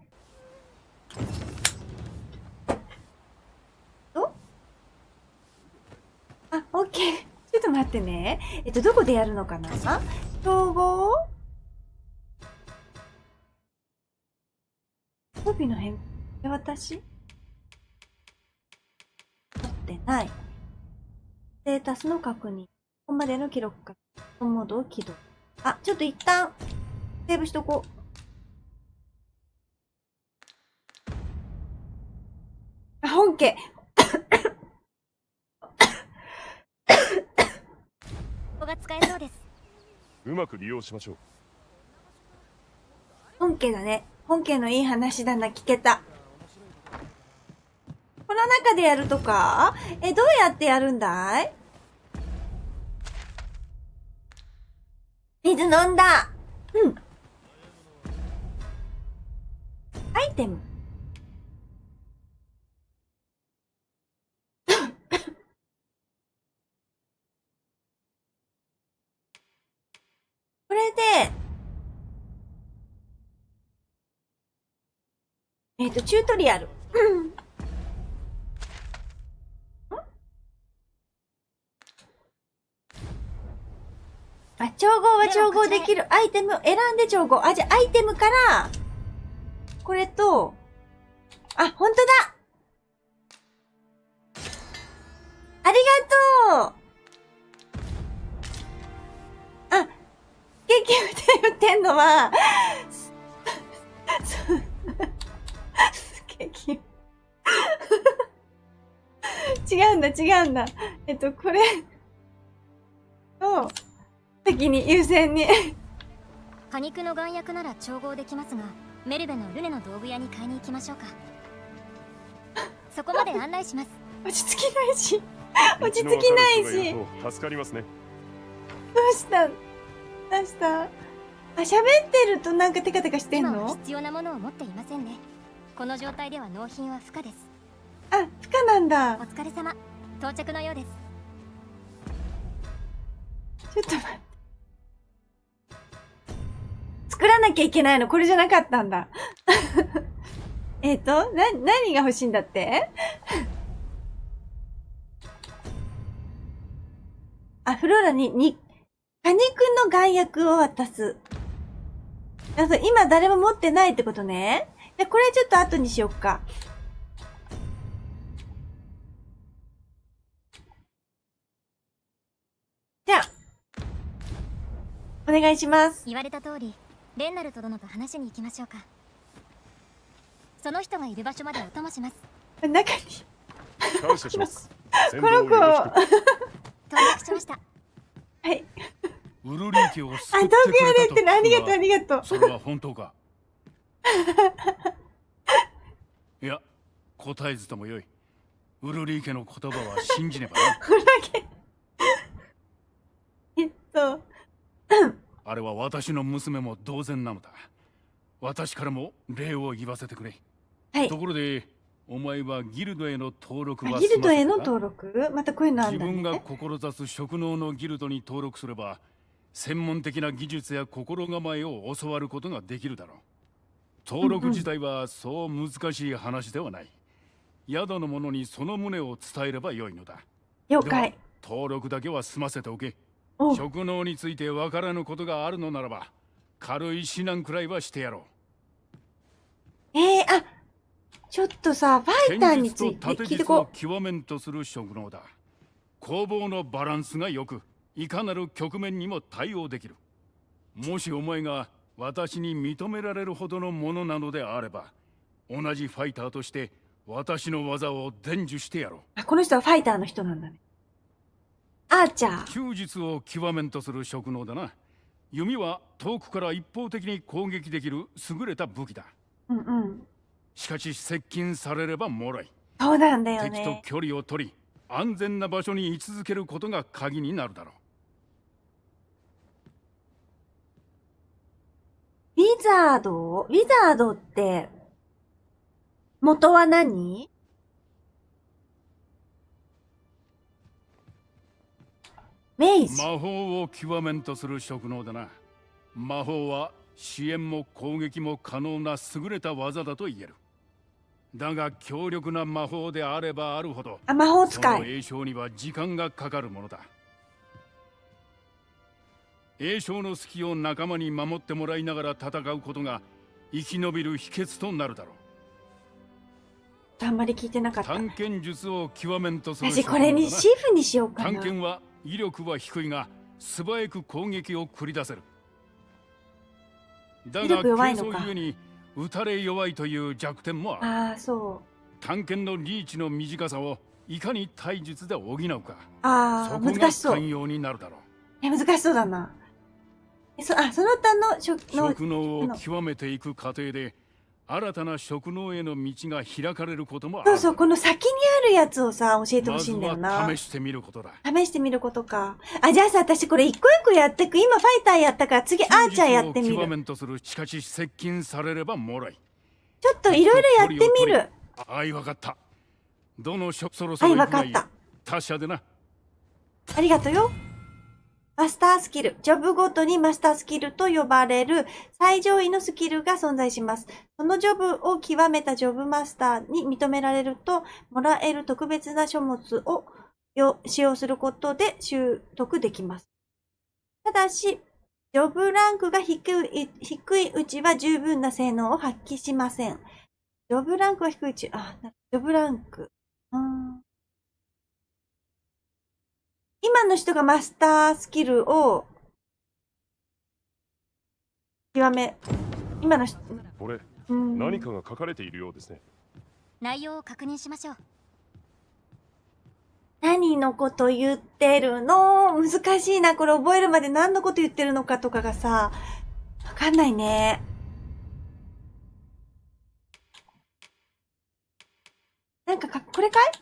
おあ、オッケー。ちょっと待ってね。えっと、どこでやるのかな？統合装備の変手渡し取ってない。ステータスの確認。ここまでの記録か。モードを起動。あ、ちょっと一旦、セーブしとこう。あ、本家。 ここが使えそうです。 うまく利用しましょう。 本家だね。本家のいい話だな、聞けた。この中でやるとか？え、どうやってやるんだい？水飲んだ。うん。アイテム。これで、えっと、チュートリアル。うんあ、調合は調合できる。アイテムを選んで調合。あ、じゃあアイテムから、これと、あ、ほんとだ！ありがとう！あ、結局言ってんのは、結局違うんだ、違うんだ。えっと、これを、先に優先に果肉の丸薬なら調合できますが、メルベのルネの道具屋に買いに行きましょうか。そこまで案内します。 落ち着きないし落ち着きないし。 助かりますね。 どうしたどうしたあ、喋ってるとなんかテカテカしてんの？ 今は必要なものを持っていませんね。この状態では納品は不可です。 あ、不可なんだ。 お疲れ様。到着のようです。 ちょっと待って。作らなきゃいけないのこれじゃなかったんだ。えっと、な、何が欲しいんだってあ、フローラに、に、果肉の丸薬を渡す。あと、今誰も持ってないってことね。で、これちょっと後にしよっか。じゃあ、お願いします。 言われた通り、レンナルト殿と話しに行きましょうか。その人がいる場所までお供します。 中に感謝します。 この子到着しました。 はい。 ウルリー家を救あ、 って遠くやくれたとれってね、ありがとう、ありがとう。 それは本当か？いや、答えずともよい。ウルリー家の言葉は信じねばな。 えっと、 あれは私の娘も同然なのだ。私からも礼を言わせてくれ。 はい。 ところで、お前はギルドへの登録はギルドへの済ませたか？ 登録またこういうのあんだね。 自分が志す職能のギルドに登録すれば、専門的な技術や心構えを教わることができるだろう。登録自体はそう難しい話ではない。宿の者にその旨を伝えればよいのだ。 了解。 登録だけは済ませておけ。 お職能についてわからぬことがあるのならば、軽い指南くらいはしてやろえー、あ、ちょっとさ、ファう。 イターについて剣術と盾術聞いてこを極めんとする職能だ。攻防のバランスが良く、いかなる局面にも対応できる。もしお前が私に認められるほどのものなのであれば、同じファイターとして私の技を伝授してやろう。 あ、この人はファイターの人なんだね。アーチャー。 弓術を極めんとする職能だな。弓は遠くから一方的に攻撃できる優れた武器だ。 うんうん。 しかし接近されればもらい。 そうなんだよ敵とね。 距離を取り、安全な場所に居続けることが鍵になるだろウィザードウィザードって、元は何？メイう。 ジ。 魔法を極めんとする職能だな。魔法は支援も攻撃も可能な優れた技だと言える。だが強力な魔法であればあるほど、 あ、魔法使い。 その栄唱には時間がかかるものだ。栄唱の隙を仲間に守ってもらいながら戦うことが生き延びる秘訣となるだろう。 あんまり聞いてなかった。 探検術を極めんとする。 私これにシーフにしようかな。 探検は威力は低いが素早く攻撃を繰り出せる。だが軽装ゆえに打たれ弱いという弱点もある。 ああ、そう。 探検のリーチの短さをいかに体術で補うか。 ああ、難しそう。 寛容になるだろう。 え、難しそうだな。え、そ、あ、その他の職能。 職能を極めていく過程で新たな職能への道が開かれることもある。 そうそう、この先にあるやつをさ、教えてほしいんだよな。 まずは試してみることだ。 試してみることか。あ、じゃあさ、私これ一個一個やってく。今ファイターやったから次アーチャーやってみる。 極めんとする。しかし接近されればもらい。 ちょっといろいろやってみる。 あい、わかった。どの職そろそろはい、わかった。 他社でな。 ありがとうよ。マスタースキル。ジョブごとにマスタースキルと呼ばれる最上位のスキルが存在します。そのジョブを極めたジョブマスターに認められると、もらえる特別な書物を使用することで習得できます。ただし、ジョブランクが低い、低いうちは十分な性能を発揮しません。ジョブランクが低いうち、あ、ジョブランク。うーん今の人がマスタースキルを極め、今の人、 これ、何かが書かれているようですね。 内容を確認しましょう。 何のこと言ってるの？難しいな。これ覚えるまで何のこと言ってるのかとかがさ、わかんないね。なんかか、これかい？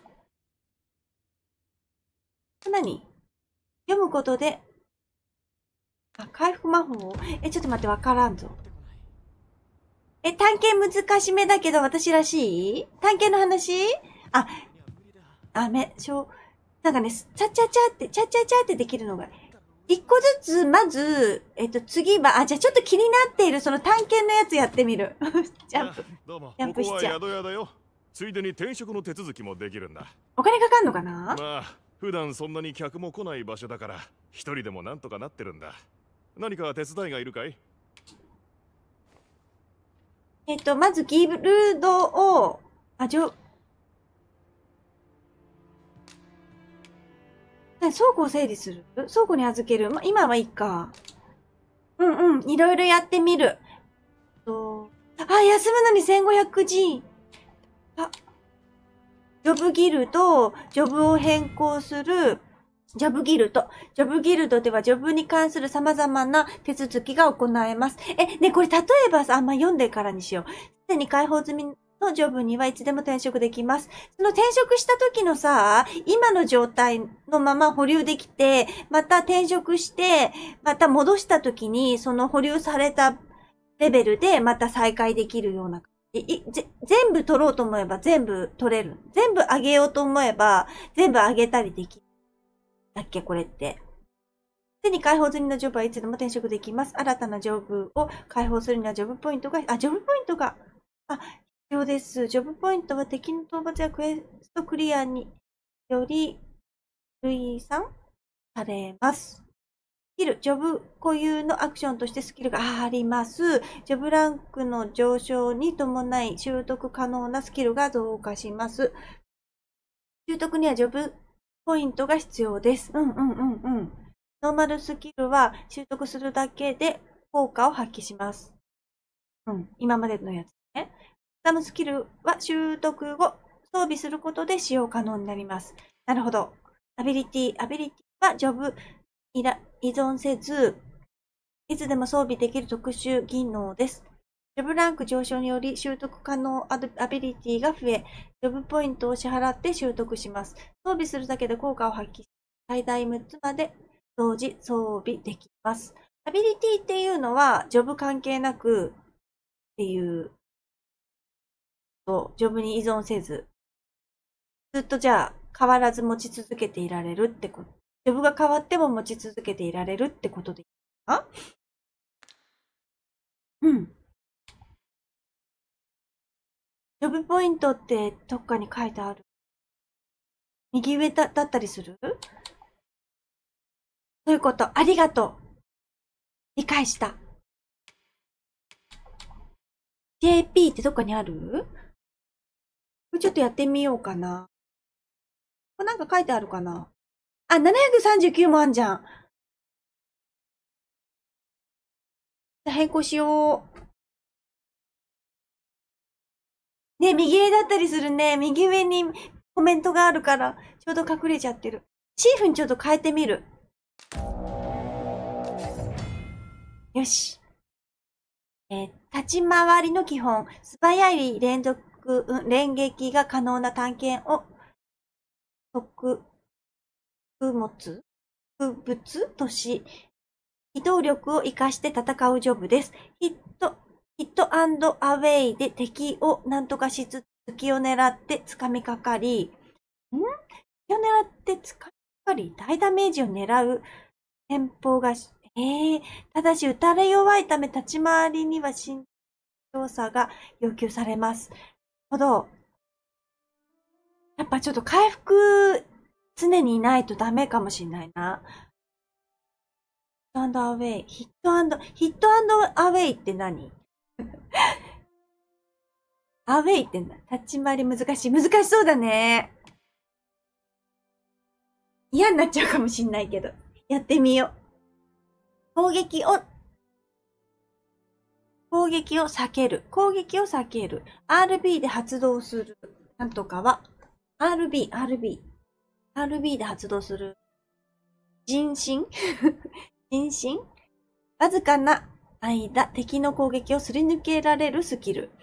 何？読むことで、あ、回復魔法？え、ちょっと待って、わからんぞ。え、探検難しめだけど私らしい？探検の話？あ、あ、め、しょう、なんかね、チャチャチャって、チャチャチャってできるのが、一個ずつ、まず、えっと、次は、あ、じゃあちょっと気になっている、その探検のやつやってみる。ジャンプ。 どうも、 ジャンプしちゃう。 ここは宿屋だよ。ついでに転職の手続きもできるんだ。 お金かかんのかな？ まあ、普段そんなに客も来ない場所だから、一人でもなんとかなってるんだ。何か手伝いがいるかい？ えっと、まずギルドを、あ、じょ、倉庫を整理する？倉庫に預ける？ま、今はいいか。うんうん、いろいろやってみる。と、あ、休むのにせんごひゃくジー。あ、ジョブギルド、ジョブを変更する、ジョブギルド。ジョブギルドではジョブに関する様々な手続きが行えます。え、ね、これ例えばさ、あんま読んでからにしよう。すでに開放済みのジョブにはいつでも転職できます。その転職した時のさ、今の状態のまま保留できて、また転職して、また戻した時に、その保留されたレベルでまた再開できるような。いぜ全部取ろうと思えば全部取れる。全部上げようと思えば全部上げたりできる。だっけこれって。すでに開放済みのジョブはいつでも転職できます。新たなジョブを開放するにはジョブポイントが、あ、ジョブポイントが、あ、必要です。ジョブポイントは敵の討伐やクエストクリアにより累算されます。スキル、ジョブ固有のアクションとしてスキルがあります。ジョブランクの上昇に伴い習得可能なスキルが増加します。習得にはジョブポイントが必要です。うんうんうんうん。ノーマルスキルは習得するだけで効果を発揮します。うん、今までのやつね。カスタムスキルは習得後装備することで使用可能になります。なるほど。アビリティ、アビリティはジョブ依存せず、いつでも装備できる特殊技能です。ジョブランク上昇により習得可能アビリティが増え、ジョブポイントを支払って習得します。装備するだけで効果を発揮し、最大むっつまで同時装備できます。アビリティっていうのは、ジョブ関係なくっていう、とジョブに依存せず、ずっとじゃあ変わらず持ち続けていられるってこと。ジョブが変わっても持ち続けていられるってことでいいかな？ うん。ジョブポイントってどっかに書いてある？右上だだったりする？そういうこと。ありがとう。理解した。ジェーピー ってどっかにある？これちょっとやってみようかな。これなんか書いてあるかな？あ、ななひゃくさんじゅうきゅうもあんじゃん。じゃあ変更しよう。ね、右上だったりするね。右上にコメントがあるから、ちょうど隠れちゃってる。チーフにちょっと変えてみる。よし。えー、立ち回りの基本。素早い連続、うん、連撃が可能な探検を、特、物物とし、機動力を活かして戦うジョブです。ヒット、ヒットアンドアウェイで敵を何とかしつつ、隙を狙って掴みかかり、ん隙を狙って掴みかかり、大ダメージを狙う戦法が、ええー、ただし撃たれ弱いため立ち回りには慎重さが要求されます。ほど。やっぱちょっと回復常にいないとダメかもしんないな。ヒットアンドアウェイ。ヒットアンド、ヒットアンドアウェイって何？アウェイってな、立ち回り難しい。難しそうだね。嫌になっちゃうかもしんないけど。やってみよう。攻撃を、攻撃を避ける。攻撃を避ける。アールビー で発動する。なんとかは、アールビー、アールビー。アールビー で発動する。人心人心わずかな間、敵の攻撃をすり抜けられるスキル。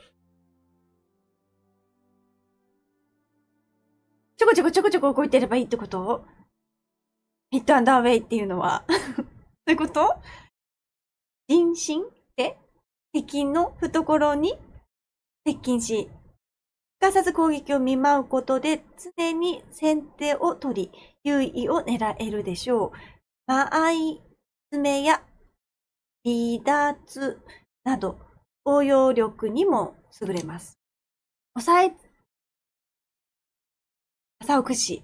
ちょこちょこちょこちょこ動いてればいいってこと？ヒットアンダーウェイっていうのは。そういうこと？人心って敵の懐に接近し、すかさず攻撃を見舞うことで常に先手を取り、優位を狙えるでしょう。間合い詰めや離脱など応用力にも優れます。抑え、朝を駆使。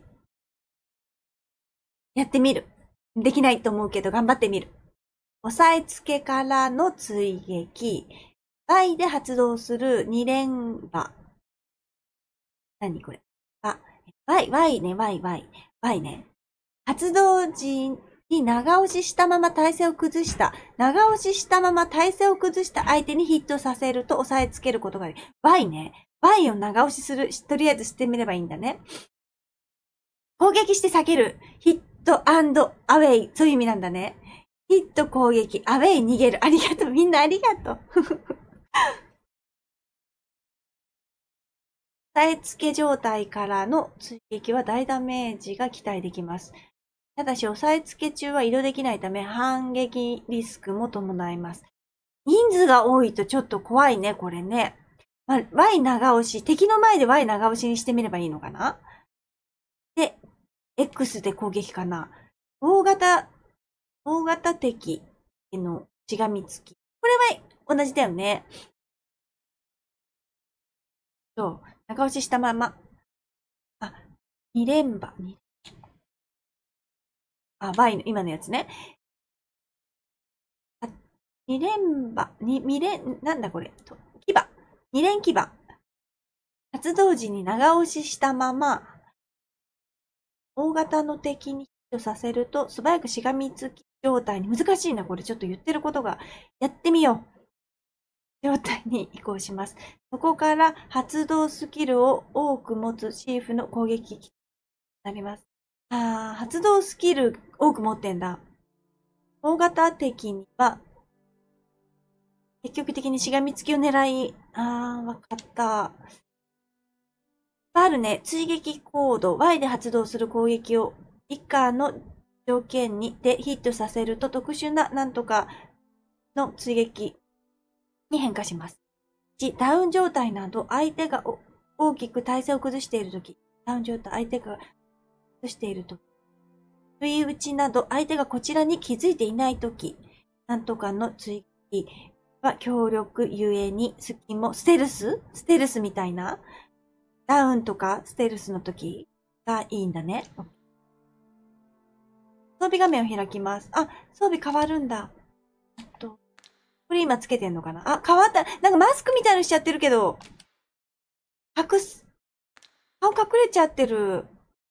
やってみる。できないと思うけど頑張ってみる。押さえつけからの追撃。Y で発動する二連馬。何これ？あ、Y、Y ね、Y、Y。Y ね。発動時に長押ししたまま体勢を崩した。長押ししたまま体勢を崩した相手にヒットさせると押さえつけることができる。Y ね。Y を長押しする。とりあえずしてみればいいんだね。攻撃して避ける。ヒット&アウェイ。そういう意味なんだね。ヒット攻撃、アウェイ逃げる。ありがとう。みんなありがとう。押さえつけ状態からの追撃は大ダメージが期待できます。ただし、押さえつけ中は移動できないため、反撃リスクも伴います。人数が多いとちょっと怖いね、これね。まあ、Y 長押し、敵の前で Y 長押しにしてみればいいのかな？で、X で攻撃かな。大型、大型敵へのしがみつき。これは同じだよね。そう。長押ししたまま。あ、二連馬。あ、Y の今のやつね。あ、二連馬。に、二連、なんだこれ。牙。二連牙。発動時に長押ししたまま、大型の敵にヒットさせると素早くしがみつき状態に、難しいなこれちょっと言ってることが。やってみよう。状態に移行します。そこから発動スキルを多く持つシーフの攻撃になります。あー、発動スキル多く持ってんだ。大型敵には積極的にしがみつきを狙い、あー、わかった。あるね。追撃コード Y で発動する攻撃を以下の条件にでヒットさせると特殊ななんとかの追撃に変化します。いち、ダウン状態など相手が大きく体勢を崩しているとき、ダウン状態相手が崩しているとき、不意打ちなど相手がこちらに気づいていないとき、なんとかの追撃、 は強力ゆえに隙も、ステルスステルスみたいなダウンとかステルスの時がいいんだね。装備画面を開きます。あ、装備変わるんだ。えっと、これ今つけてんのかなあ、変わった。なんかマスクみたいのしちゃってるけど、隠す。顔隠れちゃってる。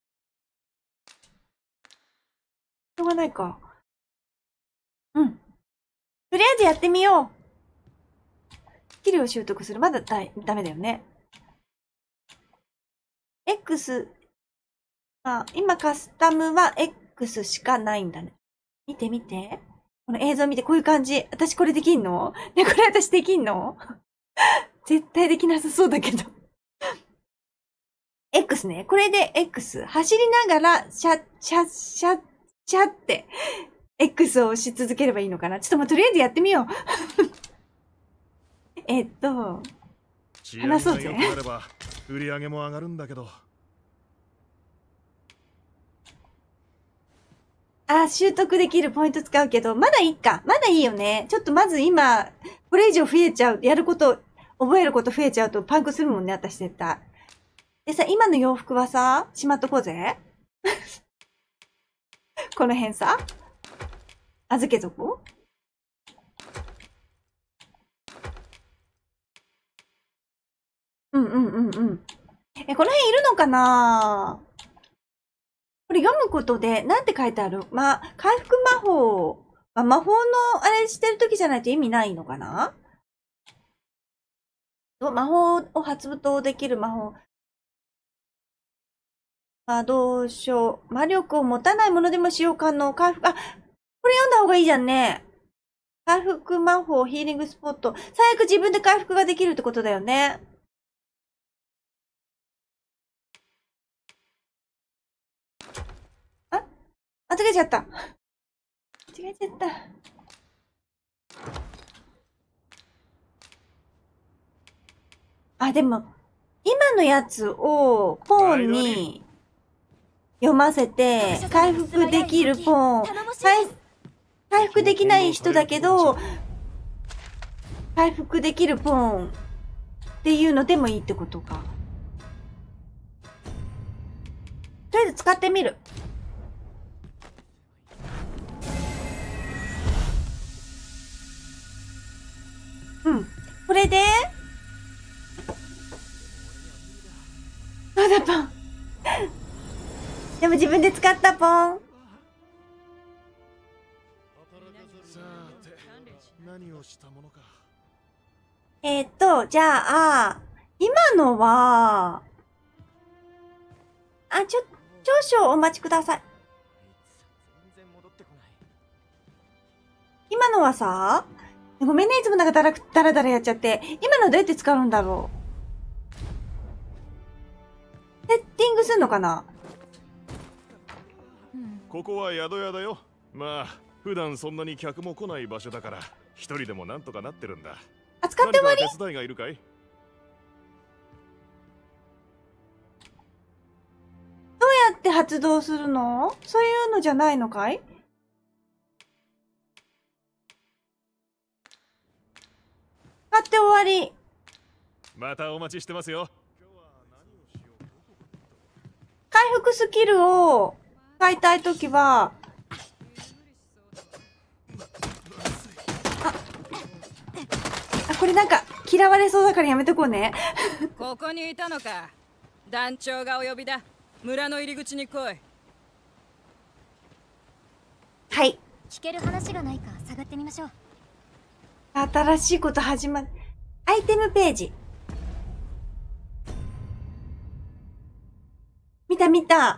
しょうがないか。うん。とりあえずやってみよう。スキルを習得する。まだだいダメだよね。X。あ、今カスタムは X しかないんだね。見て見て。この映像見て、こういう感じ。私これできんの？ね、これ私できんの？絶対できなさそうだけど。X ね。これで X。走りながら、シャッ、シャッ、シャッ、シャッって、X を押し続ければいいのかな。ちょっともうとりあえずやってみよう。えっと、話そうぜ。 治安が良くなれば売り上げも上がるんだけど。 あ、習得できるポイント使うけど、まだいいか。まだいいよね。ちょっとまず今、これ以上増えちゃう。やること、覚えること増えちゃうとパンクするもんね、私絶対。でさ、今の洋服はさ、しまっとこうぜ。この辺さ、預けとこう。うんうんうんうん。え、この辺いるのかな？これ読むことで、なんて書いてある？まあ、回復魔法。まあ、魔法のあれしてるときじゃないと意味ないのかな？魔法を発動できる魔法。魔導書。魔力を持たないものでも使用可能。回復、あ、これ読んだ方がいいじゃんね。回復魔法、ヒーリングスポット。最悪自分で回復ができるってことだよね。あ、間違えちゃった。間違えちゃった。あ、でも、今のやつをポンに読ませて、回復できるポン。回回復できない人だけど、回復できるポンっていうのでもいいってことか。とりあえず使ってみる。うん。これで、まだポン。でも自分で使ったポン。 さて、何をしたものか。 えーっと、じゃあ、今のは、あ、ちょ、少々お待ちください。今のはさ、ごめんね、いつもなんかだら、だらだらやっちゃって。今のどうやって使うんだろう。セッティングすんのかな？ ここは宿屋だよ。まあ、普段そんなに客も来ない場所だから、一人でもなんとかなってるんだ。 あ、使って終わり？ 何か手伝いがいるかい？ どうやって発動するの？そういうのじゃないのかい？使って終わり。 またお待ちしてますよ。 回復スキルを使いたいときは、あ、あ、これなんか嫌われそうだからやめとこうね。 ここにいたのか。団長がお呼びだ。村の入り口に来い。 はい。 聞ける話がないか探ってみましょう。 新しいこと始まる。アイテムページ。見た見た。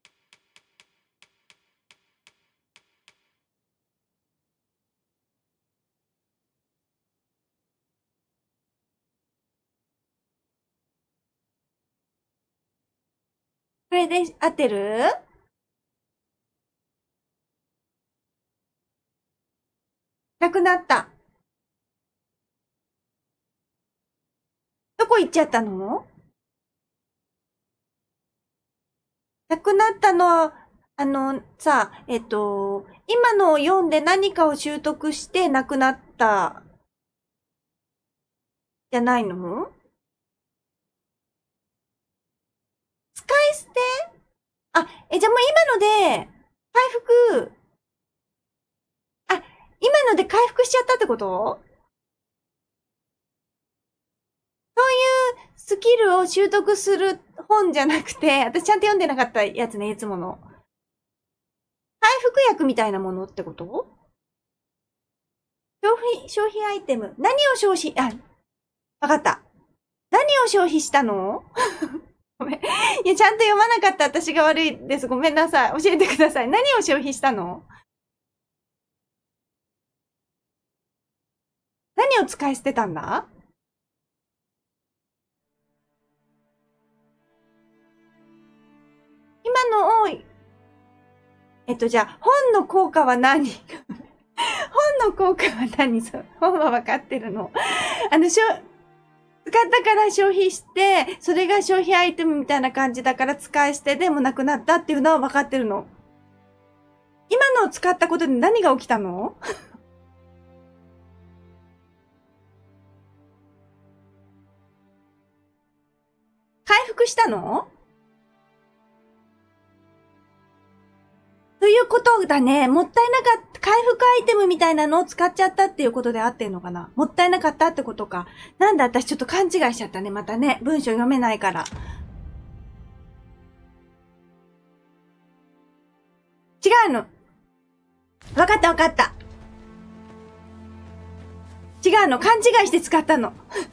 これで合ってる？なくなった。どこ行っちゃったの？なくなったの、あの、さ、えっと、今のを読んで何かを習得してなくなったじゃないの？使い捨て？あ、え、じゃあもう今ので、回復、あ、今ので回復しちゃったってこと？そういうスキルを習得する本じゃなくて、私ちゃんと読んでなかったやつね、いつもの。回復薬みたいなものってこと？消費、消費アイテム。何を消費、あ、わかった。何を消費したの？ごめん。いや、ちゃんと読まなかった私が悪いです。ごめんなさい。教えてください。何を消費したの？何を使い捨てたんだ？今のを、えっと、じゃあ、本の効果は何？本の効果は何？そう、本は分かってるの。あの、しょ、使ったから消費して、それが消費アイテムみたいな感じだから使い捨てでもなくなったっていうのは分かってるの。今のを使ったことで何が起きたの？回復したの？ということだね。もったいなかった、回復アイテムみたいなのを使っちゃったっていうことで合ってんのかな？もったいなかったってことか。なんだ、私ちょっと勘違いしちゃったね。またね。文章読めないから。違うの。わかったわかった。違うの。勘違いして使ったの。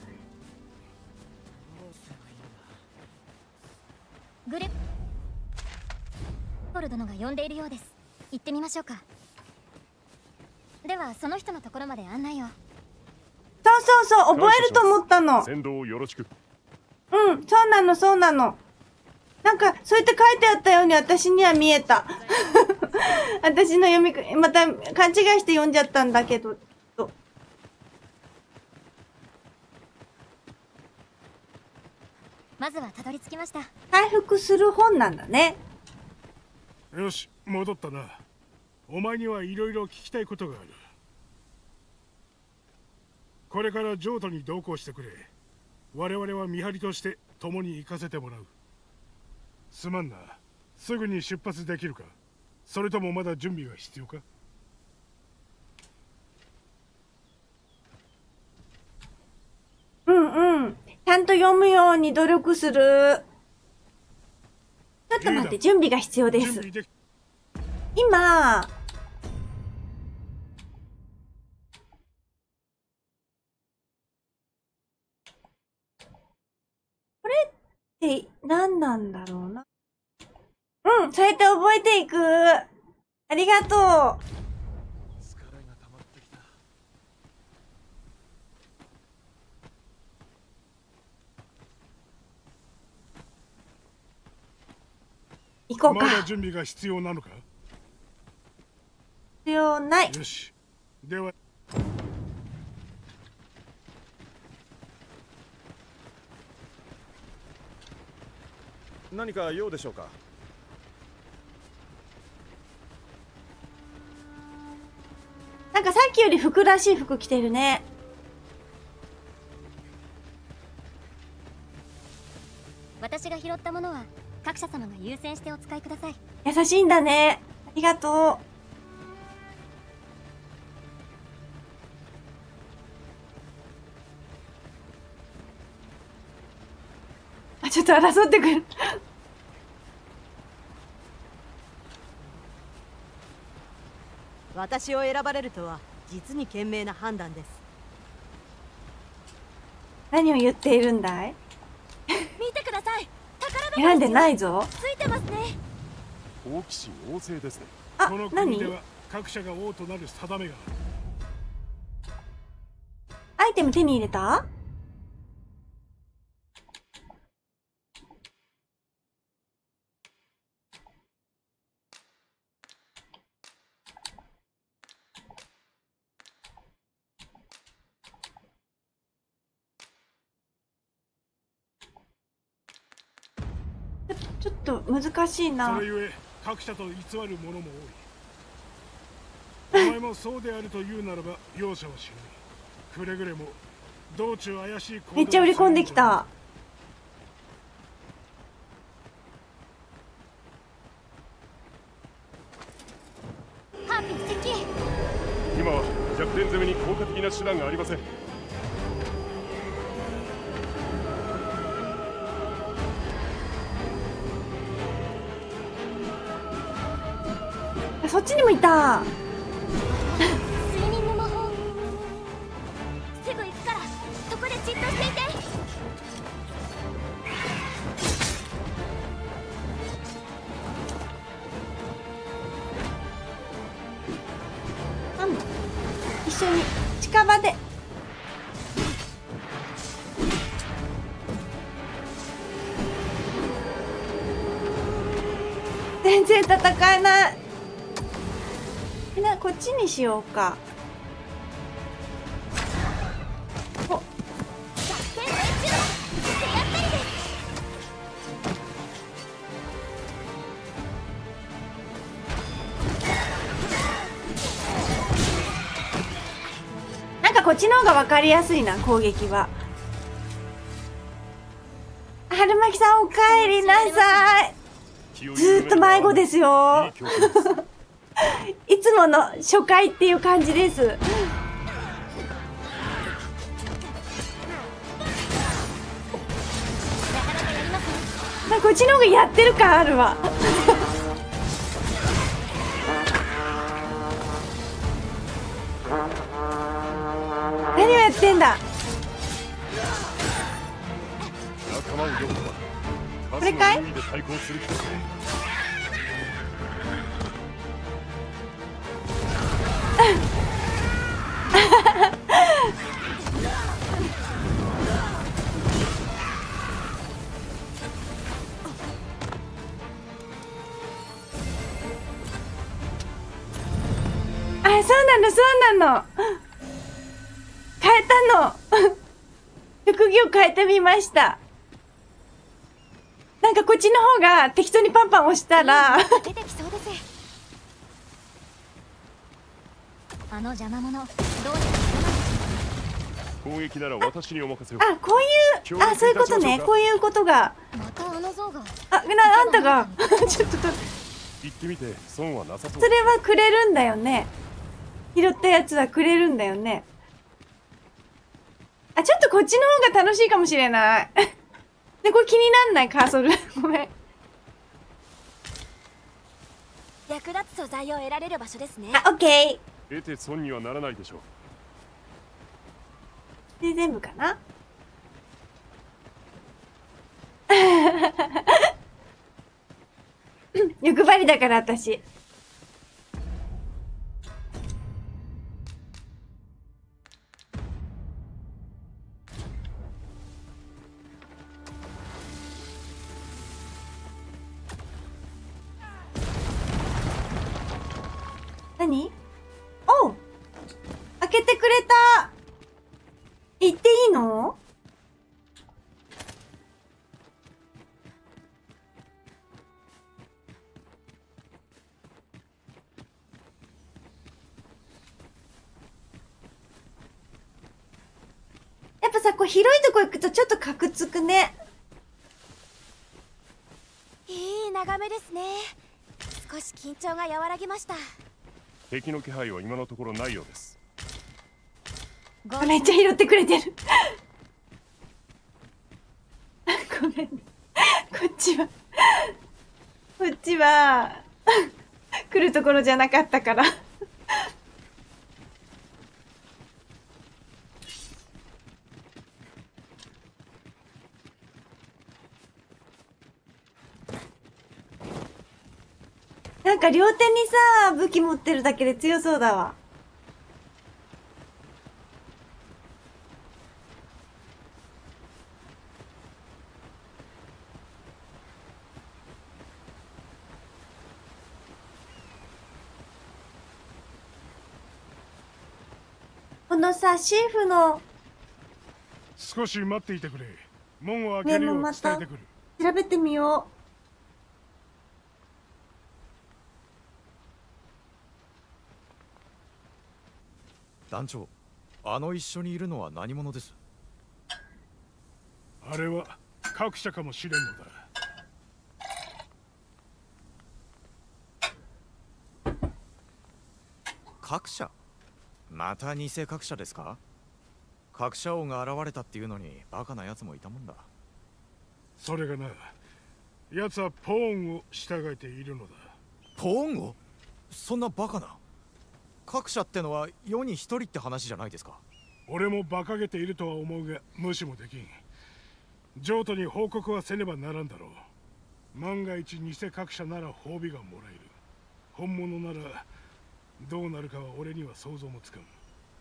グレポル殿が呼んでいるようです。行ってみましょうか。ではその人のところまで案内を。 そうそうそう、覚えると思ったの。 先導をよろしく。 うん、そうなのそうなの。なんかそうやって書いてあったように私には見えた。私の読みまた勘違いして読んじゃったんだけど。 まずはたどり着きました。 回復する本なんだね。 よし、戻ったな。お前にはいろいろ聞きたいことがある。これから譲渡に同行してくれ。我々は見張りとして共に行かせてもらう。すまんな。すぐに出発できるか？それともまだ準備が必要か？ うんうん。ちゃんと読むように努力する。ちょっと待って、準備が必要です。今、これって何なんだろうな。うん、そうやって覚えていく。ありがとう。行こうか。 まだ準備が必要なのか？ 必要ない。 よし。では。 何か用でしょうか？ なんかさっきより服らしい服着てるね。 私が拾ったものは各社様が優先してお使いください。 優しいんだね。ありがとう。あ、ちょっと争ってくる。 私を選ばれるとは実に賢明な判断です。 何を言っているんだい？ 見てください。 選んでないぞ。 ついてますね。 好奇心旺盛ですね。 あ、 この国では各社が王となる定めがある。 アイテム手に入れた？ちょっと難しいな。 それゆえ各社と偽る者も多い。お前もそうであるというならば容赦はしない。くれぐれも道中怪しい行動をめっちゃ売り込んできた。 ハーピー接近。 今は弱点攻めに効果的な手段がありません。 そっちにもいた。 スイミング魔法。すぐ行くからそこでじっとしていて。 なんだ、一緒に近場で。全然戦えない。な、こっちにしようか。お、なんかこっちの方が分かりやすいな、攻撃は。春巻さんおかえりなさい。ずーっと迷子ですよ。いつもの初回っていう感じです。こっちの方がやってる感あるわ。何をやってんだ。これかい？あ、そうなのそうなの。変えたの。副業変えてみました。なんかこっちの方が適当にパンパン押したら出てきそうです。あの邪魔者どうにか攻撃なら私にお任せを。 あ、こういう、あ、そういうことね。こういうことが。 またあの像が。 あ、な、あんたがちょっと行ってみて損はなさそう。 それはくれるんだよね。拾ったやつはくれるんだよね。あ、ちょっとこっちの方が楽しいかもしれない。で、これ気になんないカーソル。ごめん。 役立つ素材を得られる場所ですね。 あ、オッケー。得て損にはならないでしょう。で、全部かな。欲張りだから私。何？おう！開けてくれた！行っていいの？やっぱさ、こう広いとこ行くとちょっとカクつくね。 いい眺めですね。少し緊張が和らぎました。 敵の気配は今のところないようです。 めっちゃ拾ってくれてる。ごめん。こっちは、こっちは、来るところじゃなかったから。なんか両手にさ、武器持ってるだけで強そうだわ。このさ、シーフの少し待っていてくれ。門を開けるよう伝えてくる。 調べてみよう。 団長、あの一緒にいるのは何者です？ あれは各社かもしれんのだ。 各社？また偽各社ですか？各社王が現れたっていうのにバカな奴もいたもんだ。 それがな、奴はポーンを従えているのだ。 ポーンを？そんなバカな。各社ってのは世に一人って話じゃないですか。 俺も馬鹿げているとは思うが無視もできん。譲渡に報告はせねばならんだろう。万が一偽各社なら褒美がもらえる。本物ならどうなるかは俺には想像もつかん。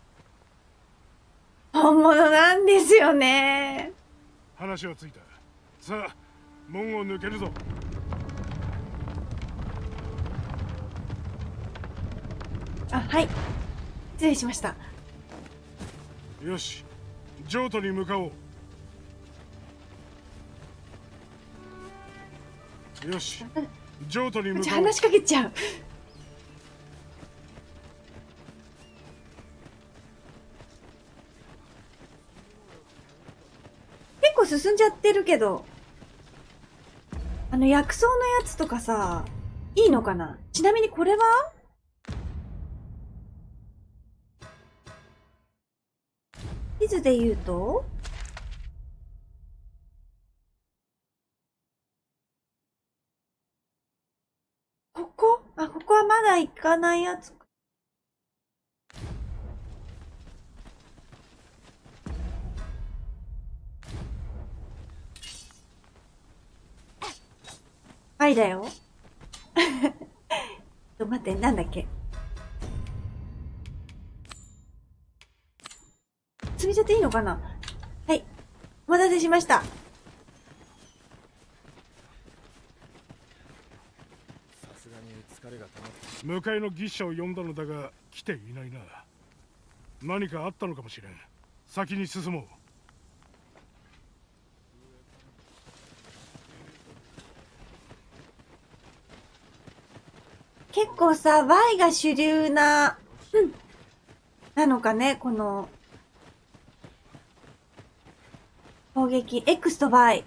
本物なんですよね。 話はついた。さあ門を抜けるぞ。 あ、はい、失礼しました。 よし、譲渡に向かおう。よし、譲渡に向かおう。 話しかけちゃう。結構進んじゃってるけど、あの薬草のやつとかさ、いいのかな。ちなみにこれは地図で言うと、ここ？あ、ここはまだ行かないやつ。はいだよ。ちょっと待って、なんだっけ。積みちゃっていいのかな。はい。お待たせしました。 さすがに疲れが溜まって。 迎えの牛車を呼んだのだが来ていないな。何かあったのかもしれん。先に進もう。 結構さ、Y が主流な、うん、なのかね、この、攻撃、X と Y。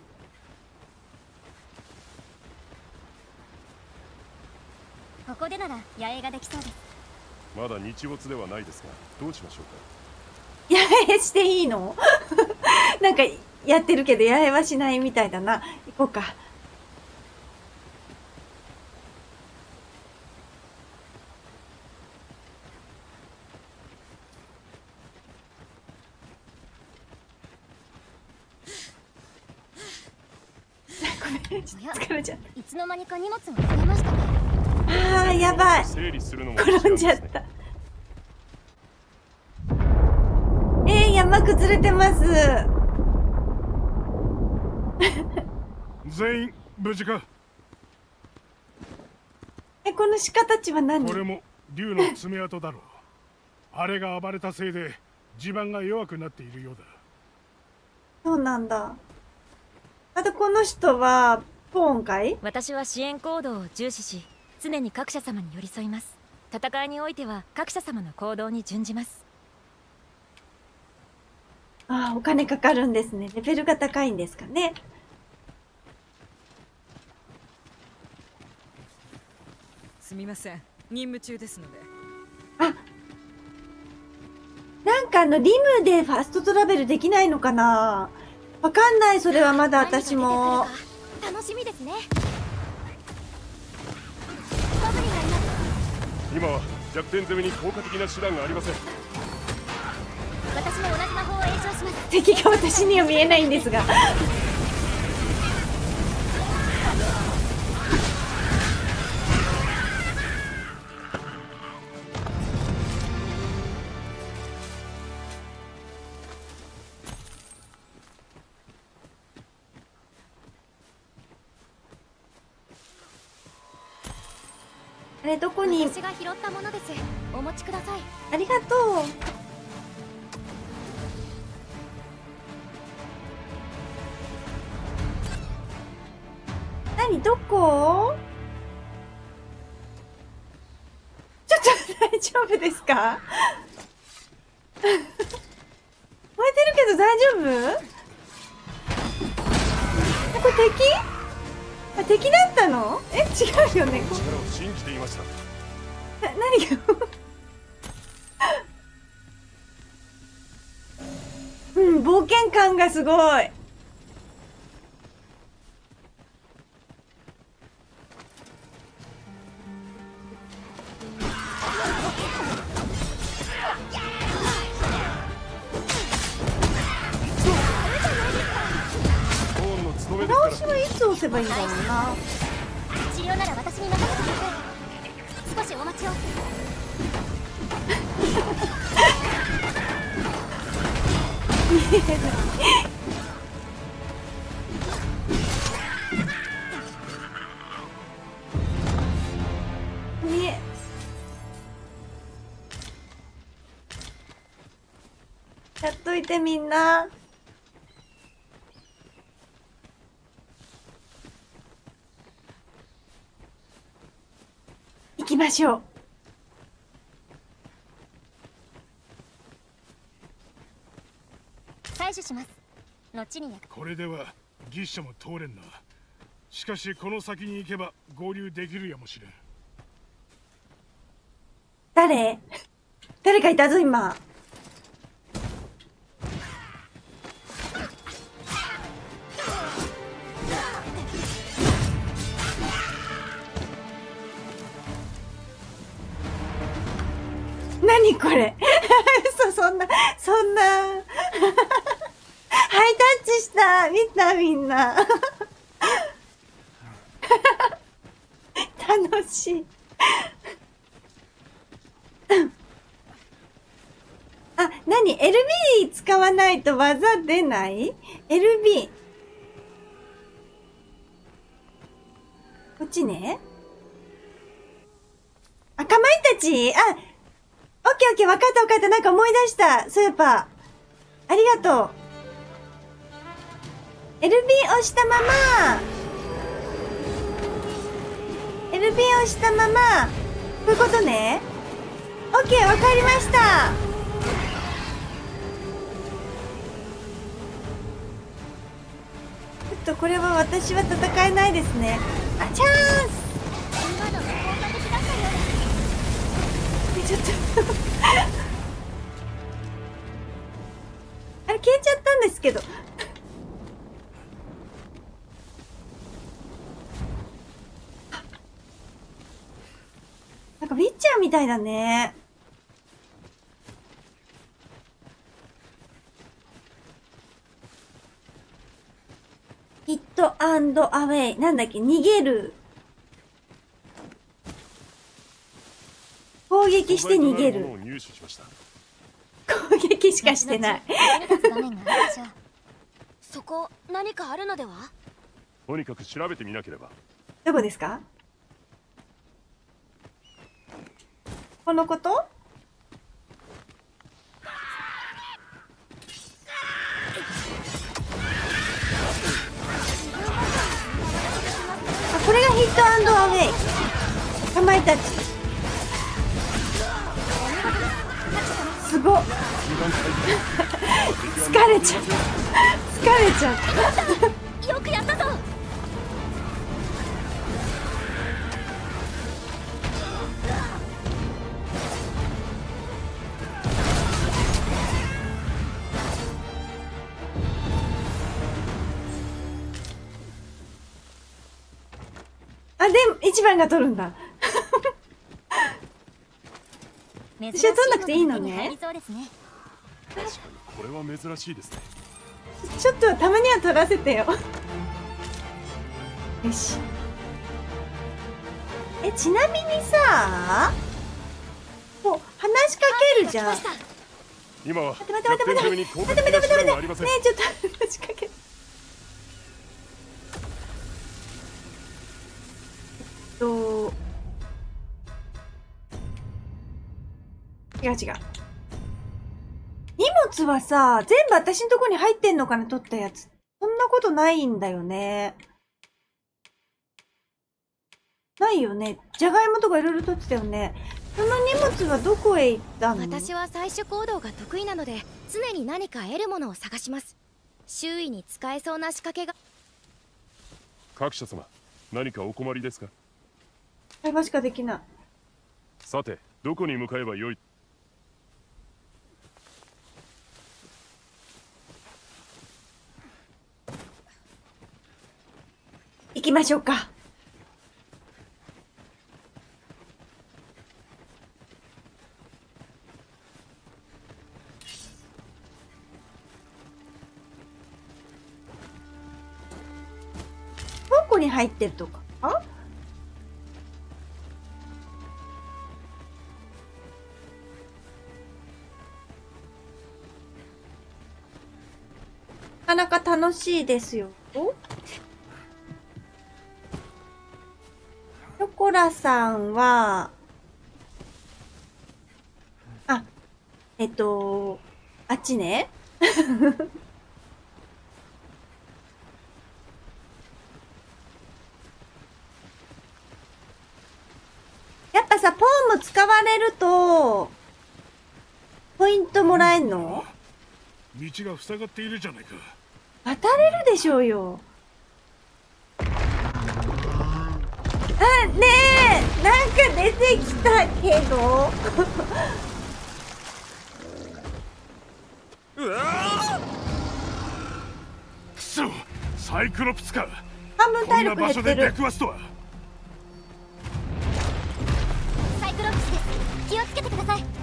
ここでなら野営ができそうです。 まだ日没ではないですが、どうしましょうか。 野営していいの？なんか、やってるけど野営はしないみたいだな。行こうか。疲れちゃった。 いつの間にか荷物が増えましたね。 ああ、やばい。転んじゃった。えー、山崩れてます。 全員無事か。 え、この鹿たちは何？ これも竜の爪痕だろう。あれが暴れたせいで地盤が弱くなっているようだ。 そうなんだ。あとこの人はポーンかい？ 私は支援行動を重視し、常に各社様に寄り添います。戦いにおいては各社様の行動に準じます。 ああ、お金かかるんですね。レベルが高いんですかね。 すみません、任務中ですので。 あ、なんかあのリムでファストトラベルできないのかな。わかんない、それはまだ私も。 楽しみですね。 今は弱点攻めに効果的な手段がありません。 私も同じ魔法を演唱します。 敵が私には見えないんですが。あれ、どこに？ 私が拾ったものです。お持ちください。 ありがとう。何、どこ？ちょっと大丈夫ですか？燃えてるけど大丈夫？ 敵？あ、敵だったの？え、違うよね。 力を信じていました。 な、何がうん、冒険感がすごい。直しはいつ押せばいいんだろうな。 治療なら私に任せてください。少しお待ちを。 見えない。見え。やっといてみんな。行きましょう。 採取します。後に焼く。 これではギッシャも通れんな。しかしこの先に行けば合流できるやもしれん。 誰？誰かいたぞ今。何これ嘘、そんなそんなハイタッチした。見たみんな楽しいあ、何 エルビー 使わないと技出ない？ エルビー こっちね。あ、かまいたち、あ、オッケーオッケー、わかったわかった。なんか思い出した。そういえば。ありがとう。エルビー 押したまま。エルビー 押したまま。こういうことね。オッケー、わかりました。ちょっとこれは私は戦えないですね。あ、チャンス。ちょっとあれ消えちゃったんですけどなんかウィッチャーみたいだね。ヒットアンドアウェイ、なんだっけ、逃げる、攻撃して逃げる。攻撃しかしてないそこ何かあるのでは？ とにかく調べてみなければ。 どこですか？このこと？あ、これがヒットアンドアウェイ。かまいたちすごっ疲れちゃう疲れちゃうよくやったぞ。 あ、で一番が取るんだ私は取んなくていいのね。 確かにこれは珍しいですね。 ちょっとたまには取らせてよよし。え、ちなみにさ、もう話しかけるじゃん。 今は待って待って待って待って待って待って待って待って待ってねえ、ちょっと話しかける。えっと違う違う。荷物はさ、全部私のとこに入ってんのかな、取ったやつ。そんなことないんだよね。ないよね。じゃがいもとかいろいろ取ってたよね。その荷物はどこへ行ったの？ 私は採取行動が得意なので、常に何か得るものを探します。周囲に使えそうな仕掛けが。 各社様、何かお困りですか？ 会話しかできない。 さて、どこに向かえばよい？ 行きましょうか。倉庫に入ってるとか？あ？なかなか楽しいですよ。ショコラさんは、あ、えっと、あっちね。やっぱさ、ポーンも使われると、ポイントもらえんの？ 道が塞がっているじゃないか。 渡れるでしょうよ。あ、ねえ、なんか出てきたけど。 うわくそ、サイクロプスか。 半分体力減ってる。 こんな場所で出くわすとは。 サイクロプスです。気をつけてください。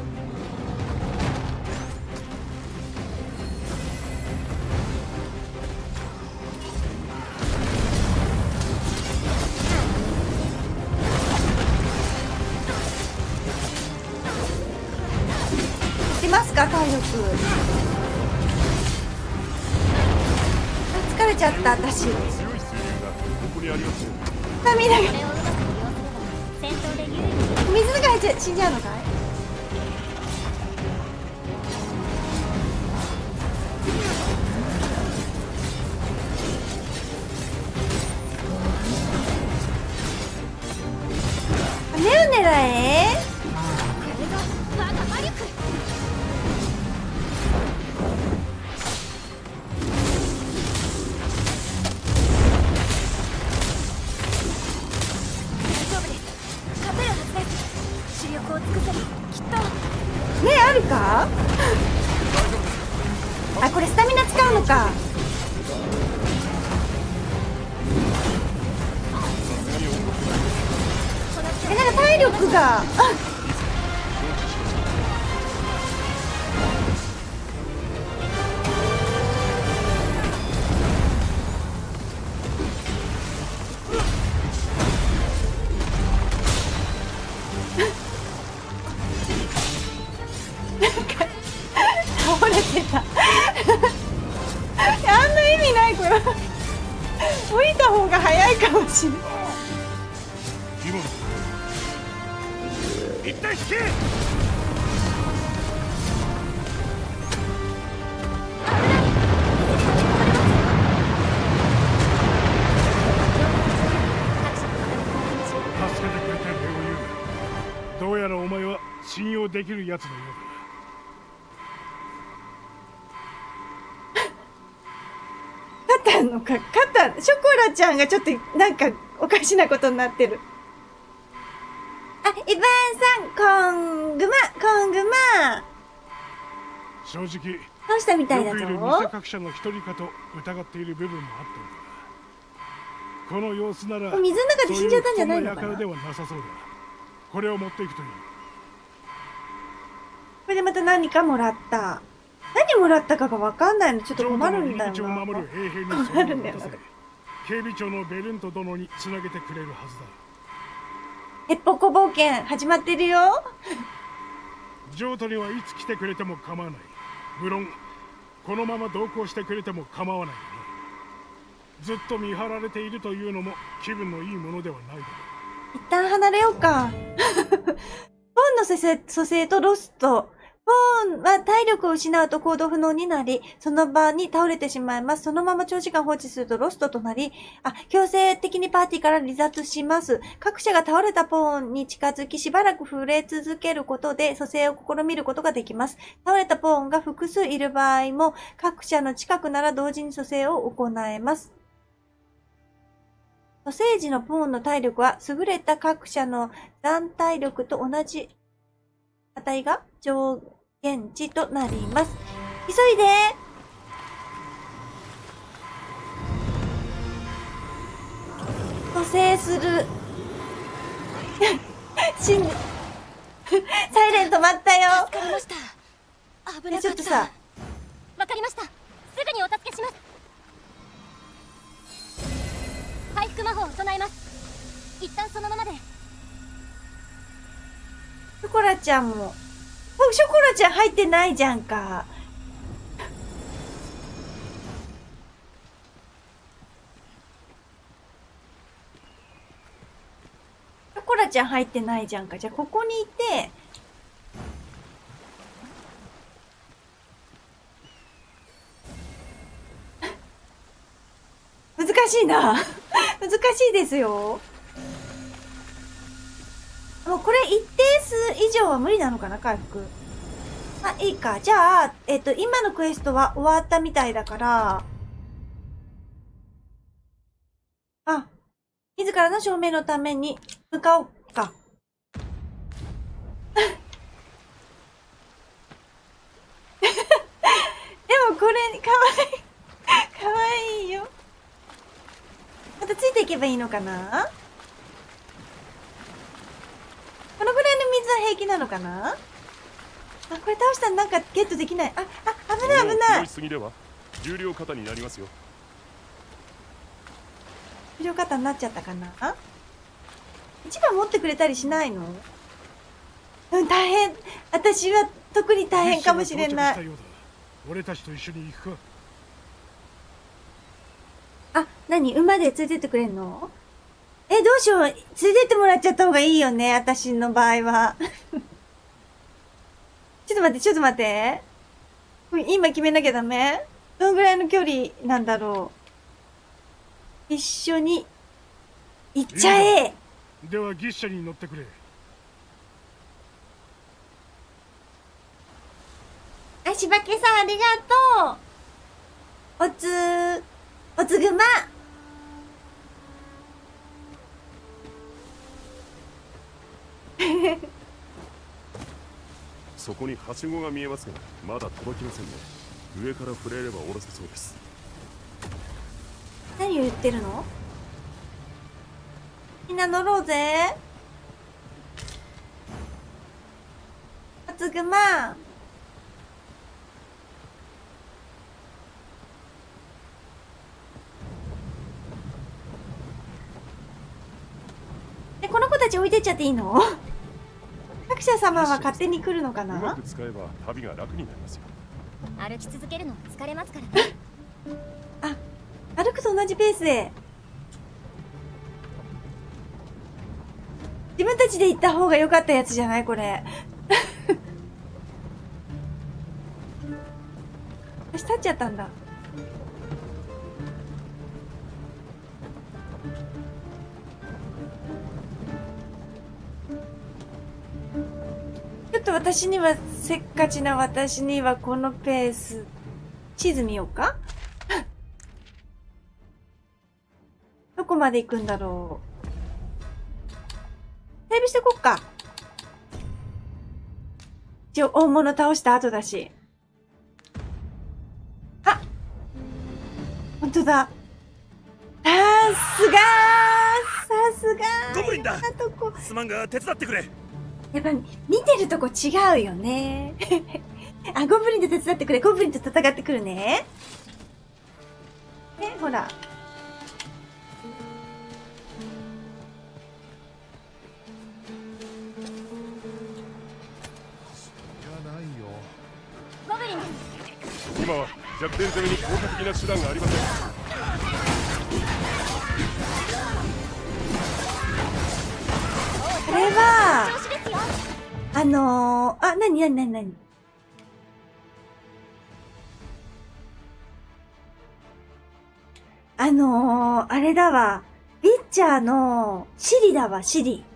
出ますか、体力。あ、疲れちゃった私。 強い水流がここにありますよ。 スタミナが水の中入っちゃ死んじゃうのかい？目を狙え。ねえ、あるか？あ、これスタミナ使うのか。え、なんか体力が、あ、倒れてた。あんな意味ないこれ。降りた方が早いかもしれない。 一体引け。助けてくれて礼を言う。どうやらお前は信用できるやつのようだ。 肩のか、肩、ショコラちゃんがちょっとなんかおかしなことになってる。あ、イバンさん、コングマ、コングマ。 正直、 どうしたみたいだぞ。 よくいる偽格者の一人かと疑っている部分もあったんだ。この様子なら、 水の中で死んじゃったんじゃないのかな。 そういう普通の輩ではなさそうだ。これを持っていくといい。 これでまた何かもらった。何もらったかがわかんないの。ちょっと困るんだよな。 城の入り口を守る衛兵に困るんだよな。 警備長のベルント殿につなげてくれるはずだ。 ヘッポコ冒険始まってるよ。 譲渡にはいつ来てくれても構わない。無論このまま同行してくれても構わないよな。ずっと見張られているというのも気分のいいものではないだろう。 一旦離れようか。ポンの蘇生、蘇生とロスト。ポンは体力を失うと行動不能になり、その場に倒れてしまいます。そのまま長時間放置するとロストとなり、あ、強制的にパーティーから離脱します。各社が倒れたポンに近づき、しばらく触れ続けることで蘇生を試みることができます。倒れたポンが複数いる場合も、各社の近くなら同時に蘇生を行えます。 蘇生時のポーンの体力は優れた各社の残体力と同じ値が上限値となります。急いで。蘇生する。死んで。サイレント待ったよ。 助かりました。危なかった。 ちょっとさ。 わかりました。すぐにお助けします。回復魔法を唱えます。一旦そのままで。 ショコラちゃんも。ショコラちゃん入ってないじゃんか。ショコラちゃん入ってないじゃんか。じゃあここにいて。難しいな。難しいですよ。もうこれ一定数以上は無理なのかな、回復。あ、いいか。じゃあ、えっと、今のクエストは終わったみたいだから、あ、自らの証明のために向かおうか。でもこれ、かわいい。かわいいよ。またついていけばいいのかな？このぐらいの水は平気なのかな？あ、これ倒したらなんかゲットできない。あ、あ、危ない危ない。 すぎでは重量肩になりますよ。 重量肩になっちゃったかな？一番持ってくれたりしないの？うん、大変。私は特に大変かもしれない。 俺たちと一緒に行くか。 あ、何？馬で連れてってくれんの？え、どうしよう。連れてってもらっちゃった方がいいよね。私の場合は。ちょっと待って、ちょっと待って。今決めなきゃダメ？どのぐらいの距離なんだろう。一緒に行っちゃえ。 では牛車に乗ってくれ。 あ、しばけさんありがとう。おつー、おつぐま。 そこにはしごが見えますが、まだ届きませんね。上から触れれば下ろせそうです。 何を言ってるの？みんな乗ろうぜ。おつぐま。え、この子たち置いてっちゃっていいの？作者様は勝手に来るのかな？ うまく使えば旅が楽になりますよ。 歩き続けるのは疲れますからね。 あ、歩くと同じペースで。自分たちで行った方が良かったやつじゃない？これ。私立っちゃったんだ。ちょっと私にはせっかちな私にはこのペース。地図見ようか。どこまで行くんだろう。セーブしてこっか。一応大物倒した後だし。あ、本当だ。さすがー、さすがー。 ゴブリンだ。すまんが手伝ってくれ。 やっぱ見てるとこ違うよね。あ、ゴブリンで手伝ってくれ。ゴブリンと戦ってくるね。ね、ほら。 ゴブリンです。 今は弱点攻めに効果的な手段がありません。 これは、あのー、あ、なになになになにあのー、あれだわ。ウィッチャーのシリだわ、シリ。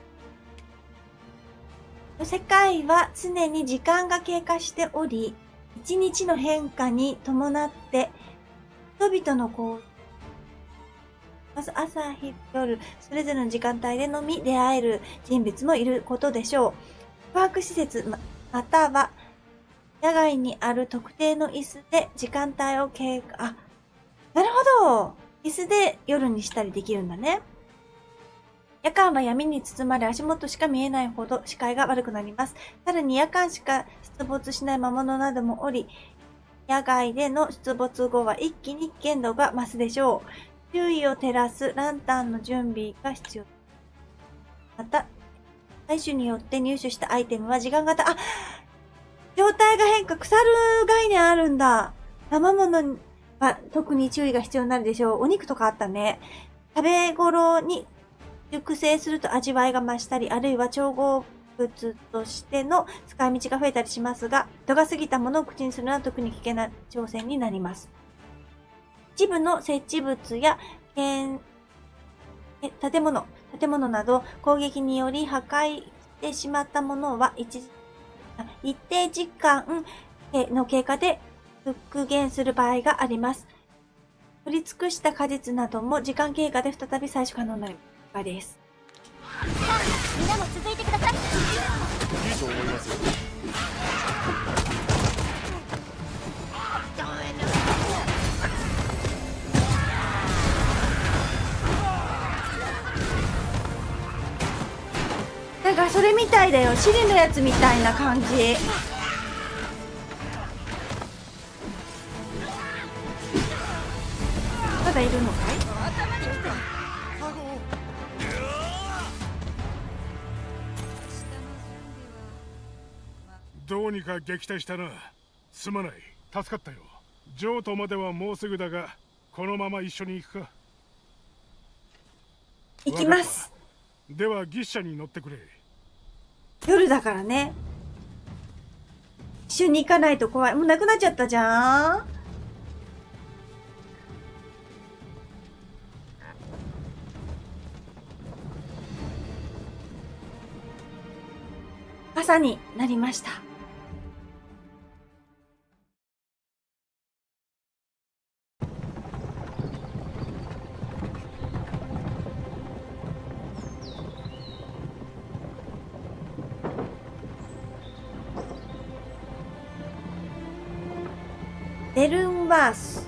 世界は常に時間が経過しており、 一日の変化に伴って、人々の行動、まず朝、昼、夜、それぞれの時間帯でのみ出会える人物もいることでしょう。宿泊施設、ま、または、野外にある特定の椅子で時間帯を経過、あ、なるほど。椅子で夜にしたりできるんだね。夜間は闇に包まれ足元しか見えないほど視界が悪くなります。さらに夜間しか出没しない魔物などもおり、野外での出没後は一気に危険度が増すでしょう。周囲を照らすランタンの準備が必要。また、採取によって入手したアイテムは時間型、あ、状態が変化、腐る概念あるんだ。生物は特に注意が必要になるでしょう。お肉とかあったね。食べ頃に熟成すると味わいが増したり、あるいは調合物としての使い道が増えたりしますが、度が過ぎたものを口にするのは特に危険な挑戦になります。一部の設置物や建建物、建物など攻撃により破壊してしまったものは一一定時間の経過で復元する場合があります。取り尽くした果実なども時間経過で再び採取可能になる場合です。 みんなも続いてください。 いいと思いますよ。 なんかそれみたいだよ。シリのやつみたいな感じ。まだいるのかい？ どうにか撃退したな。すまない。助かったよ。譲渡まではもうすぐだが、このまま一緒に行くか。 行きます。 では牛車に乗ってくれ。 夜だからね。一緒に行かないと怖い。もうなくなっちゃったじゃん。朝になりました。ベルンワース。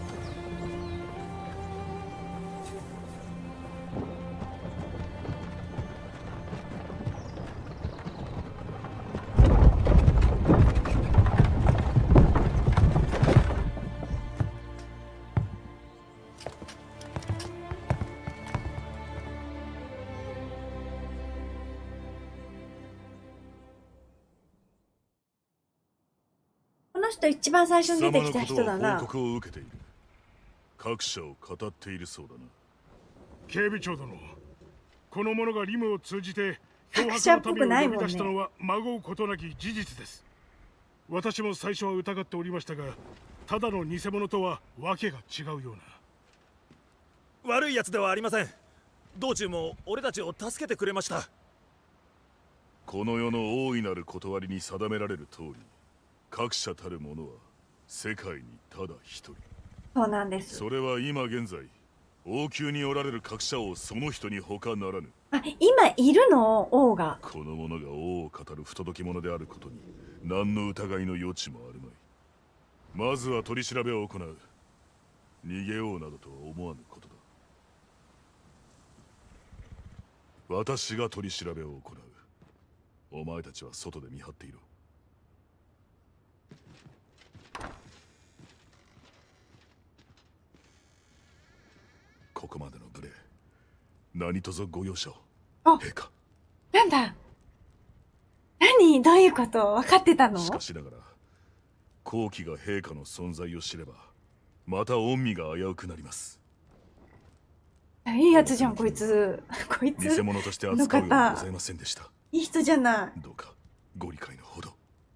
この人一番最初に出てきた人だな。 報告を受けている。各社を語っているそうだな。 警備長殿、この者がリムを通じて脅迫の民を呼び出したのはまごうことなき事実です。私も最初は疑っておりましたが、ただの偽物とはわけが違うような。 悪いやつではありません。道中も俺たちを助けてくれました。 この世の大いなる断りに定められる通り、各社たる者は世界にただ一人。 そうなんです。 それは今現在王宮におられる各社をその人に他ならぬ。 あ、今いるの王が。 この者が王を語る不届き者であることに何の疑いの余地もあるまい。まずは取り調べを行う。逃げようなどとは思わぬことだ。私が取り調べを行う。お前たちは外で見張っていろ。ここまでの無礼、何卒ご容赦を。陛下。 なんだ。何？どういうこと？分かってたの？ しかしながら、後期が陛下の存在を知れば、また御身が危うくなります。 いいやつじゃん、こいつ。こいつ。 偽物として扱うようにございませんでした。 いい人じゃない。 どうかご理解のほど。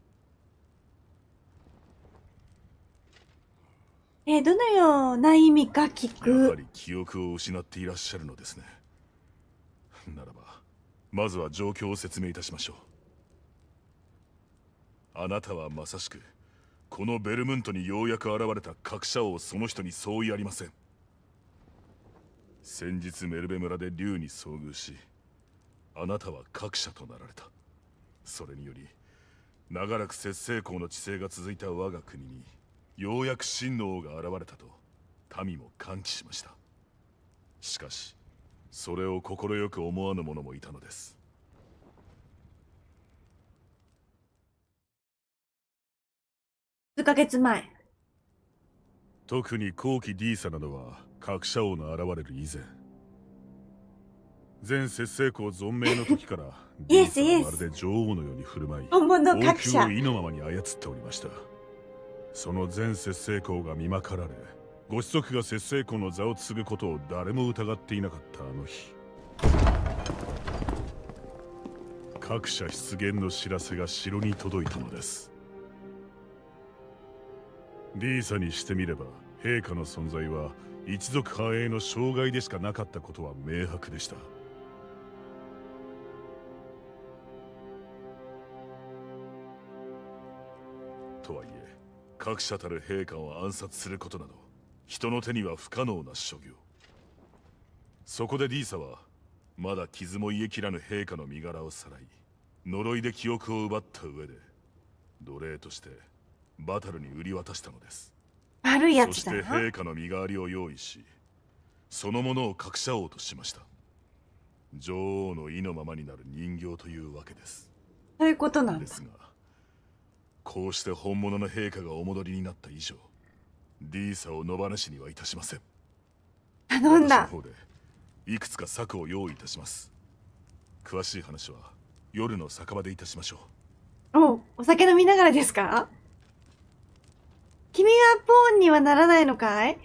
えー、どのような意味か聞く。 やはり記憶を失っていらっしゃるのですね。ならばまずは状況を説明いたしましょう。あなたはまさしくこのベルムントにようやく現れた各社王その人に相違ありません。先日メルベ村で竜に遭遇し、あなたは各社となられた。それにより長らく節制公の治世が続いた我が国にようやく真の王が現れたと民も歓喜しました。しかしそれを快く思わぬ者もいたのです。 数ヶ月前、 特に後期 D サなどは各社王の現れる以前、前節制公存命の時からイエスイエス、 まるで女王のように振る舞い、 本物の各社王宮を意のままに操っておりました。その前節制公が見まかられ、ご子息が節制公の座を継ぐことを誰も疑っていなかったあの日、各社出現の知らせが城に届いたのです。ディーサにしてみれば陛下の存在は一族繁栄の障害でしかなかったことは明白でした。とはいえ各社たる陛下を暗殺することなど人の手には不可能な所業。そこでディーサはまだ傷も癒えきらぬ陛下の身柄をさらい、呪いで記憶を奪った上で奴隷としてバタルに売り渡したのです。 悪いやつだな。 そして陛下の身代わりを用意し、そのものを各社王としました。女王の意のままになる人形というわけです。 そういうことなんだ。 ですがこうして本物の陛下がお戻りになった以上、ディーサを野放しにはいたしません。 頼んだ。 私の方でいくつか策を用意いたします。詳しい話は夜の酒場でいたしましょう。 お、お酒飲みながらですか？君はポーンにはならないのかい？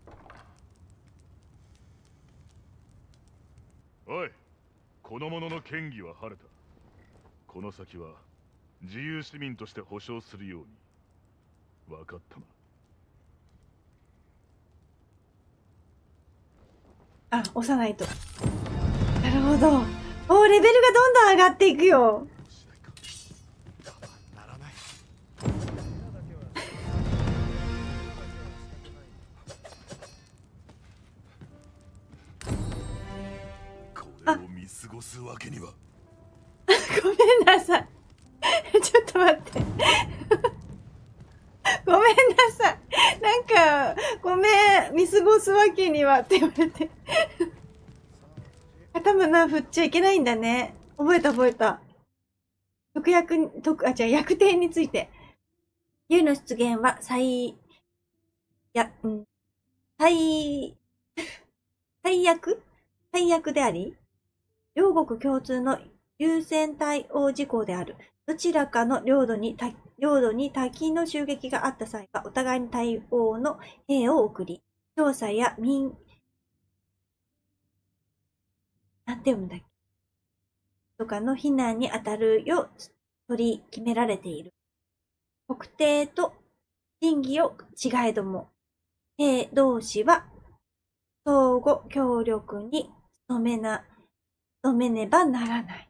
おい、この者の嫌疑は晴れた。この先は自由市民として保証するように。分かったな。 あ、押さないと。なるほど。おー、レベルがどんどん上がっていくよ。 これを見過ごすわけには。 ごめんなさい。ちょっと待って。ごめんなさい。なんか、ごめん、見過ごすわけにはって言われて。頭な振っちゃいけないんだね。覚えた覚えた。特約、特、あ、じゃあ役定について。竜の出現は最、や、うん、最、最悪最悪であり、両国共通の優先対応事項である。どちらかの領土に、領土に敵の襲撃があった際は、お互いに対応の兵を送り、調査や民、なんて読むんだっけとかの避難に当たるよう取り決められている。国定と真偽を違えども、兵同士は相互協力に努めな、努めねばならない。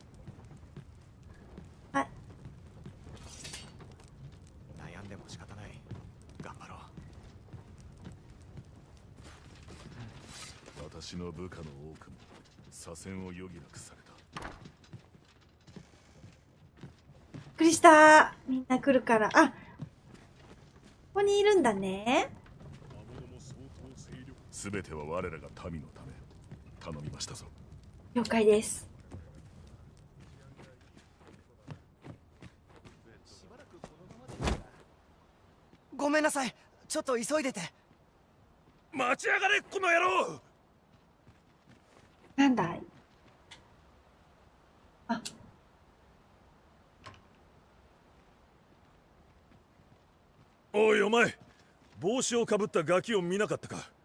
はい。 悩んでも仕方ない。頑張ろう。私の部下の多くも左遷を余儀なくされた。 びっくりした。みんな来るから。あ、ここにいるんだね。 すべては我らが民のため。頼みましたぞ。 了解です。 ごめんなさい。ちょっと急いでて。 待ちやがれこの野郎。 なんだい？あ。 おいお前、帽子をかぶったガキを見なかったか？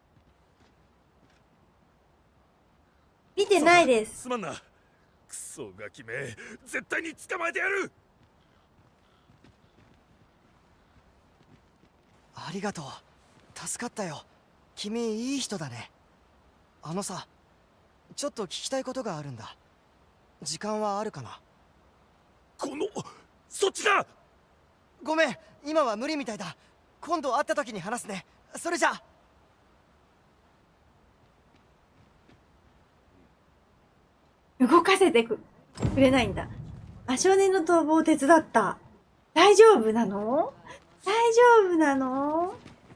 見てないです。 すまんな。クソガキめ、絶対に捕まえてやる。 ありがとう。助かったよ。君いい人だね。あのさ、ちょっと聞きたいことがあるんだ。時間はあるかな？ この、そっちだ。 ごめん、今は無理みたいだ。今度会った時に話すね。それじゃ。 動かせてくくれないんだ。あ、少年の逃亡を手伝った。大丈夫なの？大丈夫なの？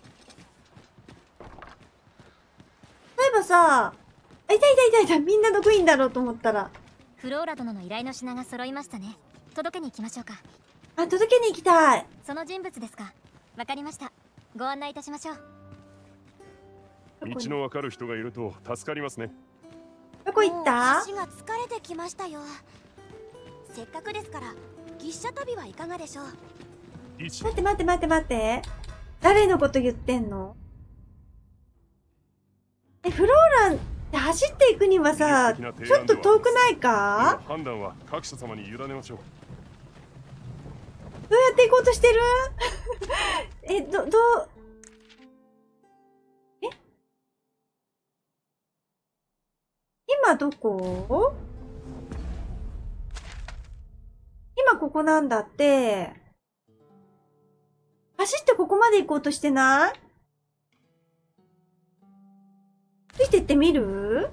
例えばさ、あ、いたいたいたいた、みんなどこいいんだろうと思ったら。 フローラ殿の依頼の品が揃いましたね。届けに行きましょうか。 あ、届けに行きたい。 その人物ですか。わかりました。ご案内いたしましょう。 道のわかる人がいると助かりますね。 どこ行った？ 足が疲れてきましたよ。せっかくですから牛車飛びはいかがでしょう。 待って待って待って待って、誰のこと言ってんの？え、フローランって走っていくにはさ、ちょっと遠くないか？ 判断は各社様に委ねましょう。 どうやって行こうとしてる？え、ど、どう、え？今どこ？今ここなんだって。走ってここまで行こうとしてない？ついてってみる？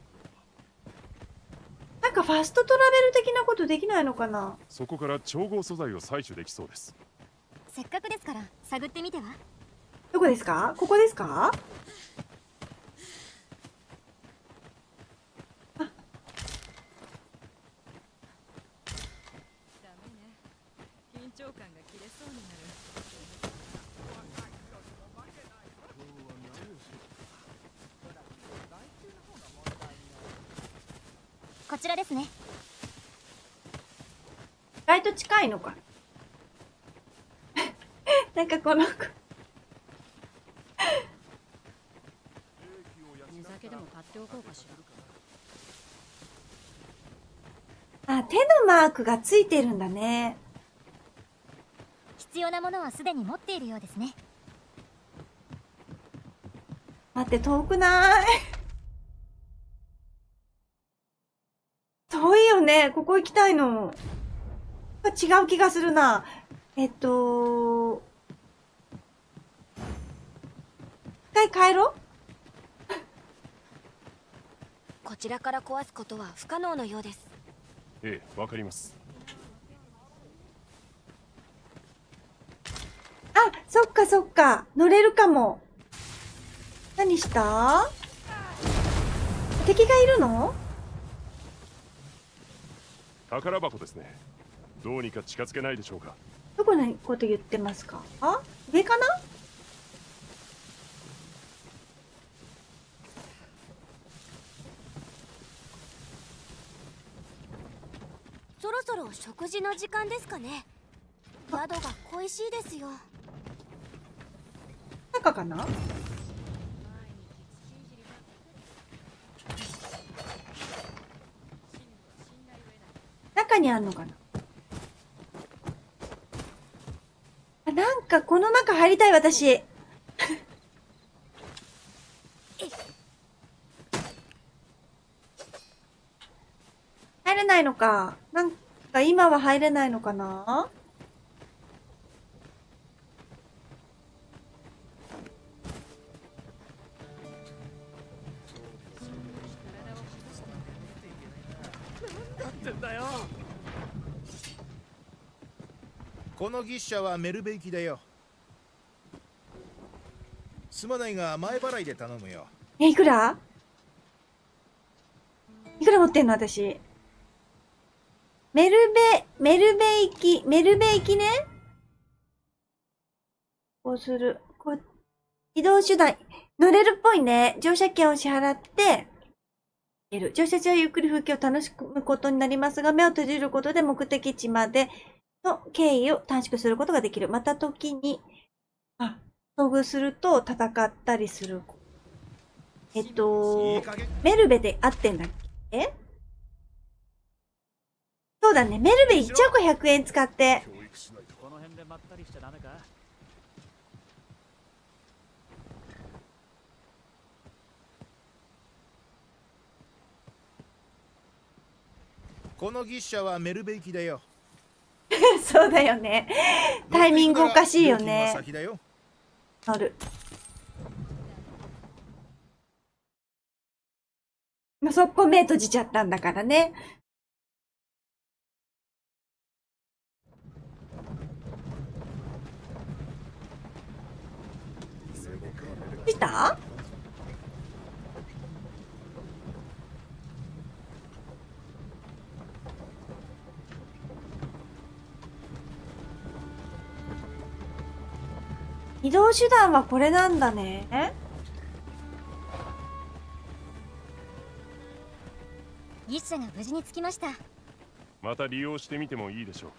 なんかファストトラベル的なことできないのかな？ そこから調合素材を採取できそうです。 せっかくですから探ってみては。 どこですか？ここですか？ こちらですね。 意外と近いのか。なんかこの子酒でも買っておこうかしら。あ、手のマークがついてるんだね。 必要なものはすでに持っているようですね。 待って、遠くない？遠いよね。ここ行きたいの。違う気がするな。えっと、一回帰ろう。 こちらから壊すことは不可能のようです。 ええ、わかります。 あ、そっかそっか。乗れるかも。何した？敵がいるの？ 宝箱ですね。どうにか近づけないでしょうか。 どこのこと言ってますか？あ、上かな？ そろそろ食事の時間ですかね。宿が恋しいですよ。 中かな？中にあんのかな？あ、なんかこの中入りたい私。入れないのか。なんか今は入れないのかな？ この牛車はメルベ行きだよ。すまないが前払いで頼むよ。 え、いくら？いくら持ってんの私。メルベ、メルベ行き、メルベ行きね。こうする。こう、移動手段、乗れるっぽいね。乗車券を支払って、乗車中はゆっくり風景を楽しむことになりますが、目を閉じることで目的地までの経緯を短縮することができる。また時に、あ、遭遇すると戦ったりする。えっと、メルベで合ってんだっけ？そうだね。メルベいっちゃうかひゃくえん使って。 この辺でまったりしちゃダメか？ この牛車はメルベ行きだよ。 そうだよね。タイミングおかしいよね。乗る。そこ目閉じちゃったんだからね。来た？移動手段はこれなんだね。 ギッシャが無事に着きました。 また利用してみてもいいでしょう。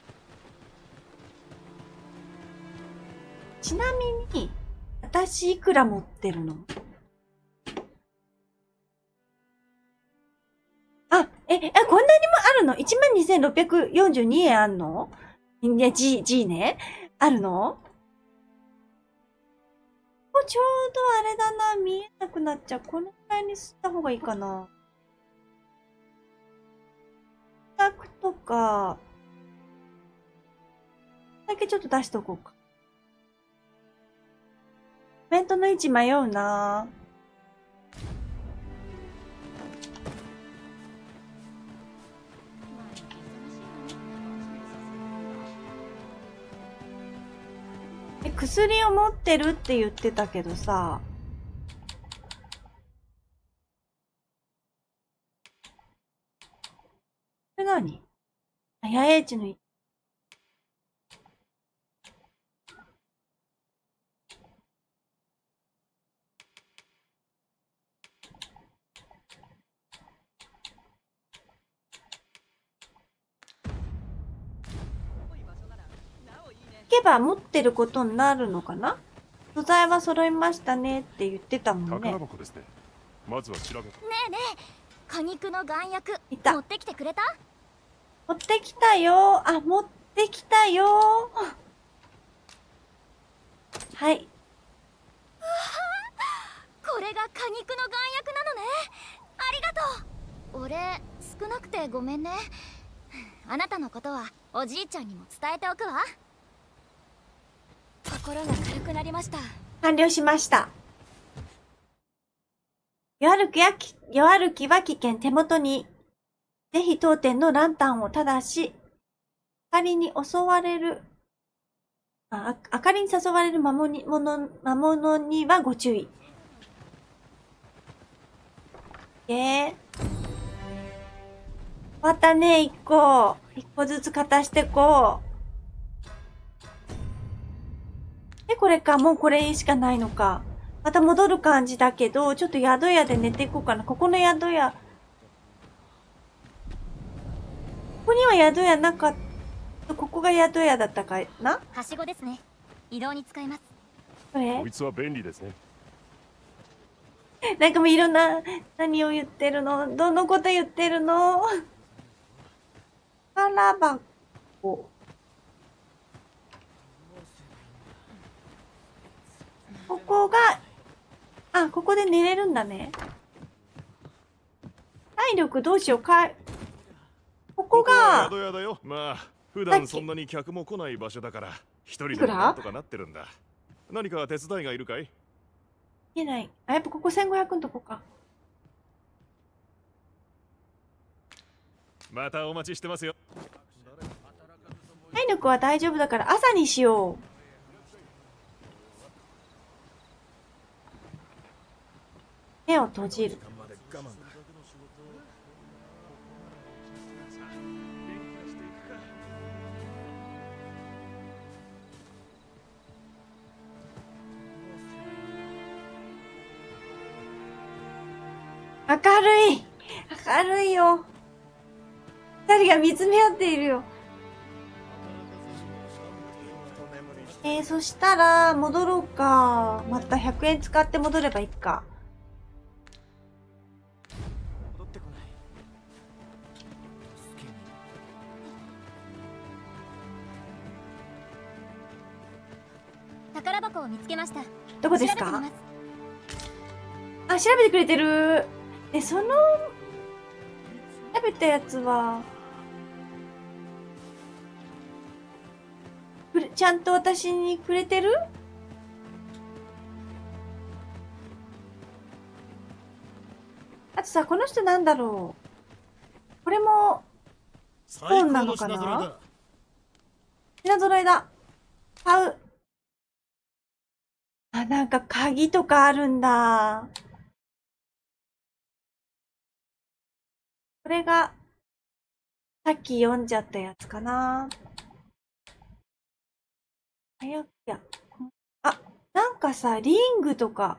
ちなみに私いくら持ってるの？あ、え、え、こんなにもあるの？ いちまんにせんろっぴゃくよんじゅうに 円あんの？いや、G、G ね。あるの？ちょうどあれだな、見えなくなっちゃう。このくらいに吸った方がいいかな。ひゃくとか、だけちょっと出しとこうか。コメントの位置迷うな。え、薬を持ってるって言ってたけどさ。これ何？あ、野営地の位置。行けば持ってることになるのかな？素材は揃いましたねって言ってたもんね。 宝箱ですね。まずは調べた。 ねえねえ、果肉の丸薬持ってきてくれた？ 持ってきたよ。あ、持ってきたよ。はい。 これが果肉の丸薬なのね。ありがとう。俺少なくてごめんね。あなたのことはおじいちゃんにも伝えておくわ。心が軽くなりました。 完了しました。夜歩きやき、夜歩きは危険。手元にぜひ当店のランタンをただし、明かりに襲われる、あ、明かりに誘われる魔物に、魔物にはご注意。えー。終わったね、一個。一個ずつ片してこう。で、これか。もうこれしかないのか。また戻る感じだけど、ちょっと宿屋で寝ていこうかな。ここの宿屋。ここには宿屋なかった。ここが宿屋だったかな？ はしごですね。移動に使います。 これ？ こいつは便利ですね。 なんかもういろんな、何を言ってるの？どのこと言ってるの？宝箱。ここが、あ、ここで寝れるんだね。体力どうしようか。ここが、 宿屋だよ。まあ、普段そんなに客も来ない場所だから、一人でもなんとかなってるんだ。何か手伝いがいるかい？ いけない。あ、やっぱここせんごひゃくのとこか。 またお待ちしてますよ。 体力は大丈夫だから朝にしよう。目を閉じる。明るい明るいよ。二人が見つめ合っているよ。えー、そしたら戻ろうか。またひゃくえん使って戻ればいいか。 宝箱を見つけました。 どこですか？あ、調べてくれてる。で、その調べたやつはちゃんと私にくれてる？あとさ、この人なんだろう。これも、本なのかな？品揃えだ。買う。あ、なんか鍵とかあるんだ。これが、さっき読んじゃったやつかな。早くや。あ、なんかさ、リングとか。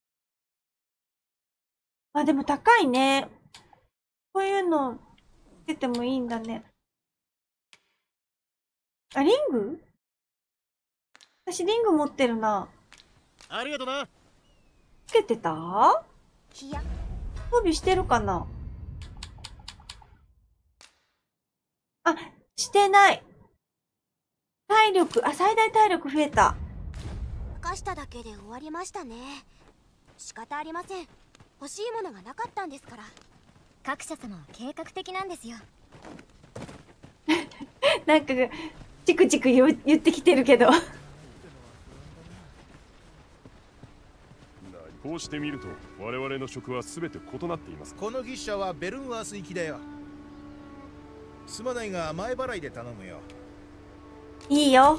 あ、でも高いね。こういうの、つけてもいいんだね。あ、リング？私リング持ってるな。 ありがとな。 つけてた？装備してるかな？あ、してない。体力、あ、最大体力増えた。 化しただけで終わりましたね。仕方ありません。欲しいものがなかったんですから。 各社様は計画的なんですよ。 なんか、チクチク言言ってきてるけど。 こうしてみると我々の職は全て異なっています。 この牛舎はベルンワース行きだよ。すまないが前払いで頼むよ。 いいよ。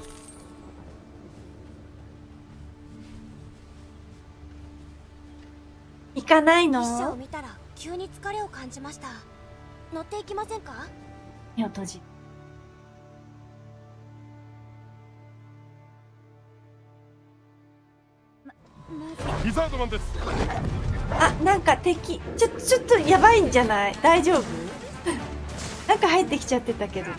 行かないの？ 牛舎を見たら急に疲れを感じました。乗っていきませんか？ 目を閉じ。 リザードマンです。 あ、なんか敵、ちょ、ちょっとやばいんじゃない？大丈夫？なんか入ってきちゃってたけど。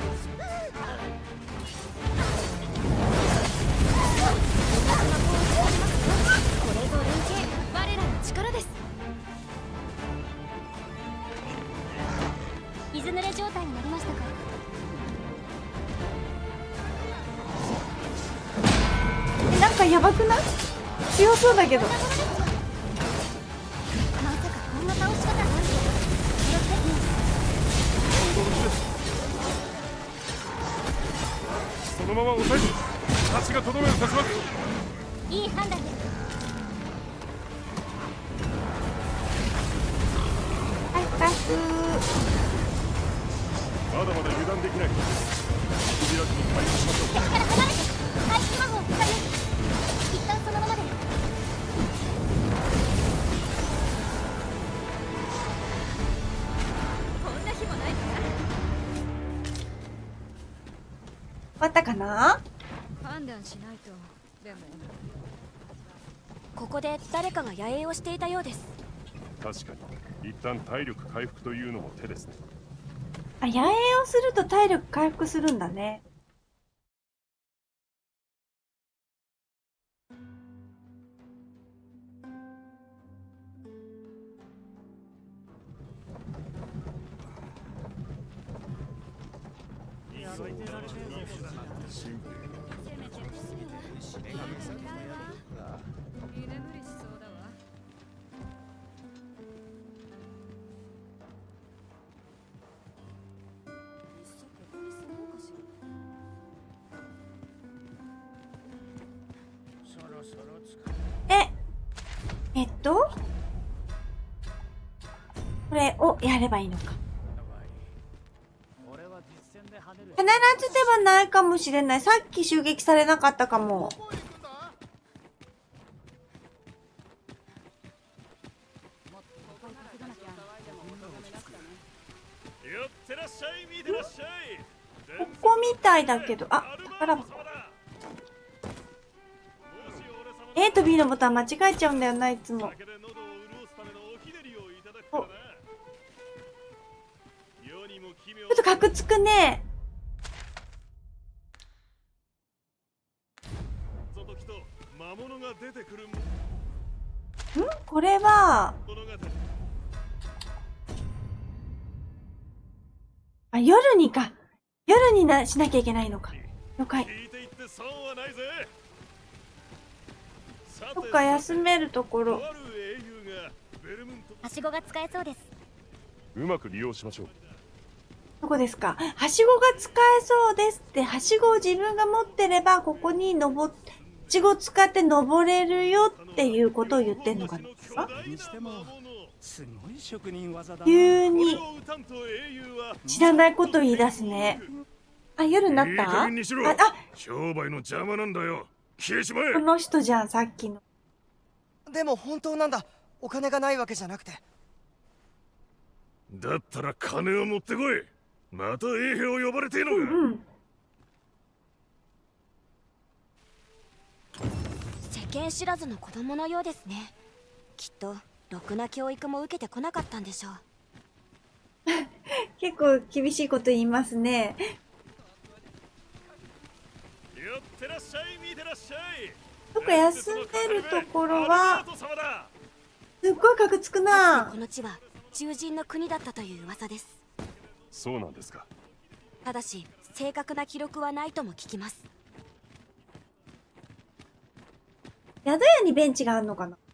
水濡れ状態になりましたか？ え、なんかやばくない？強そうだけど。 まさかこんな倒し方なんて。 そのまま抑えて立ちがとどめを刺します。 いい判断です。 はい、回復。 まだまだ油断できない。扉に回復しましょう。 敵から離れて。回復魔法を使います。一旦そのままで。 こんな日もないか終わったかな？ 判断しないと。でもここで誰かが野営をしていたようです。 確かに一旦体力回復というのも手ですね。 あ、野営をすると体力回復するんだね。 居眠りしそうだわ。 え、えっとこれをやればいいのか。必ずではないかもしれない。さっき襲撃されなかったかも。ここみたいだけど、あ、宝箱。A と B のボタン間違えちゃうんだよな、いつも。お、ちょっとカクつくね。ん？これはあ、夜にか。夜になしなきゃいけないのか。了解。そっか、休めるところ。 はしごが使えそうです。 うまく利用しましょう。 どこですか？はしごが使えそうですって、はしごを自分が持ってれば、ここに登っ、はしごを使って登れるよっていうことを言ってんのかな？急に、知らないこと言い出すね。あ、夜になった？あ、あ、 商売の邪魔なんだよ。消えちまえ。 この人じゃん、さっきの。 でも本当なんだ。お金がないわけじゃなくて。 だったら金を持ってこい。また衛兵を呼ばれてえのか。うんうん、 世間知らずの子供のようですね。きっとろくな教育も受けてこなかったんでしょう。 結構厳しいこと言いますね。 寄ってらっしゃい、見てらっしゃい。 どっか休んでるところはすっごいカクつくな。 この地は獣人の国だったという噂です。 そうなんですか。 ただし正確な記録はないとも聞きます。 宿屋にベンチがあるのかな。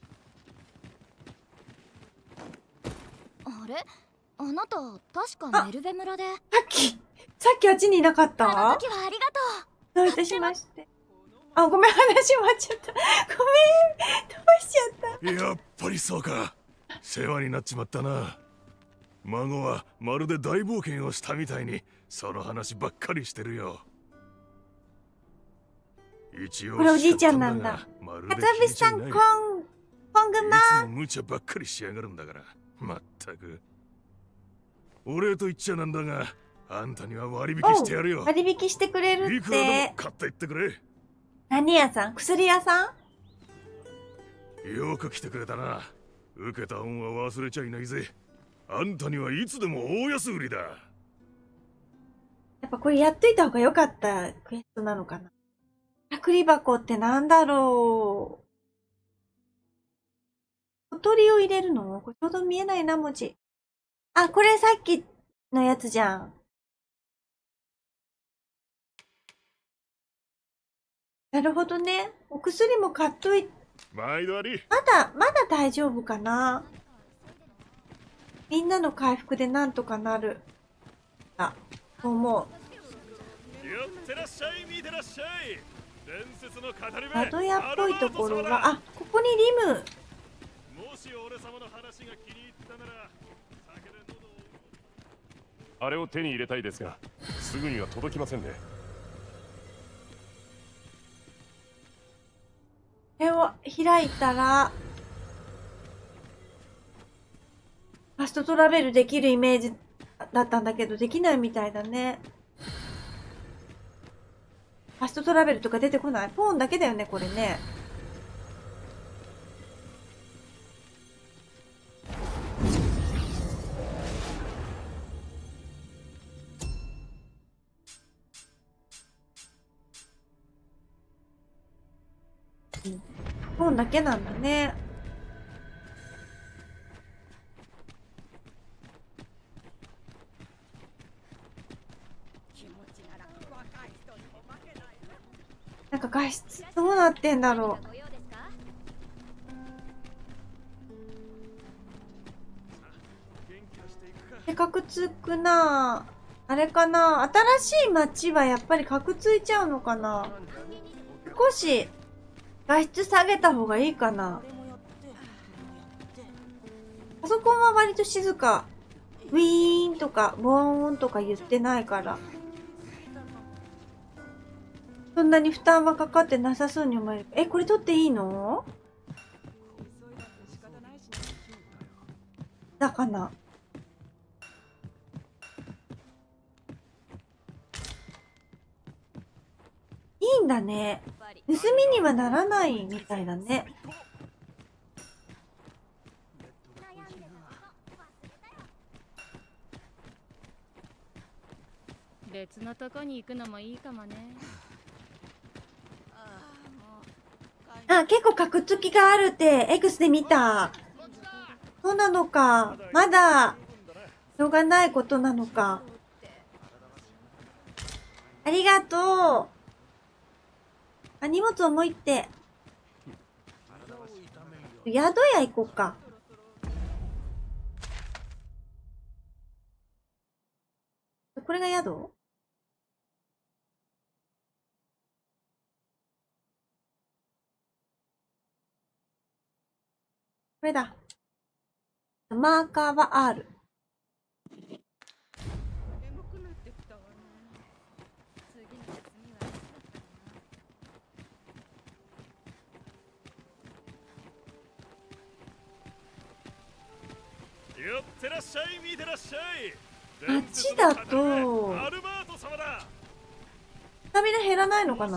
あれ、あなた確かメルベ村で。 さっきさっきあっちにいなかった？ あの時はありがとう。 どういたしまして。あ、ごめん、話終わっちゃった。ごめん、どうしちゃった。 やっぱりそうか。世話になっちまったな。孫はまるで大冒険をしたみたいにその話ばっかりしてるよ。一応これおじいちゃんなんだ。かつぶしさん、コン、コングマ。 いつも無茶ばっかりしやがるんだから。まったく。お礼と言っちゃなんだが、あんたには割引してやるよ。 割引してくれるって。 いくらでも買っていってくれ。 何屋さん？薬屋さん？よく来てくれたな。受けた恩は忘れちゃいないぜ。あんたにはいつでも大安売りだ。 やっぱこれやっといた方が良かったクエストなのかな。隔離箱ってなんだろう。小鳥を入れるの？これちょうど見えないな、文字。あ、これさっきのやつじゃん。なるほどね。お薬も買っといて。 毎度あり。 まだ、まだ大丈夫かな。みんなの回復でなんとかなる。あ、と思う。 寄ってらっしゃい、見てらっしゃい。伝説の語り部。 宿屋っぽいところは、あ、ここにリム。 もし俺様の話が気に入ったなら、酒で喉を。 あれを手に入れたいですが、すぐには届きませんね。 これを開いたら、ファストトラベルできるイメージだったんだけど、できないみたいだね。ファストトラベルとか出てこない？ポーンだけだよね、これね。ポーンだけなんだね。なんか画質どうなってんだろう。で、カクつくな。あれかな、新しい街はやっぱりカクついちゃうのかな。少し画質下げた方がいいかな。パソコンは割と静か。ウィーンとかボーンとか言ってないから。そんなに負担はかかってなさそうに思える。え、これ取っていいの？だかな。いいんだね。盗みにはならないみたいだね。 別のとこに行くのもいいかもね。 あ、結構カクつきがあるって X で見た。そうなのか。まだしょうがないことなのか。ありがとう。あ、荷物重いって。宿屋行こうか。ここれが宿？これだ。マーカーは R。 よってらっしゃい、見てらっしゃい。 あっちだとアルバート様だ。 スタミナ減らないのかな。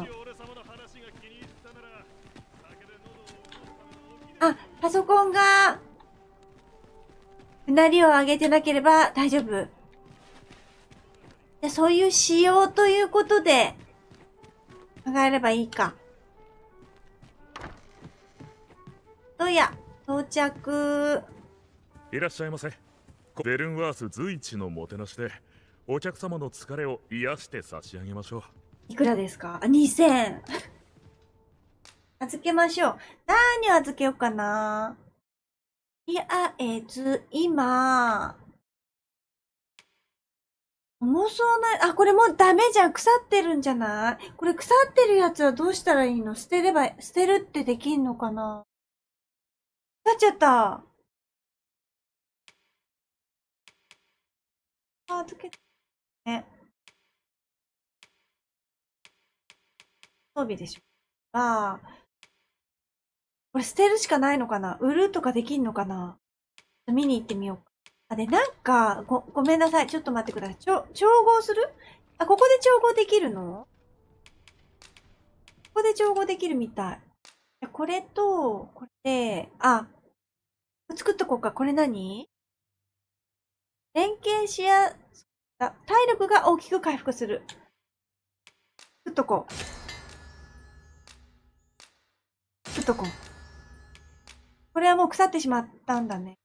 あ、パソコンがうなりを上げてなければ大丈夫。じゃそういう仕様ということで考えればいいか。どうや到着。 いらっしゃいませ。ベルンワース随一のもてなしでお客様の疲れを癒して差し上げましょう。 いくらですか？あ、にせん。預けましょう。何を預けようかな。とりあえず、今、重そうな、あ、これもうダメじゃん。腐ってるんじゃない？これ腐ってるやつはどうしたらいいの？捨てれば、捨てるってできんのかな？腐っちゃった。あ、預けて。ね。装備でしょ。ああ。これ捨てるしかないのかな？売るとかできんのかな？見に行ってみようか。あ、で、なんか、ご、ごめんなさい。ちょっと待ってください。ちょ、調合する？あ、ここで調合できるの？ここで調合できるみたい。これと、これで、あ、作っとこうか。これ何？連携しや、体力が大きく回復する。作っとこう。作っとこう。これはもう腐ってしまったんだね。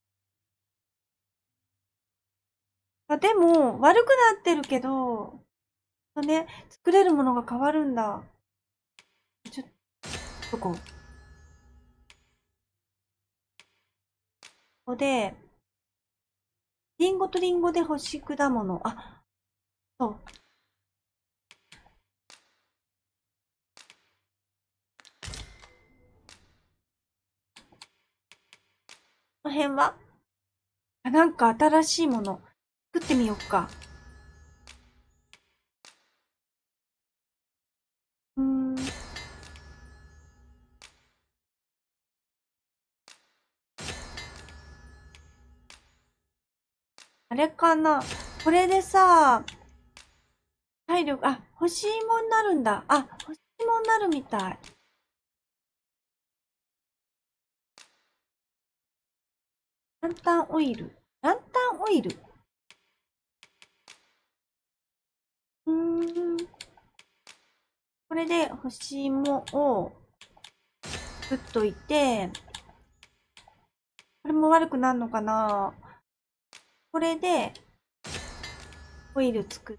あ、でも、悪くなってるけど、ね、作れるものが変わるんだ。ちょっと、こう。ここで、リンゴとリンゴで干し果物。あ、そう。この辺はあ、なんか新しいもの作ってみようか。うーん。あれかな？これでさ、体力、あ、欲しいもんになるんだ。あ、欲しいもんになるみたい。ランタンオイル。ランタンオイル。うーん。これで干し芋を作っといて、これも悪くなるのかな？これでオイル作って、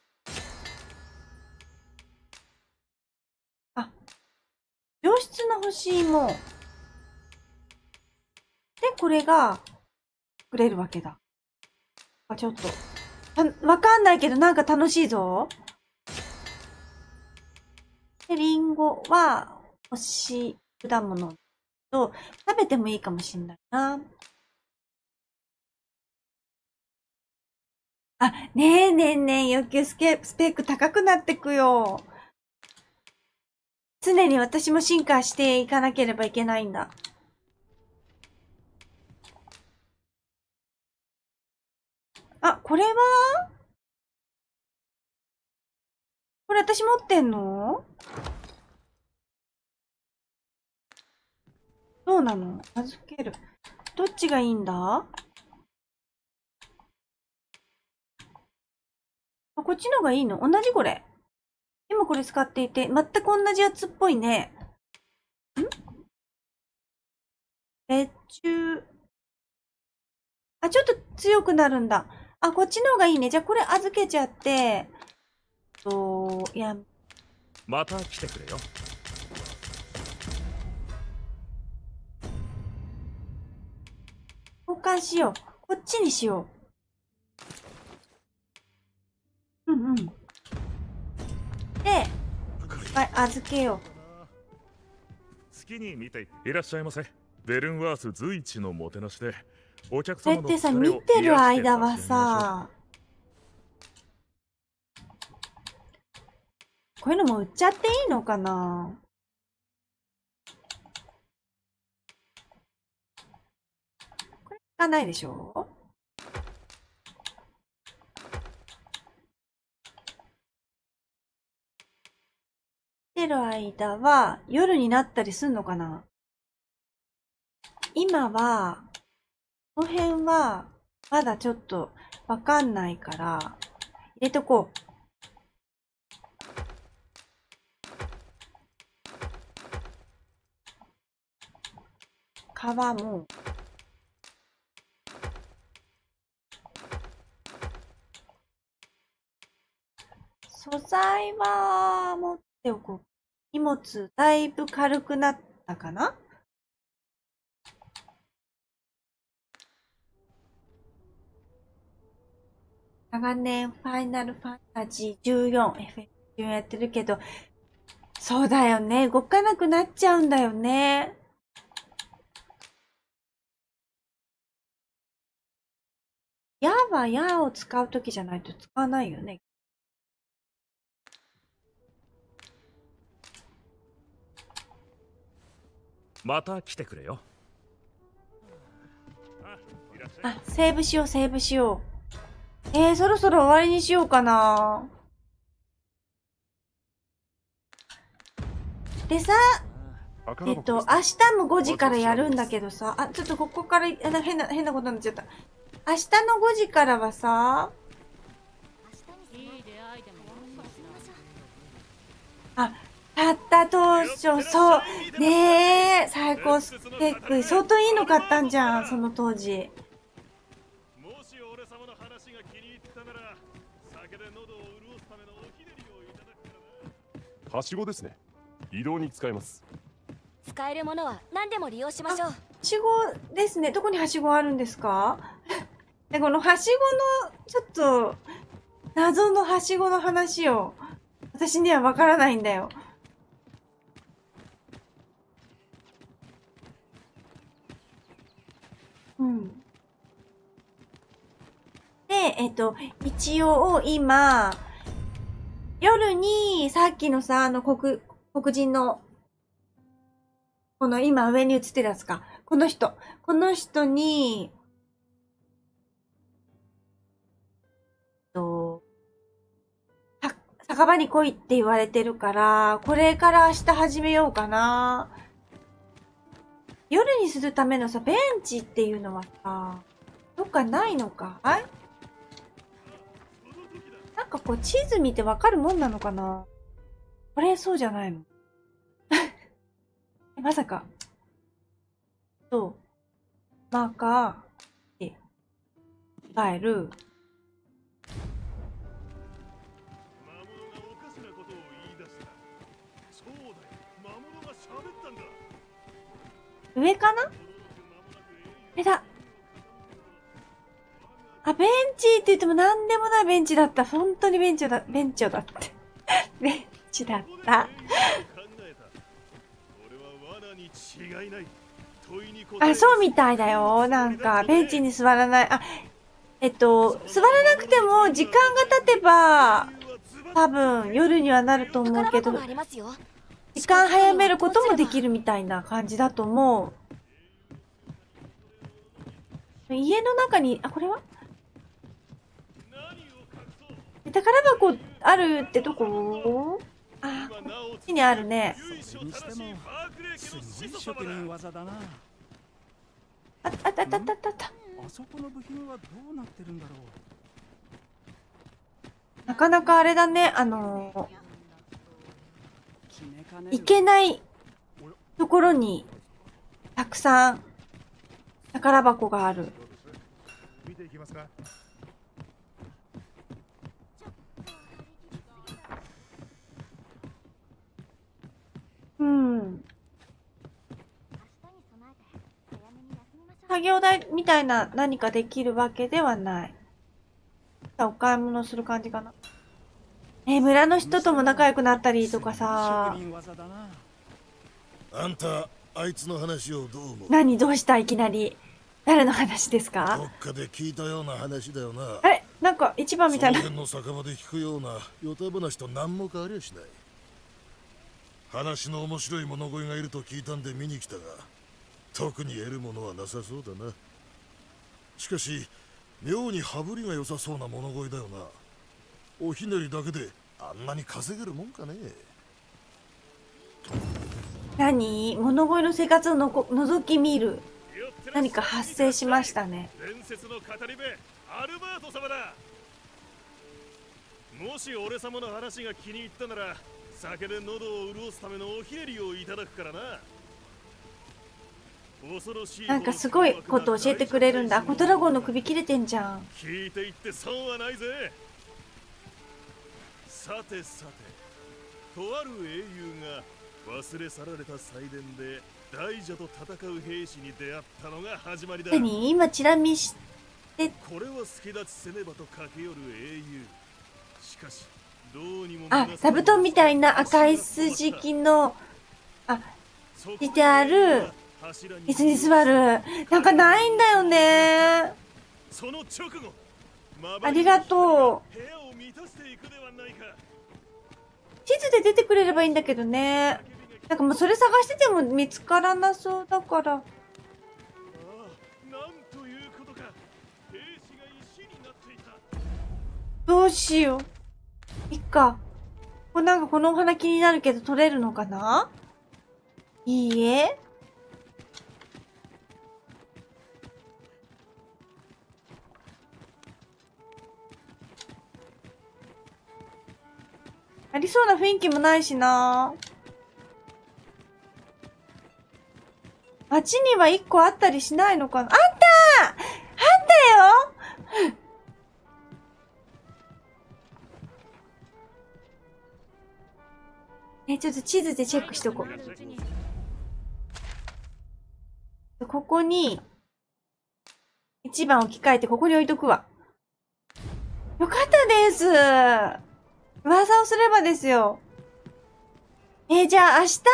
あ、上質な干し芋。で、これが作れるわけだ。あ、ちょっと。わかんないけどなんか楽しいぞ。で、リンゴは干し果物と食べてもいいかもしんないな。あ、ねえねえねえ、要求スケスペック高くなってくよ。常に私も進化していかなければいけないんだ。あ、これは？これ私持ってんの？どうなの？預ける。どっちがいいんだ？あ、こっちの方がいいの？同じこれ。今これ使っていて、全く同じやつっぽいね。ん？別注。あ、ちょっと強くなるんだ。あ、こっちの方がいいね。じゃあこれ預けちゃって、と、いや。 また来てくれよ。 交換しよう。こっちにしよう。 うんうん。で、はい、預けよう。 好きに見ていらっしゃいませ。ベルンワース随一のもてなしでお客これ様のってさ、 疲れを見てる間は癒して差し上げましょう。 さ、こういうのも売っちゃっていいのかな。これ使わないでしょ。見てる間は夜になったりすんのかな。今はこの辺はまだちょっとわかんないから入れとこう。皮も素材は持っておこう。荷物だいぶ軽くなったかな。長年ファイナルファンタジーじゅうよん、エフエフじゅうよん やってるけど、そうだよね。動かなくなっちゃうんだよね。矢は矢を使うときじゃないと使わないよね。 また来てくれよ。 あ、セーブしよう、セーブしよう。えー、そろそろ終わりにしようかな。でさ、えっと、明日もごじからやるんだけどさ、あ、ちょっとここから、あの変な、変なことになっちゃった。明日のごじからはさ、あ、たった当初、そう、ねえ、最高ステック、相当いいの買ったんじゃん、その当時。 はしごですね。移動に使えます。 使えるものは何でも利用しましょう。はしごですね。どこにはしごあるんですか？で、このはしごの、ちょっと、謎のはしごの話を、私にはわからないんだよ。うん。で、えっと、一応今、夜にさっきのさ、あの黒、黒人の、この今上に映ってるやつか。この人。この人に、と、酒場に来いって言われてるから、これから明日始めようかな。夜にするためのさ、ベンチっていうのはさ、どっかないのかい？なんかこう地図見てわかるもんなのかな？これそうじゃないの？まさか。そう。マーカー、で、ファイル。上かな？これだ。あ、ベンチって言っても何でもないベンチだった。本当にベンチだ、ベンチだって。ベンチだった。あ、そうみたいだよ。なんか、ベンチに座らない。あ、えっと、座らなくても時間が経てば、多分夜にはなると思うけど、時間早めることもできるみたいな感じだと思う。家の中に、あ、これは宝箱あるってどこ？あ、こっちにあるね。 それにしてもすごい職人技だな。 あ、あったあったあったあった。 あそこの部品はどうなってるんだろう。 なかなかあれだね、あのー、行けないところにたくさん宝箱がある。 見ていきますか。 うん。作業台みたいな何かできるわけではない。お買い物する感じかな。 えー、村の人とも仲良くなったりとかさ。 あんたあいつの話をどう思う？ 何どうしたいきなり。誰の話ですどか？ っかで聞いたような話だよな。 あれなんか一番みたいな。 その辺の酒場で聞くようなヨタ話と何も変わりゃしない。話の面白い物乞いがいると聞いたんで見に来たが、特に得るものはなさそうだな。しかし妙に羽振りが良さそうな物乞いだよな。おひねりだけであんなに稼げるもんかね。 何？物乞いの生活をのこ覗き見る。何か発生しましたね。 伝説の語り部アルバート様だ。もし俺様の話が気に入ったなら、酒で喉を潤すためのおひねりをいただくからな。恐ろしい。 なんかすごいこと教えてくれるんだ。コトラゴンの首切れてんじゃん。 聞いていって損はないぜ。さてさて、とある英雄が忘れ去られた祭殿で大蛇と戦う兵士に出会ったのが始まりだ。 何？今チラ見して。 これは助立ちせねばと駆け寄る英雄。しかしどうにも。 あ、座布団みたいな赤い筋木のあ置いてある椅子に座る。なんかないんだよね。 その直後、 ありがとう。地図で出てくれればいいんだけどね。なんかもうそれ探してても見つからなそうだから。どうしよう。いっか。これなんかこのお花気になるけど取れるのかな？いいえ。ありそうな雰囲気もないしな。街にはいっこあったりしないのかな。あったー！あったよえ、ちょっと地図でチェックしとこう。ここに、一番置き換えてここに置いとくわ。よかったです。噂をすればですよ。えー、じゃあ明日、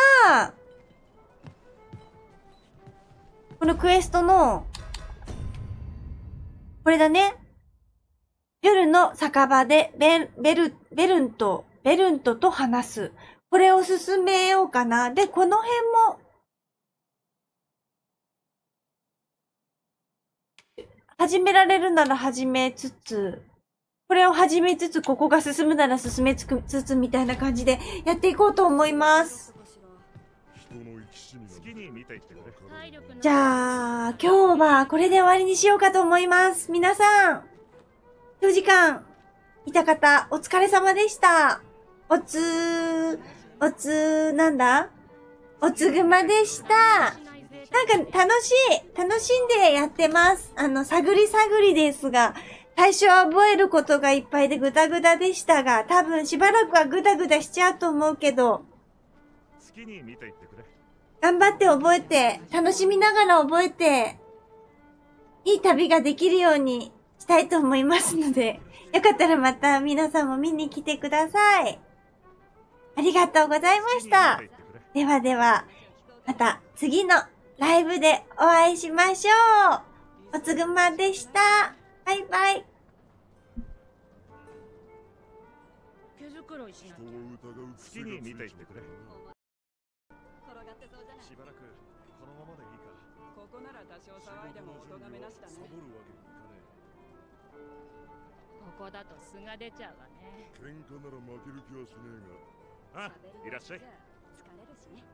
このクエストの、これだね。夜の酒場でベル、ベル、ベルント、ベルントと話す。これを進めようかな。で、この辺も、始められるなら始めつつ、これを始めつつ、ここが進むなら進めつつつみたいな感じでやっていこうと思います。じゃあ、今日はこれで終わりにしようかと思います。皆さん、よじかんいた方、お疲れ様でした。おつー、おつー、なんだ？おつぐまでした。なんか楽しい、楽しんでやってます。あの、探り探りですが、最初は覚えることがいっぱいでグダグダでしたが、多分しばらくはグダグダしちゃうと思うけど、 好きに見ていってくれ。 頑張って覚えて、楽しみながら覚えて、いい旅ができるようにしたいと思いますので、よかったらまた皆さんも見に来てください。ありがとうございました。ではでは、また次のライブでお会いしましょう。おつぐまでした。バイバイ。 人を疑う好きに見ていってくれ。しばらくこのままでいいか。 ここなら多少騒いでもお咎めなしだね。 ここだと素が出ちゃうわね。 喧嘩なら負ける気はしねえが。あ、いらっしゃい。 疲れるしね。